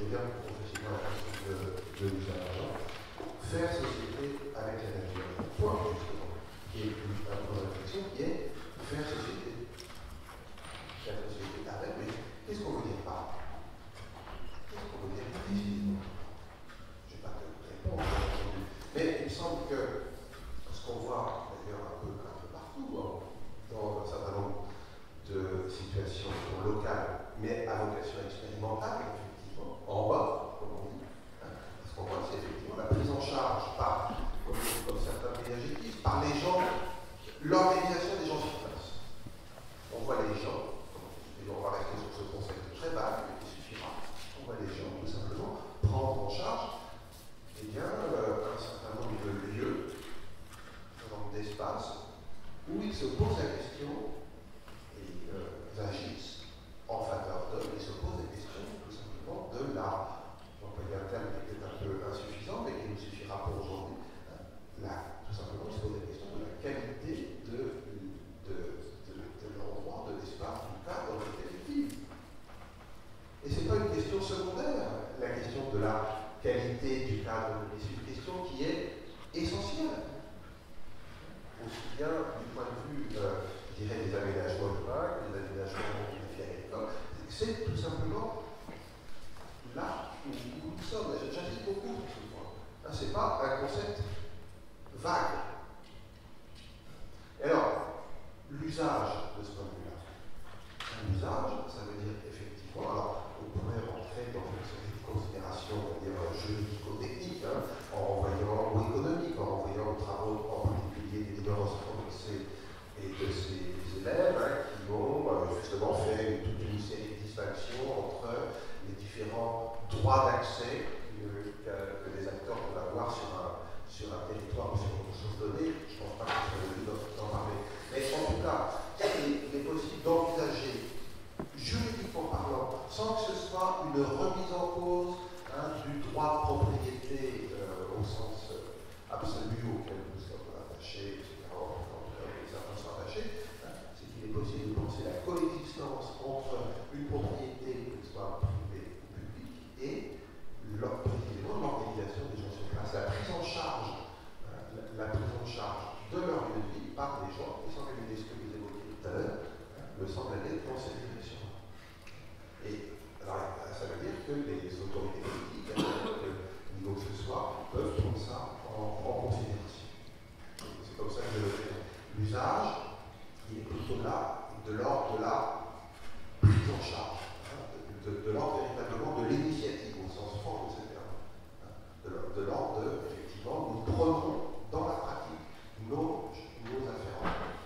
voulez bien qu'on facilement la question de l'usage. Faire société avec la nature. Point, justement, qui est un point de réflexion, qui est faire société. Faire société avec, mais qu'est-ce qu'on veut dire par là? Qu'est-ce qu'on veut dire précisément? Je n'ai pas de réponse, mais il me semble que ce qu'on voit d'ailleurs un peu partout, dans un certain nombre de situations locales, mais à vocation expérimentale, effectivement, en bas, comme on dit. Ce qu'on voit, c'est effectivement la prise en charge par, comme certains pays adjectifs, par les gens, l'organisation des gens sur place. On voit les gens, et on va rester sur ce concept très vague, mais qui suffira. On voit les gens, tout simplement, prendre en charge un certain nombre de lieux, un certain nombre d'espaces, où ils se posent la question, et ils agissent en faveur d'eux, ils se posent la question, tout simplement, de la, j'emploie un terme qui est peut-être un peu insuffisant, mais qui nous suffira pour aujourd'hui, tout simplement, ils se posent la question de la qualité de l'endroit, de l'espace, du cadre dans lequel ils vivent. Et ce n'est pas une question secondaire, la question de la qualité du cadre, mais c'est une question qui est essentielle. Aussi bien du point de vue, je dirais, des aménagements urbains, des aménagements de la vie agricole. C'est tout simplement là où nous sommes. J'insiste beaucoup sur ce point. Ce n'est pas un concept vague. Et alors, l'usage de ce point de vue-là. L'usage, ça veut dire effectivement, alors on pourrait rentrer dans une série de considérations, on va dire, juridico-techniques, en renvoyant, ou économiques, en renvoyant aux travaux en particulier des leaders et de ces élèves qui ont justement fait toute une série de distinctions entre les différents droits d'accès que les acteurs peuvent avoir sur un territoire ou sur une chose donnée. Je ne pense pas que ce soit le lieu d'en parler. Mais en tout cas, il est possible d'envisager, juridiquement parlant, sans que ce soit une remise en cause du droit de propriété au sens absolu auquel nous sommes attachés, etc., en tout cas auquel certains sont attachés, c'est qu'il est possible de penser la coexistence entre une propriété, qu'elle soit privée ou publique, et précisément l'organisation des gens sur place, la prise en charge de leur lieu de vie par des gens qui s'organisent, ce que vous évoquiez tout à l'heure, me semble aller dans cette direction. Et alors, ça veut dire que les autorités politiques, à quelque niveau que ce soit, peuvent prendre ça en considération. C'est comme ça que je le fais. L'usage, il est plutôt là, de l'ordre de la prise en charge, de l'ordre véritablement de l'initiative, au sens fort de ce terme. De l'ordre de, effectivement, nous prenons dans la pratique nos affaires en main.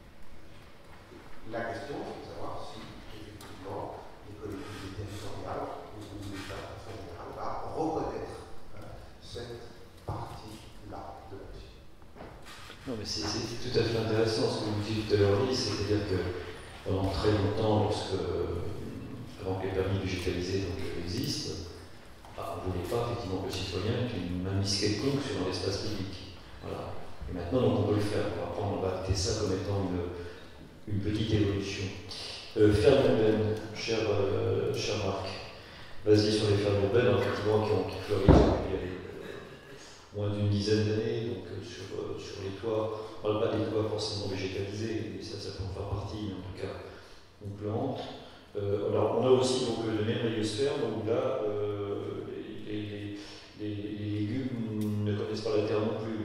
La question, c'est de savoir si, effectivement, les collectivités territoriales ou l'État en général va reconnaître cette partie-là de l'action. Non, mais c'est tout à fait intéressant ce que vous dites tout à l'heure, c'est-à-dire que pendant très longtemps, avant que les permis végétalisés existent, on ne voulait pas effectivement que le citoyen ait une mainmise quelconque sur l'espace public. Voilà. Et maintenant, donc, on peut le faire. Après, on va acter ça comme étant une petite évolution. Fermes urbaines, cher Marc, basées sur les fermes urbaines, effectivement, qui fleurissent depuis moins d'une dizaine d'années, donc sur les toits. On ne parle pas des toits forcément végétalisés, mais ça peut en faire partie, mais en tout cas, on plante. Alors, on a aussi donc, le mémoriosphère, donc là, les légumes ne connaissent pas la terre non plus.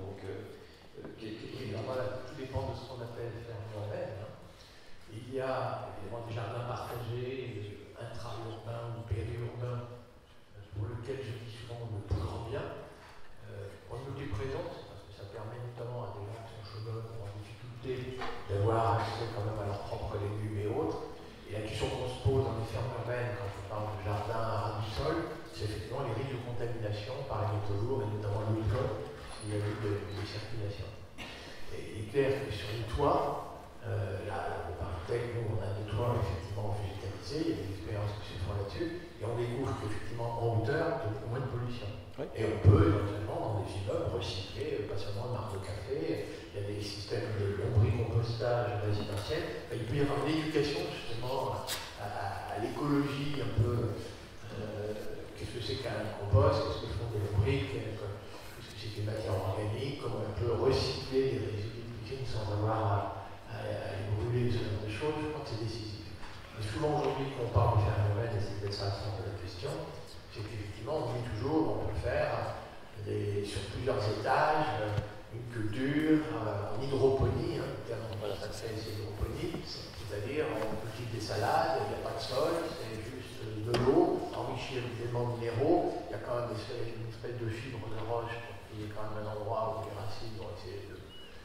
Voilà, tout dépend de ce qu'on appelle ferme urbaine. Il y a évidemment des jardins partagés, intra-urbains ou périurbains, pour lesquels je dis souvent le plus grand bien. On nous les présente, parce que ça permet notamment à des gens qui sont chômeurs ou en difficulté d'avoir accès quand même à leurs propres légumes et autres. Et la question qu'on se pose dans les fermes urbaines, quand on parle de jardin à ras du sol, c'est effectivement les risques de contamination par les métaux lourds et notamment l'alcool, s'il y a eu des circulations. Et il est clair que sur les toits, là, au Paris, nous, on a des toits effectivement végétalisés, il y a des expériences qui se font là-dessus, et on découvre qu'effectivement, en hauteur, il y a moins de pollution. Oui. Et on peut éventuellement, dans des immeubles, recycler, pas seulement le marque de café, il y a des systèmes de lombricompostage résidentiel. Il peut y avoir une éducation justement à l'écologie un peu que c'est qu'un compost, qu'est-ce que font des rubriques, qu'est-ce que c'est qu'une matière organique, comment on peut recycler les résidus de cuisine sans avoir à les brûler, ce genre de choses, je crois que c'est décisif. Mais souvent aujourd'hui, quand on parle de phénomène, et c'est peut-être ça le sens de la question, c'est qu'effectivement, on dit toujours, on peut faire sur plusieurs étages, une culture en hydroponie, le terme sacré c'est hydroponie, c'est-à-dire on cultive des salades, il n'y a pas de sol, c'est juste de l'eau enrichie d'éléments minéraux, il y a quand même une espèce de fibre de roche, il y a quand même un endroit où les racines vont essayer de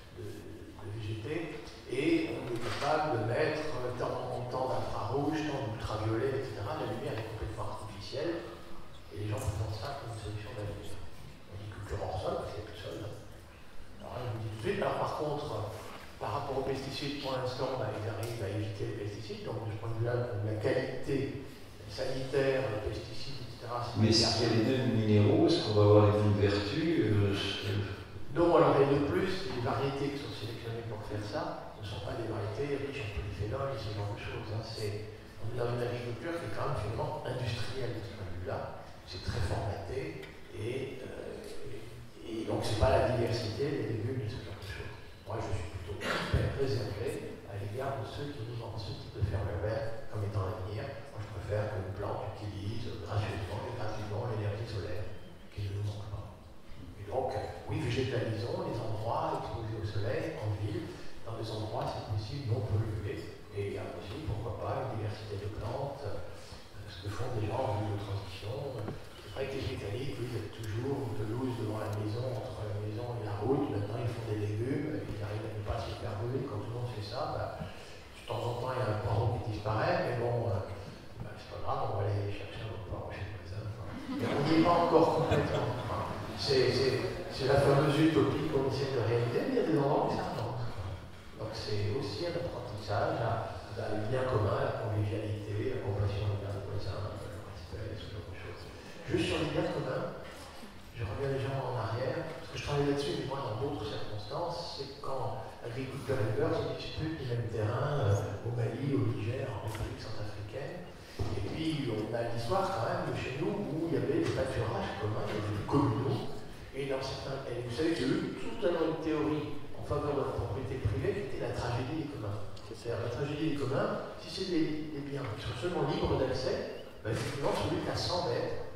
végéter, et on est capable de mettre tant d'infrarouge, tant d'ultraviolet, etc. La lumière est complètement artificielle, et les gens présentent ça comme une solution d'avenir. On dit culture hors sol, parce qu'il n'y a plus de sol. Alors je vous dis tout de suite, alors par contre, par rapport aux pesticides, pour l'instant, ils arrivent à éviter les pesticides, donc de ce point de vue-là, la qualité sanitaire, les pesticides, etc. Mais est-ce qu'il y a les mêmes minéraux? Est-ce qu'on va avoir les mêmes vertus? Non, alors et de plus, les variétés qui sont sélectionnées pour faire ça ne sont pas des variétés riches en polyphénol et ce genre de choses. On est dans une agriculture qui est quand même finalement industrielle de ce point de vue-là. C'est très formaté et donc c'est pas la diversité des légumes et ce genre de choses. Moi, je suis plutôt réservé à l'égard de ceux qui nous ont ensuite de faire le vert comme étant l'avenir. Moi, je préfère qu'une plante utilise gracieusement et gratuitement l'énergie solaire qui ne nous manque pas. Et donc, oui, végétalisons les endroits exposés au soleil en ville, dans des endroits, si possible, non pollués. Et il y a aussi, pourquoi pas, une diversité de plantes, ce que font des gens en ville de transition. C'est vrai que les Britanniques, ils ont toujours une pelouse devant la maison, entre la maison et la route. Maintenant, ils font des légumes, ils arrivent à ne pas se faire brûler. Quand tout le monde fait ça, de temps en temps, il y a un poireau qui disparaît, mais bon, c'est pas grave, on va aller chercher un autre poireau chez le voisin. Et on n'y est pas encore complètement. C'est la fameuse utopie qu'on essaie de réaliser, mais il y a des endroits où ça manque. Donc c'est aussi un apprentissage à le bien commun, la convivialité, la compassion envers les voisins, le respect, ce genre de choses. Juste sur les biens communs, je reviens déjà en arrière, parce que je travaille là-dessus, mais moi dans d'autres circonstances, c'est quand agriculteurs et éleveurs se disputent les mêmes terrains au Mali, au Niger, en République centrafricaine. Et puis on a l'histoire quand même de chez nous où il y avait des pâturages communs, il y avait des communaux. Et dans certains, vous savez qu'il y a eu tout à l'heure une théorie en faveur de la propriété privée qui était la tragédie des communs. C'est-à-dire la tragédie des communs, si c'est des biens qui sont seulement libres d'accès, effectivement celui qui a 100 bêtes,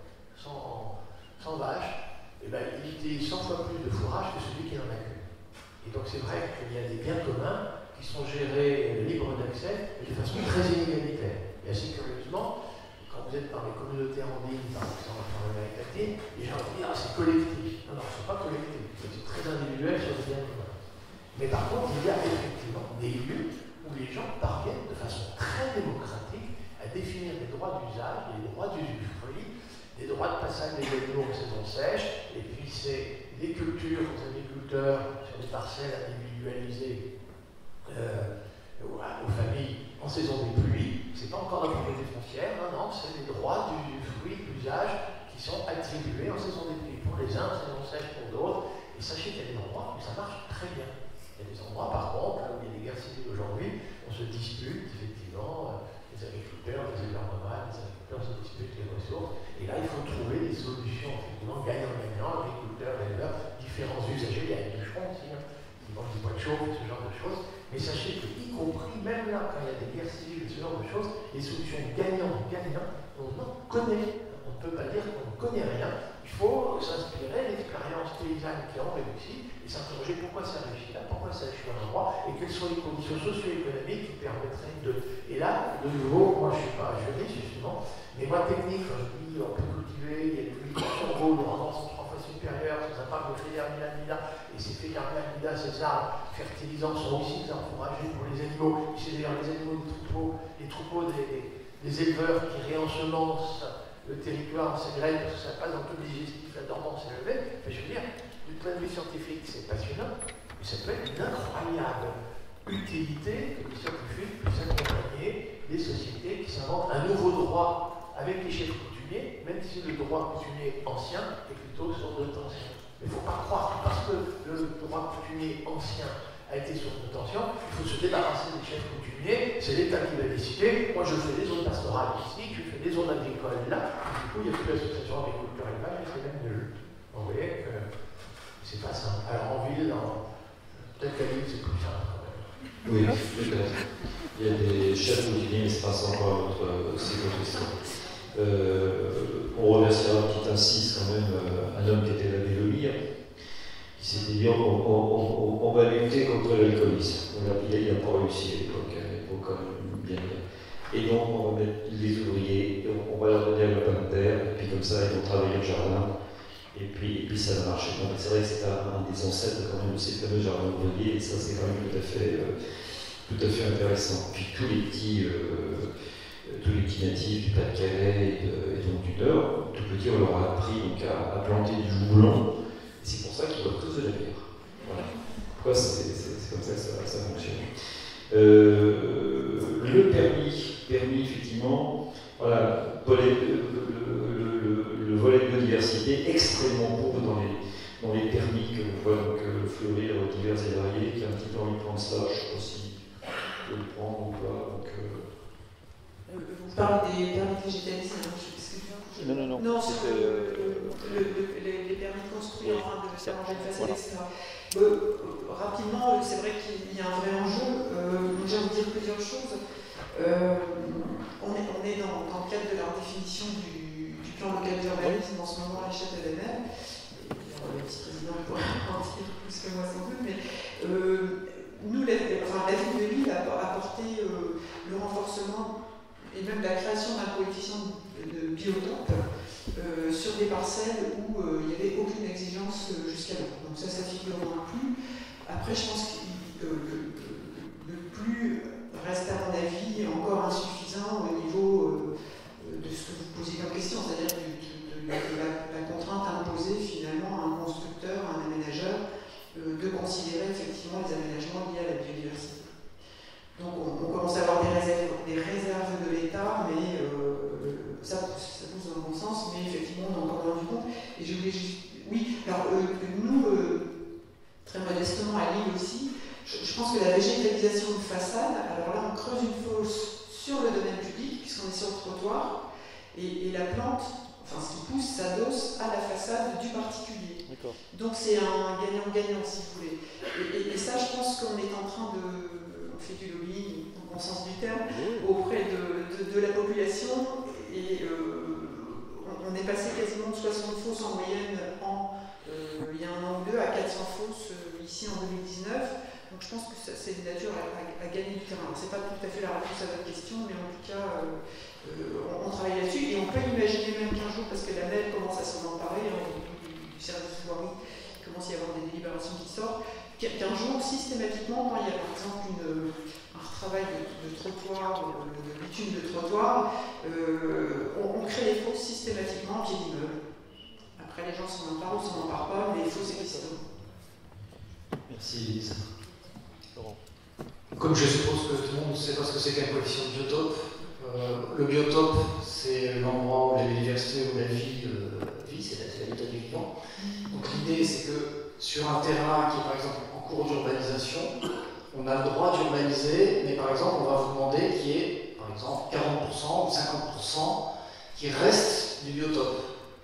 100 vaches, il utilise 100 fois plus de fourrage que celui qui n'en a qu'une. Et donc c'est vrai qu'il y a des biens communs qui sont gérés libres d'accès, mais de façon très inégalitaire. Et assez curieusement, quand vous êtes dans les communautés andines, par exemple en Amérique latine, les gens disent « Ah, c'est collectif ». Non, ce n'est pas collectif, c'est très individuel sur les biens communs. Mais par contre, il y a effectivement des lieux où les gens parviennent de façon très démocratique à définir des droits d'usage, des droits d'usufruit, des droits de passage des animaux en saison sèche, et puis c'est des cultures aux agriculteurs sur des parcelles individualisées aux familles en saison des pluies. C'est pas encore la propriété foncière, non, c'est des droits d'usufruit, d'usage qui sont attribués en saison des pluies pour les uns, en saison sèche pour d'autres. Et sachez qu'il y a des endroits où ça marche très bien. Il y a des endroits, par contre, là où il y a des guerres civiles aujourd'hui, on se dispute, effectivement, les agriculteurs, les éleveurs nomades, les agriculteurs se disputent les ressources. Et là, il faut trouver des solutions, effectivement, gagnant-gagnant, agriculteurs, éleveurs, différents usagers. Il y a des bûcherons aussi, qui vendent du bois de chauffe, ce genre de choses. Mais sachez que, y compris, même là, quand il y a des guerres civiles, ce genre de choses, les solutions gagnant-gagnant, on en connaît. On ne peut pas dire qu'on ne connaît rien. Il faut s'inspirer l'expérience paysanne qui ont réussi et s'interroger pourquoi ça réussit là, pourquoi ça échoue à un endroit et quelles sont les conditions socio-économiques qui permettraient de. Et là, de nouveau, moi je ne suis pas juriste justement, mais moi technique, quand je dis on peut cultiver, il y a des cultivations de rendement sont 3 fois supérieures, ça impact de Fédéramina, et ces Fédéramina, ces arbres fertilisants sont aussi des arbres fourragers pour les animaux, et c'est d'ailleurs les animaux des troupeaux des éleveurs qui réensemencent le territoire, c'est graines, parce que ça passe dans tout le digestif, la dormance est élevée. Mais je veux dire, du point de vue scientifique, c'est passionnant, mais ça peut être une incroyable utilité que les scientifiques puissent accompagner des sociétés qui s'inventent un nouveau droit avec les chefs coutumiers, même si le droit coutumier ancien est plutôt sur de tension. Mais il ne faut pas croire que parce que le droit coutumier ancien a été sur de tension, il faut se débarrasser des chefs coutumiers, c'est l'État qui va décider. Moi je fais des zones pastorales ici, je fais des zones agricoles là, et du coup fouille à toute l'association agriculture élevage et c'est même nul. Vous voyez que c'est pas simple. Alors en ville, peut-être qu'à Lille c'est plus simple quand même. Oui, peut-être. Il y a des chefs quotidiens, mais c'est pas encore notre histoire. On remerciera un petit insiste quand même un homme qui était l'abbé de Lire, qui s'était dit on va lutter contre l'alcoolisme. Il n'a pas réussi à l'époque, quand même bien dire. Et donc on va mettre les ouvriers, on va leur donner un lopin de terre, et puis comme ça ils vont travailler le jardin, et puis ça va marcher. C'est vrai que c'est un des ancêtres quand même de ces fameux jardins ouvriers, et ça c'est quand même tout à fait intéressant. Puis tous les petits natifs du Pas-de-Calais et donc du Nord, tout petit, on leur a appris donc, à planter du houblon, et c'est pour ça qu'ils boivent tous de la bière. Voilà. Pourquoi c'est comme ça que ça fonctionne. Le permis effectivement, voilà, le volet de biodiversité extrêmement pauvre dans les permis que l'on voit donc, fleurir divers et variés, qui a un petit peu envie de prendre ça, je ne sais pas si je peux le prendre ou pas. Donc, vous parlez des permis végétalisés, Non. Non, sur les permis de construire, de faire en façade, etc. Rapidement, c'est vrai qu'il y a un vrai enjeu. J'ai envie de dire plusieurs choses. On est dans le cadre de la définition du plan local d'urbanisme en ce moment à l'échelle de l'ANEM. Le vice-président pourrait en dire plus que moi sans doute, mais nous, la ville de Lille a apporté le renforcement et même la création d'un coefficient de biotope sur des parcelles où il n'y avait aucune exigence jusqu'alors. Donc ça figurera plus. Après, je pense que le plus reste à mon avis encore insuffisant au niveau de ce que vous posez comme question, c'est-à-dire de la contrainte imposée finalement à un constructeur, à un aménageur, de considérer effectivement les aménagements liés à la biodiversité. Donc on commence à avoir des réserves de l'État, mais ça pousse dans le bon sens, mais effectivement on a encore rendu compte. Et je voulais juste... Oui, alors nous, très modestement à Lille aussi, je pense que la végétalisation de façade, alors là on creuse une fosse sur le domaine public, puisqu'on est sur le trottoir, et la plante, enfin ce qui pousse, s'adosse à la façade du particulier. Donc c'est un gagnant-gagnant si vous voulez. Et ça je pense qu'on est en train de... On fait du lobbying, dans le bon sens du terme, auprès de la population, et on est passé quasiment de 60 fosses en moyenne il y a un an ou deux à 400 fosses ici en 2019. Donc je pense que c'est une nature à gagner du terrain. Ce n'est pas tout à fait la réponse à votre question, mais en tout cas, on travaille là-dessus. Et on peut imaginer même qu'un jour, parce que la MEL commence à s'en emparer, du service voirie, il commence à y avoir des délibérations qui sortent, qu'un jour, systématiquement, quand il y a par exemple un travail de trottoir, de bitume de trottoir, on crée les fosses systématiquement en pied d'immeuble. Après, les gens s'en emparent ou s'en emparent pas, mais les fosses existent. Merci, Lise. Comme je suppose que tout le monde ne sait pas ce que c'est qu'un coefficient de biotope, le biotope, c'est l'endroit où la biodiversité, où la vie vit, c'est l'habitat du vivant. Donc l'idée, c'est que sur un terrain qui est par exemple en cours d'urbanisation, on a le droit d'urbaniser, mais par exemple, on va vous demander qu'il y ait, par exemple, 40% ou 50% qui reste du biotope.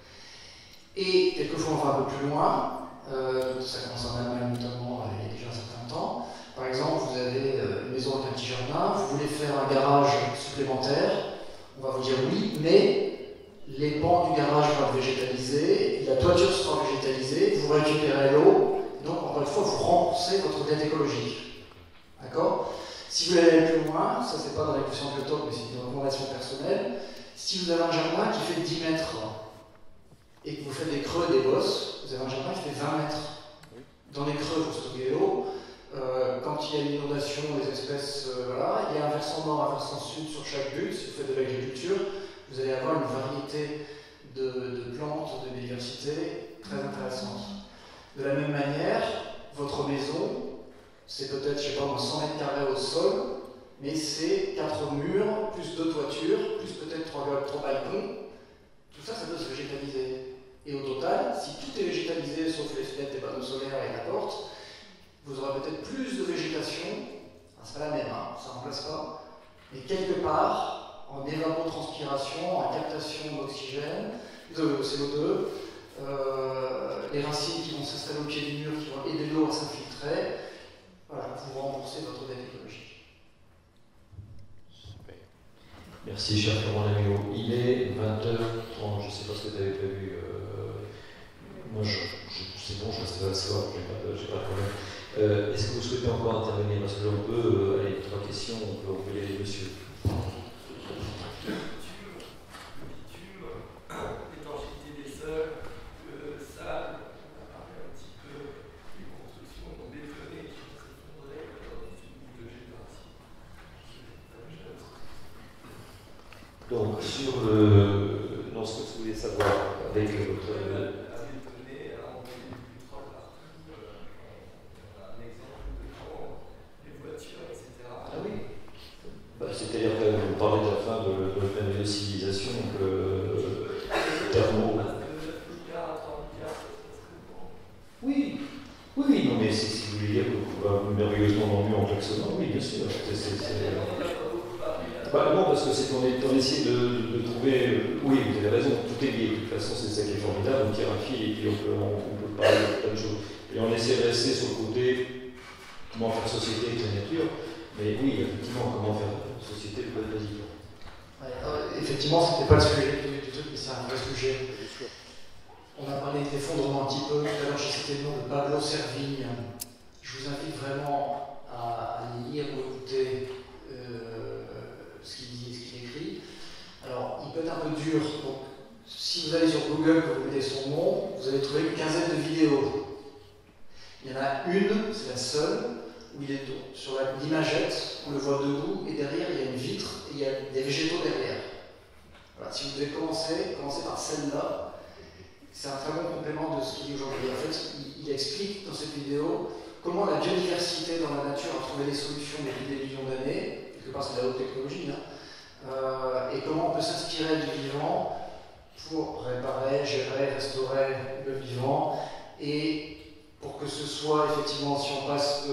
Et quelquefois, on va un peu plus loin, ça commence en Allemagne notamment il y a déjà un certain temps. Par exemple, vous avez une maison avec un petit jardin, vous voulez faire un garage supplémentaire, on va vous dire oui, mais les bancs du garage vont être végétalisés, la toiture sera végétalisée, vous récupérez l'eau, donc encore une fois, vous remboursez votre dette écologique. D'accord? Si vous voulez aller plus loin, ça c'est pas dans la question de biotope, mais c'est une recommandation personnelle, si vous avez un jardin qui fait 10 mètres et que vous faites des creux, des bosses, vous avez un jardin qui fait 20 mètres. Dans les creux, vous stockez l'eau. Quand il y a une inondation, les espèces, voilà, il y a un versant nord, un versant sud sur chaque butte. Si vous faites de l'agriculture, vous allez avoir une variété de plantes, de biodiversité très intéressante. De la même manière, votre maison, c'est peut-être, je sais pas, 100 mètres carrés au sol, mais c'est 4 murs, plus 2 toitures, plus peut-être 3 balcons. Tout ça, ça doit se végétaliser. Et au total, si tout est végétalisé, sauf les fenêtres, les panneaux solaires et la porte, vous aurez peut-être plus de végétation, c'est pas la même, ça ne remplace pas, mais quelque part, en évapotranspiration, en captation d'oxygène, de CO2, les racines qui vont s'installer au pied du mur, qui vont aider l'eau à s'infiltrer, voilà, pour rembourser votre dette écologique. Merci, cher Florent Lamiot. Il est 20h30, je ne sais pas ce que tu avais prévu. Moi, c'est bon, je resterai à soir, j'ai pas de problème. Est-ce que vous souhaitez encore intervenir? Parce que là, on peut aller 3 questions, on peut y aller, monsieur. L'étanchéité des sols, le sable, on a parlé un petit peu des constructions non bétonnées qui vont s'effondrer dans une bout de génération. Donc, sur le. Non, ce que vous voulez savoir avec votre. À bétonner, à envoyer du pétrole partout, on a un exemple de quand les voitures, etc. Ah oui. C'est-à-dire que vous parlez de la fin de la civilisation, donc thermo. Oui, non, mais si vous voulez dire que vous va merveilleusement dans le mur en klaxonnant, oui, bien sûr. Non, parce que on essaie de trouver. Oui, vous avez raison, tout est lié. De toute façon, c'est ça qui est formidable. On tire un fil et puis on peut parler de plein de choses. Et on essaie de rester sur le côté comment faire société avec la nature. Mais oui, effectivement, comment faire société peut être basique. Effectivement, ce n'était pas le sujet du truc, mais c'est un vrai sujet. On a parlé d'effondrement un petit peu. Tout à l'heure, j'ai cité le nom de Pablo Servigne. Je vous invite vraiment à lire ou écouter ce qu'il écrit. Alors, il peut être un peu dur. Donc, si vous allez sur Google, que vous mettez son nom, vous allez trouver une quinzaine de vidéos. Il y en a une, c'est la seule, où il est sur l'imagette, on le voit debout, et derrière il y a une vitre, et il y a des végétaux derrière. Voilà, si vous devez commencer par celle-là, c'est un très bon complément de ce qu'il dit aujourd'hui. En fait, il explique dans cette vidéo comment la biodiversité dans la nature a trouvé des solutions depuis des millions d'années, quelque part c'est de la haute technologie, et comment on peut s'inspirer du vivant pour réparer, gérer, restaurer le vivant, et pour que ce soit effectivement, si on passe je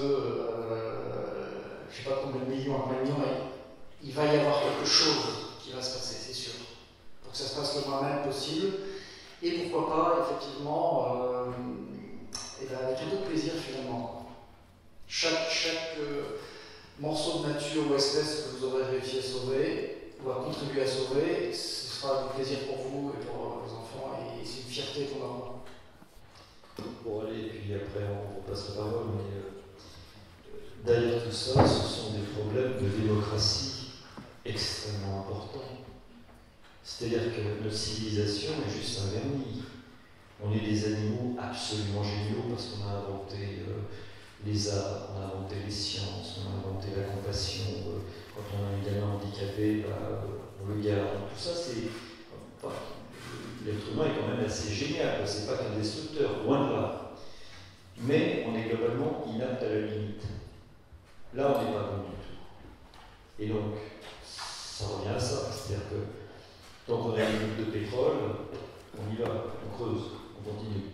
ne sais pas combien de millions à combien de millions, il va y avoir quelque chose qui va se passer, c'est sûr. Pour que ça se passe le moins mal possible. Et pourquoi pas, effectivement, avec un peu de plaisir finalement. Chaque morceau de nature ou espèce que vous aurez réussi à sauver, ou à contribuer à sauver, ce sera du plaisir pour vous et pour vos enfants, et c'est une fierté qu'on aura. Pour aller, et puis après on passe la parole, mais derrière tout ça, ce sont des problèmes de démocratie extrêmement importants. C'est-à-dire que notre civilisation est juste un vernis. On est des animaux absolument géniaux parce qu'on a inventé les arts, on a inventé les sciences, on a inventé la compassion. Quand on a un gamin handicapé, on le garde. Tout ça, c'est. L'être humain est quand même assez génial, c'est pas qu'un destructeur, loin de là. Mais on est globalement inapte à la limite. Là, on n'est pas bon du tout. Et donc, ça revient à ça, c'est-à-dire que tant qu'on a une goutte de pétrole, on y va, on creuse, on continue.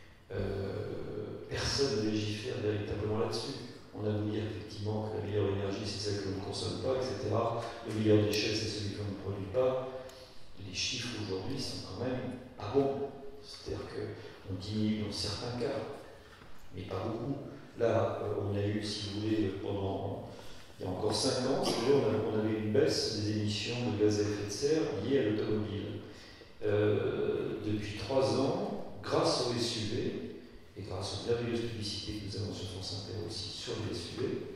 Personne ne légifère véritablement là-dessus. On a voulu dire effectivement que la meilleure énergie, c'est celle que l'on ne consomme pas, etc. Le meilleur déchet, c'est celui qu'on ne produit pas. Les chiffres aujourd'hui sont quand même pas bons. C'est-à-dire qu'on diminue dans certains cas, mais pas beaucoup. Là, on a eu, si vous voulez, il y a encore 5 ans, on avait une baisse des émissions de gaz à effet de serre liées à l'automobile. Depuis 3 ans, grâce au SUV, et grâce aux merveilleuses publicités que nous avons sur France Inter aussi sur les SUV,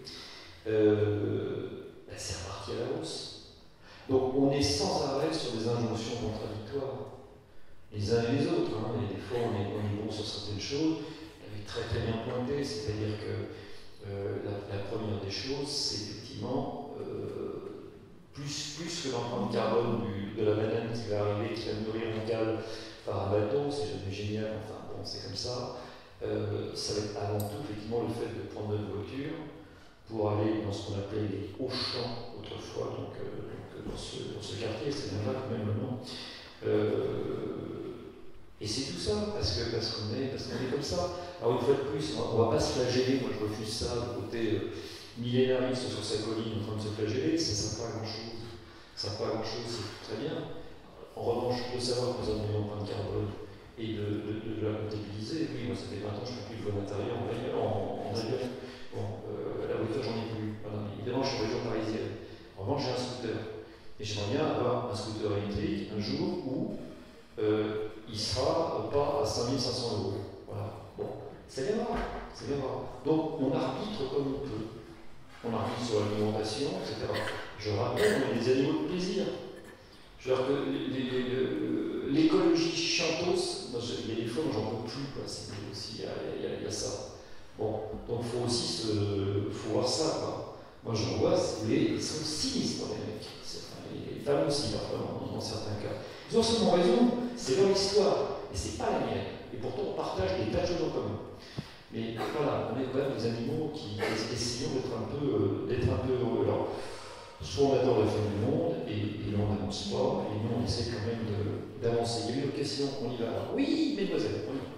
c'est reparti à la hausse. Donc on est sans arrêt sur des injonctions contradictoires, les uns et les autres. Et des fois on est bon sur certaines choses, elle est très très bien pointée, c'est-à-dire que la première des choses, c'est effectivement plus que l'empreinte carbone de la banane qui va arriver, qui va nourrir un cale par un bateau, c'est jamais génial, enfin bon, c'est comme ça. Ça va être avant tout effectivement le fait de prendre notre voiture pour aller dans ce qu'on appelait les hauts champs autrefois, donc dans ce quartier, c'est bien là quand même le nom. Et c'est tout ça, parce qu'on est comme ça. Alors une fois de plus, on ne va pas se flageller, moi je refuse ça, le côté millénariste sur sa colline en train de se flageller, ça ne sert pas à grand chose. Ça ne sert pas à grand chose, c'est très bien. En revanche, de savoir que nous avons une empreinte carbone et de la comptabiliser, oui, moi ça fait 20 ans que je ne fais plus de vol intérieur en avion. Bon, la voiture, j'en ai plus. Voilà. Évidemment, je suis en région parisienne. En revanche, j'ai un scooter. Et j'aimerais bien avoir un scooter électrique un jour où il ne sera pas à 5 500 €. Voilà. Bon, c'est bien rare. C'est bien rare. Donc, on arbitre comme on peut. On arbitre sur l'alimentation, etc. Je rappelle, on est des animaux de plaisir. Je veux dire que l'écologie chantos, il y a des fois où j'en peux plus, quoi. C'est aussi, il y a ça. Bon, donc il faut aussi faut voir ça, quoi. Moi, je vois, ils sont sinistres, les mecs. Les femmes aussi, parfois, dans certains cas. Ils ont seulement raison, c'est leur histoire, et c'est pas la mienne. Et pourtant, on partage des tas de choses en commun. Mais voilà, on est quand même des animaux qui essayons d'être un peu heureux. Alors, soit on adore la fin du monde, et là on n'avance pas, et nous on essaie quand même d'avancer. Il y a eu une question, on y va. Oui, mesdemoiselles, on y va.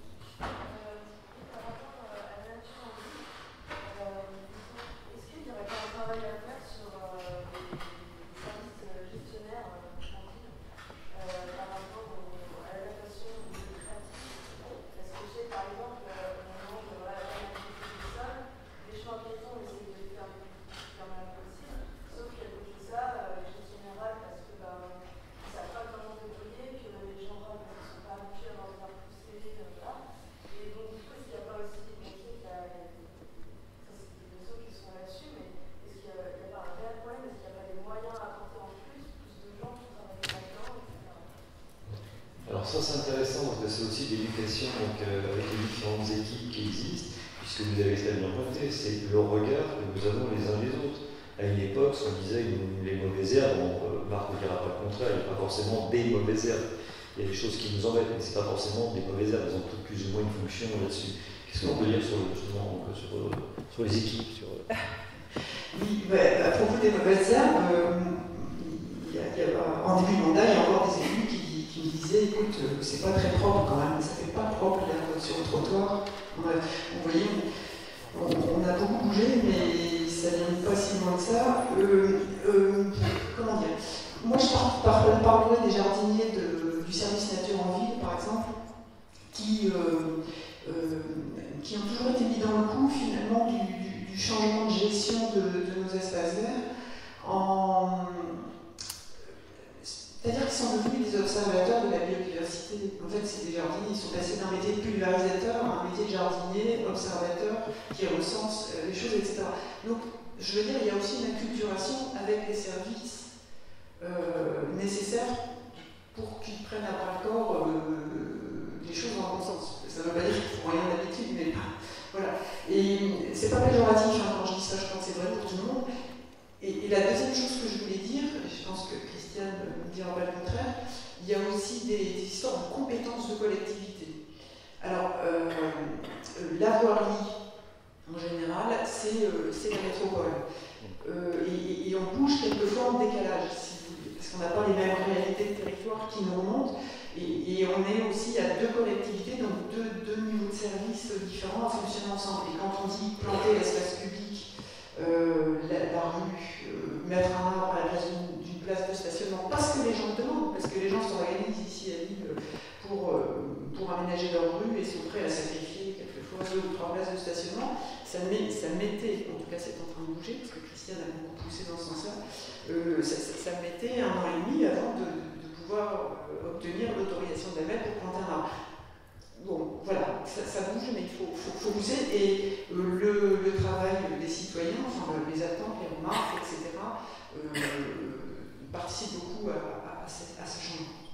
Ça c'est intéressant parce que c'est aussi l'éducation avec les différentes équipes qui existent, puisque vous avez très bien pointé, c'est le regard que nous avons les uns les autres. À une époque, on disait les mauvaises herbes, Marc ne dira pas le contraire, il n'y a pas forcément des mauvaises herbes. Il y a des choses qui nous embêtent, mais ce n'est pas forcément des mauvaises herbes, elles ont toutes plus ou moins une fonction là-dessus. Qu'est-ce qu'on peut dire sur les équipes Oui, à propos des mauvaises herbes, en début de mandat, il y a encore des élus qui me disaient, écoute, c'est pas très propre quand même, ça fait pas propre l'herbe sur le trottoir. Bref, vous voyez, on a beaucoup bougé, mais ça vient pas si loin que ça. Comment dire? Moi, je parlerai des jardiniers du service nature en ville, par exemple, qui ont toujours été mis dans le coup, finalement, du changement de gestion de nos espaces verts. C'est-à-dire qu'ils sont devenus des observateurs de la biodiversité. En fait, c'est des jardiniers, ils sont passés d'un métier de pulvérisateur à un métier de jardinier, observateur, qui recense les choses, etc. Donc, je veux dire, il y a aussi une acculturation avec les services nécessaires pour qu'ils prennent à bras-le-corps les choses dans le bon sens. Ça ne veut pas dire qu'ils ne font rien d'habitude, mais voilà. Et c'est pas péjoratif quand je dis ça, je pense que c'est vrai pour tout le monde. Et la deuxième chose que je voulais dire, et je pense que Christiane ne dira pas le contraire, il y a aussi des histoires de compétences de collectivité. Alors, la voirie, en général, c'est la métropole. Et on bouge quelquefois en décalage, si vous voulez, parce qu'on n'a pas les mêmes réalités de territoire qui nous remontent. Et on est aussi à deux collectivités, donc deux niveaux de services différents à fonctionner ensemble. Et quand on dit planter l'espace public, la rue, mettre un arbre à la place d'une place de stationnement, parce que les gens le demandent, parce que les gens s'organisent ici à Lille pour aménager leur rue et sont prêts à sacrifier quelquefois 2 ou 3 places de stationnement. Ça mettait, en tout cas c'est en train de bouger, parce que Christiane a beaucoup poussé dans ce sens-là, ça mettait 1 an et demi avant de pouvoir obtenir l'autorisation de la mettre pour planter un arbre. Bon, voilà, ça bouge, mais il faut pousser. Et le travail des citoyens, enfin, les attentes, les remarques, etc., participent beaucoup à ce changement.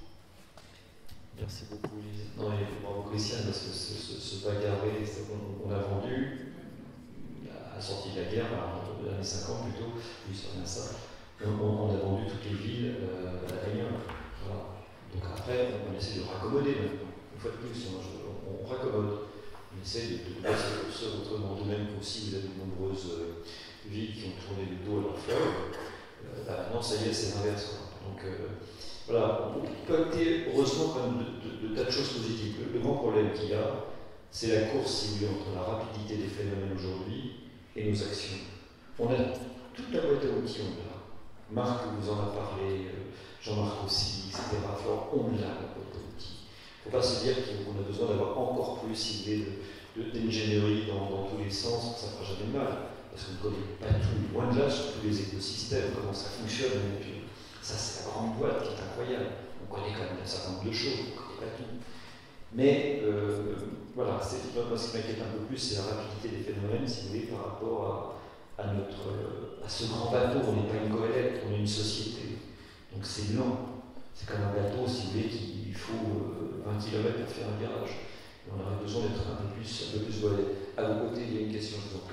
Merci beaucoup, Lise. Non, et bravo, Christiane, parce que ce bagarrer qu'on a vendu à la sortie de la guerre, dans les années 50 plutôt, oui, c'est bien ça, on a vendu toutes les villes à rien. Voilà. Donc après, on essaie de raccommoder maintenant. Une fois de plus, on raccommode. On essaie de passer autrement. De même qu'aussi, vous avez de nombreuses villes qui ont tourné le dos à leur fleuve. Maintenant, ça y est, c'est l'inverse. Donc voilà, on peut acter heureusement quand même de tas de choses positives. Le grand problème qu'il y a, c'est la course, si vous voulez, entre la rapidité des phénomènes aujourd'hui et nos actions. On a toute la boîte à outils, on est là. Marc vous en a parlé, Jean-Marc aussi, etc. Alors, on l'a, la boîte à outils. Il ne faut pas se dire qu'on a besoin d'avoir encore plus d'ingénierie dans tous les sens, ça ne fera jamais de mal. Parce qu'on ne connaît pas tout, loin de là, sur tous les écosystèmes, comment ça fonctionne. Et puis, ça, c'est la grande boîte qui est incroyable. On connaît quand même un certain nombre de choses, on ne connaît pas tout. Mais voilà, moi, ce qui m'inquiète un peu plus, c'est la rapidité des phénomènes, si vous voulez, par rapport à ce grand bateau. On n'est pas une goélette, on est une société. Donc c'est lent. C'est comme un bateau, si vous voulez, il faut 20 km pour faire un virage. Et on aurait besoin d'être un peu plus goélette. À vos côtés, il y a une question, je vous en prie.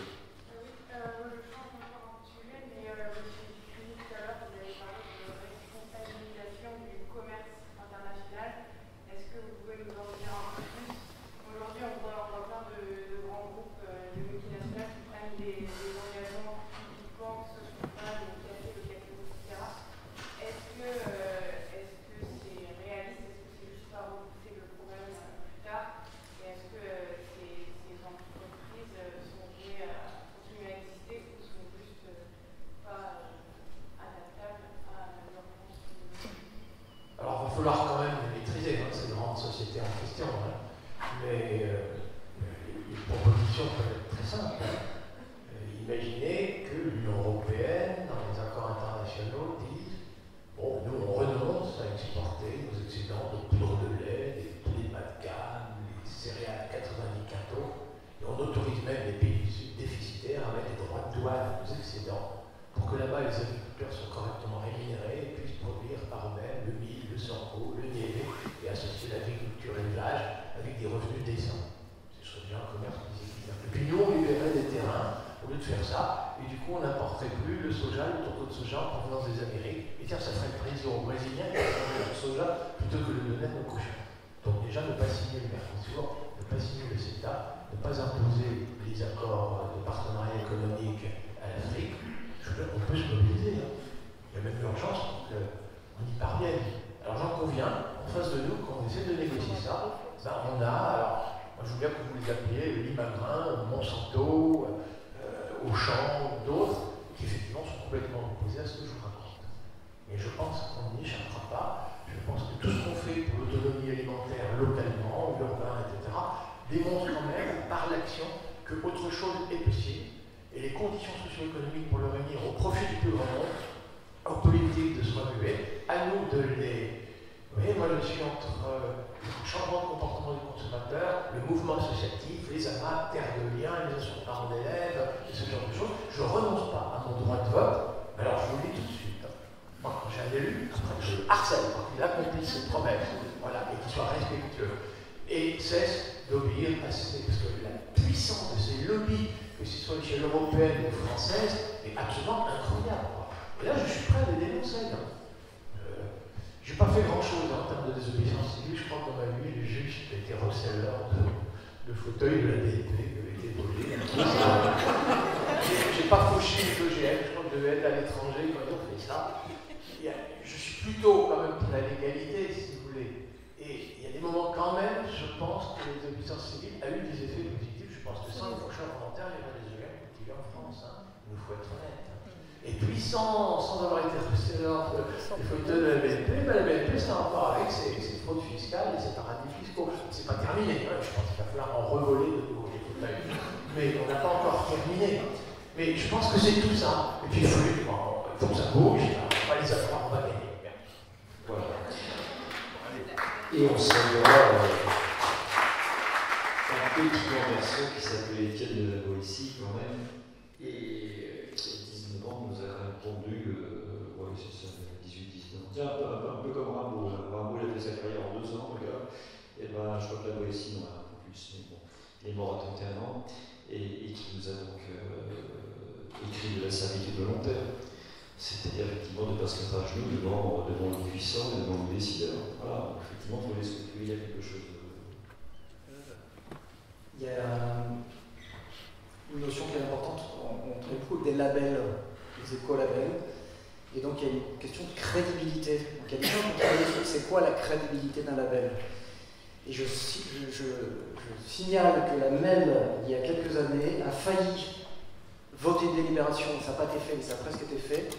Signale que la MEL, il y a quelques années, a failli voter une délibération, ça n'a pas été fait, mais ça a presque été fait,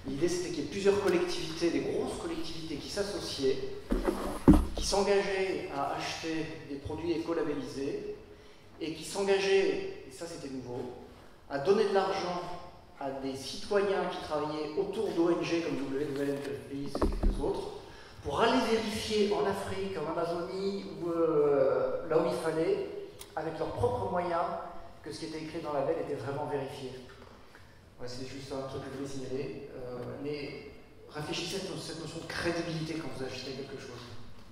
L'idée, c'était qu'il y ait plusieurs collectivités, des grosses collectivités qui s'associaient, qui s'engageaient à acheter des produits écolabellisés et qui s'engageaient, et ça c'était nouveau, à donner de l'argent à des citoyens qui travaillaient autour d'ONG comme WWF et quelques autres, pour aller vérifier en Afrique, en Amazonie, ou là où il fallait, avec leurs propres moyens, que ce qui était écrit dans la label était vraiment vérifié. Ouais, c'est juste un truc que je voulais signaler. Mais réfléchissez à cette notion de crédibilité quand vous achetez quelque chose.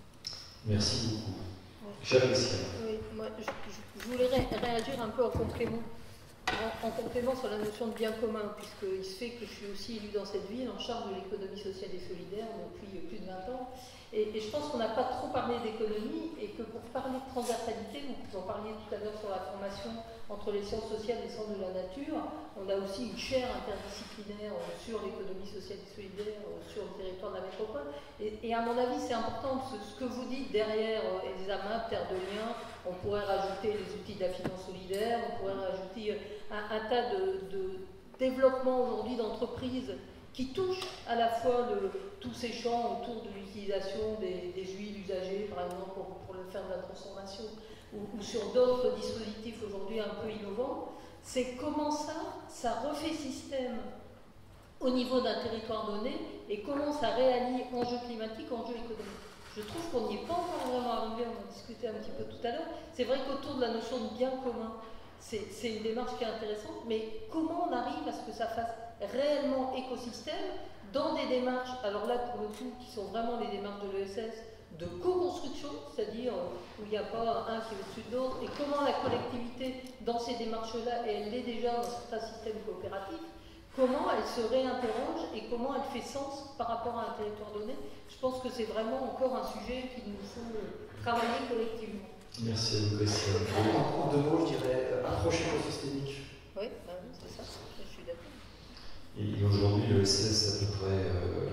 Merci beaucoup. Jacques Messier. Oui, moi, je voulais réagir un peu en complément sur la notion de bien commun, puisqu'il se fait que je suis aussi élue dans cette ville en charge de l'économie sociale et solidaire depuis plus de 20 ans. Et je pense qu'on n'a pas trop parlé d'économie et que pour parler de transversalité, vous en parliez tout à l'heure sur la formation entre les sciences sociales et les sciences de la nature, on a aussi une chaire interdisciplinaire sur l'économie sociale et solidaire sur le territoire de la métropole. Et à mon avis, c'est important, ce que vous dites derrière Examen, Terre de Liens, on pourrait rajouter les outils de la finance solidaire, on pourrait rajouter un tas de développement aujourd'hui d'entreprises qui touchent à la fois tous ces champs autour de l'utilisation des huiles usagées, par exemple, pour le faire de la transformation, ou sur d'autres dispositifs aujourd'hui un peu innovants. C'est comment ça refait système au niveau d'un territoire donné et comment ça réallie enjeux climatiques, enjeux économiques. Je trouve qu'on n'y est pas encore vraiment arrivé, on en discutait un petit peu tout à l'heure. C'est vrai qu'autour de la notion de bien commun, c'est une démarche qui est intéressante, mais comment on arrive à ce que ça fasse réellement écosystème dans des démarches, alors là pour le coup, qui sont vraiment les démarches de l'ESS, de co-construction, c'est-à-dire où il n'y a pas un qui est au-dessus de l'autre, et comment la collectivité, dans ces démarches-là, et elle l'est déjà dans certains systèmes coopératifs, comment elle se réinterroge et comment elle fait sens par rapport à un territoire donné. Je pense que c'est vraiment encore un sujet qu'il nous faut travailler collectivement. Merci à vous, Christian. En deux mots, je dirais approche écosystémique. Oui, c'est ça, je suis d'accord. Et aujourd'hui, le SS, c'est à peu près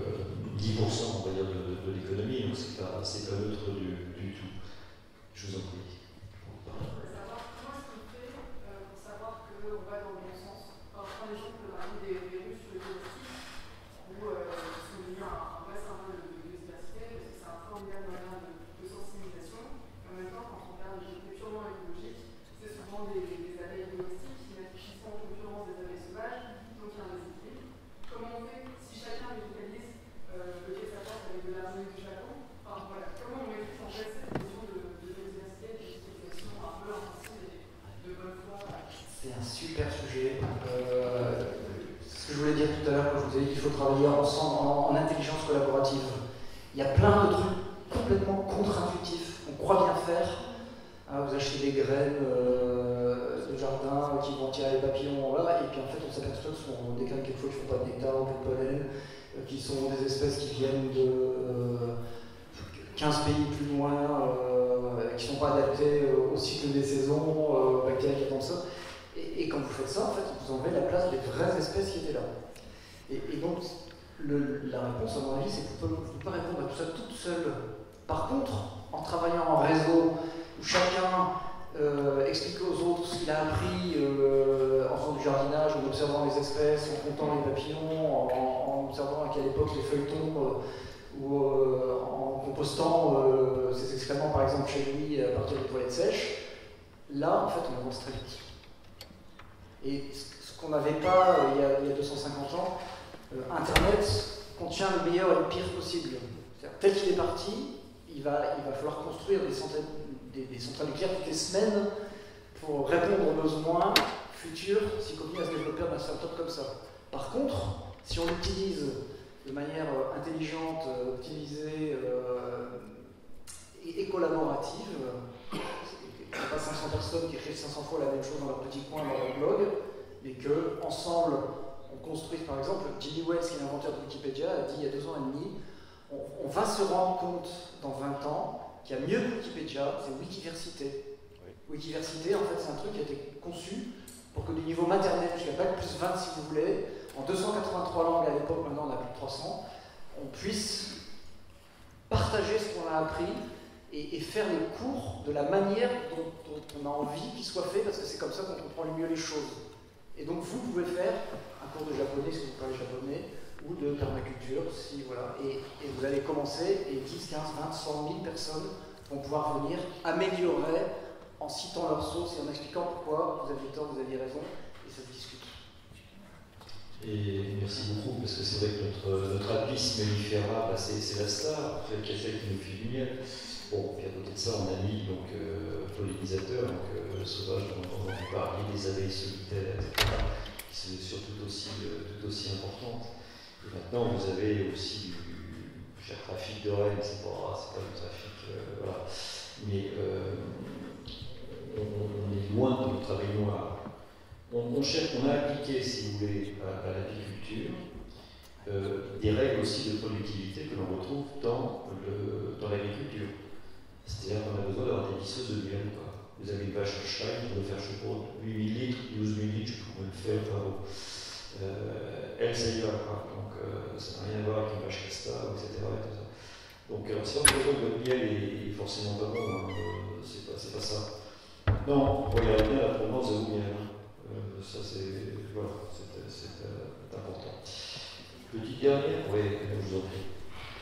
10% on va dire, de l'économie, donc c'est pas neutre du tout. Je vous en prie. Comment est-ce qu'on fait pour savoir qu'on va dans le bon sens? Par exemple, des Russes sur les plastiques, où ils sont devenus un vrai symbole de biodiversité, parce que c'est un formidable moyen de sensibilisation. En même temps, quand on regarde les choses purement écologiques, c'est souvent des abeilles domestiques qui sont en concurrence des abeilles sauvages, donc il y a un déséquilibre. Comment on fait si chacun localise le quai sapin avec de l'harmonie du Japon? Enfin voilà, comment on maîtrise en fait cette notion de biodiversité, d'utilisation un peu intensive et de bonne foi? C'est un super sujet. C'est ce que je voulais dire tout à l'heure quand je vous ai dit qu'il faut travailler ensemble en intelligence collaborative. Il y a plein de trucs complètement contre-intuitifs. On croit bien faire. Vous achetez des graines de jardin qui vont tirer les papillons, voilà, et puis en fait on s'aperçoit que ce sont des graines quelquefois qui ne font pas de nectar ou de pollen, qui sont des espèces qui viennent de 15 pays plus loin, qui ne sont pas adaptées au cycle des saisons, aux bactéries qui attendent ça. Et quand vous faites ça, en fait, vous enlevez la place des vraies espèces qui étaient là. Et donc, la réponse, à mon avis, c'est que vous ne pouvez pas répondre à tout ça toute seule. Par contre, en travaillant en réseau, où chacun explique aux autres ce qu'il a appris en faisant du jardinage, en observant les espèces, en comptant les papillons, en observant à quelle époque les feuilles tombent, ou en compostant ses excréments, par exemple, chez lui, à partir des toilettes sèches, là, en fait, on avance très vite. Et ce qu'on n'avait pas il y a 250 ans, Internet contient le meilleur et le pire possible. Tel qu'il est parti, il va falloir construire des centrales nucléaires toutes les semaines pour répondre aux besoins futurs si on continue à se développer un startup comme ça. Par contre, si on l'utilise de manière intelligente, optimisée et collaborative, il n'y a pas 500 personnes qui écrivent 500 fois la même chose dans leur petit coin, dans leur blog, mais qu'ensemble, on construise, par exemple, Jimmy Wales, qui est l'inventeur de Wikipédia, a dit il y a 2 ans et demi, on va se rendre compte dans 20 ans qu'il y a mieux que Wikipédia, c'est Wikiversité. Oui. Wikiversité, en fait, c'est un truc qui a été conçu pour que du niveau maternel jusqu'à Bac plus 20, si vous voulez, en 283 langues à l'époque, maintenant on a plus de 300, on puisse partager ce qu'on a appris et faire les cours de la manière dont on a envie qu'ils soient faits, parce que c'est comme ça qu'on comprend le mieux les choses. Et donc vous pouvez faire un cours de japonais, si vous parlez japonais, ou de permaculture, si, voilà, et vous allez commencer, et 10, 15, 20, 100 000 personnes vont pouvoir venir améliorer en citant leurs sources et en expliquant pourquoi vous aviez tort, vous aviez raison, et ça se discute. Et merci beaucoup, parce que c'est vrai que notre Apis mellifera, c'est la star, qui a fait qui nous fait du miel. Bon, puis à côté de ça, on a mis donc pollinisateurs, donc sauvages dont on a parlé, les abeilles solitaires, etc., qui sont tout aussi importantes. Et maintenant, vous avez aussi du trafic de rennes, c'est pas du trafic, voilà. Mais on est loin de notre abeille noire. On a appliqué, si vous voulez, à l'apiculture, des règles aussi de productivité que l'on retrouve dans l'agriculture. C'est-à-dire qu'on a besoin d'avoir des lisseuses de miel. Vous avez une vache Holstein qui doit faire, je sais pas, 8 000 litres, 12 000 litres, je pourrais le faire, bravo. Elle, ça y va, quoi. Donc ça n'a rien à voir avec une vache casta, etc. Et tout ça. Donc c'est pas pour ça que votre miel est forcément pas bon, hein. C'est pas ça. Non, regardez bien la provenance de vos miels. Ça c'est voilà, c'est important. Petite dernière, oui, je vous en prie.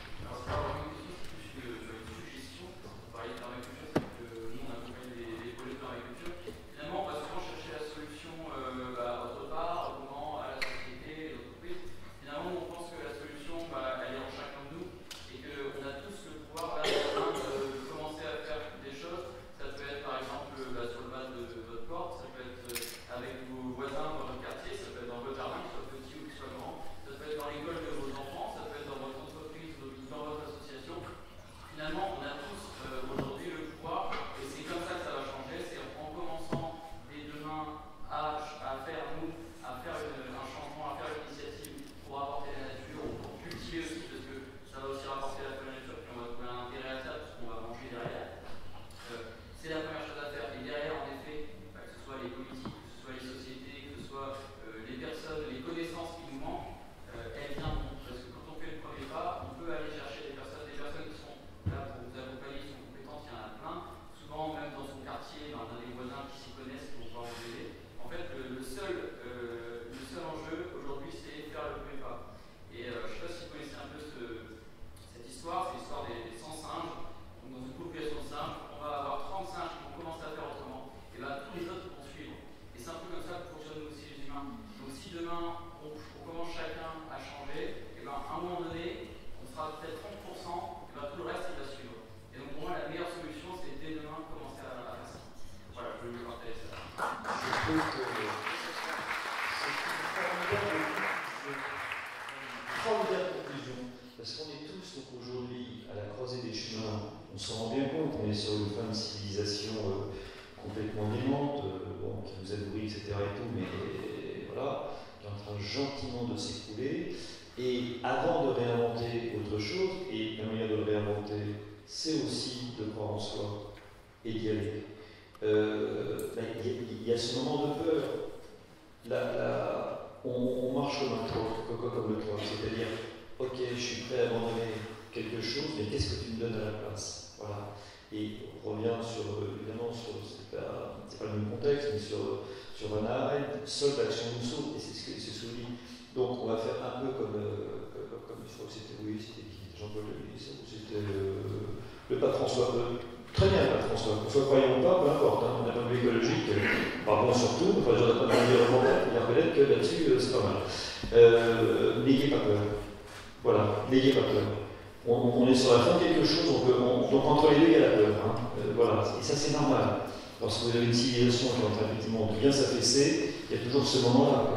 Ce moment-là,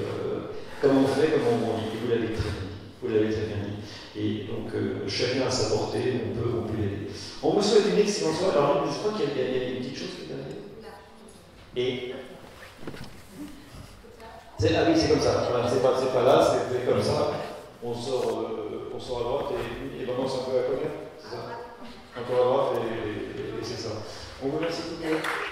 comment on fait, comment on dit, vous l'avez très bien dit. Et donc chacun à sa portée, on peut l'aider. On vous souhaite une excellente soirée. Alors je crois qu'il y a une petite chose qui est derrière. Et ah oui, c'est comme ça. Voilà, c'est pas là, c'est comme ça. On sort à droite et vraiment c'est un peu à côté. C'est ça. Encore à droite et c'est ça. On vous remercie beaucoup.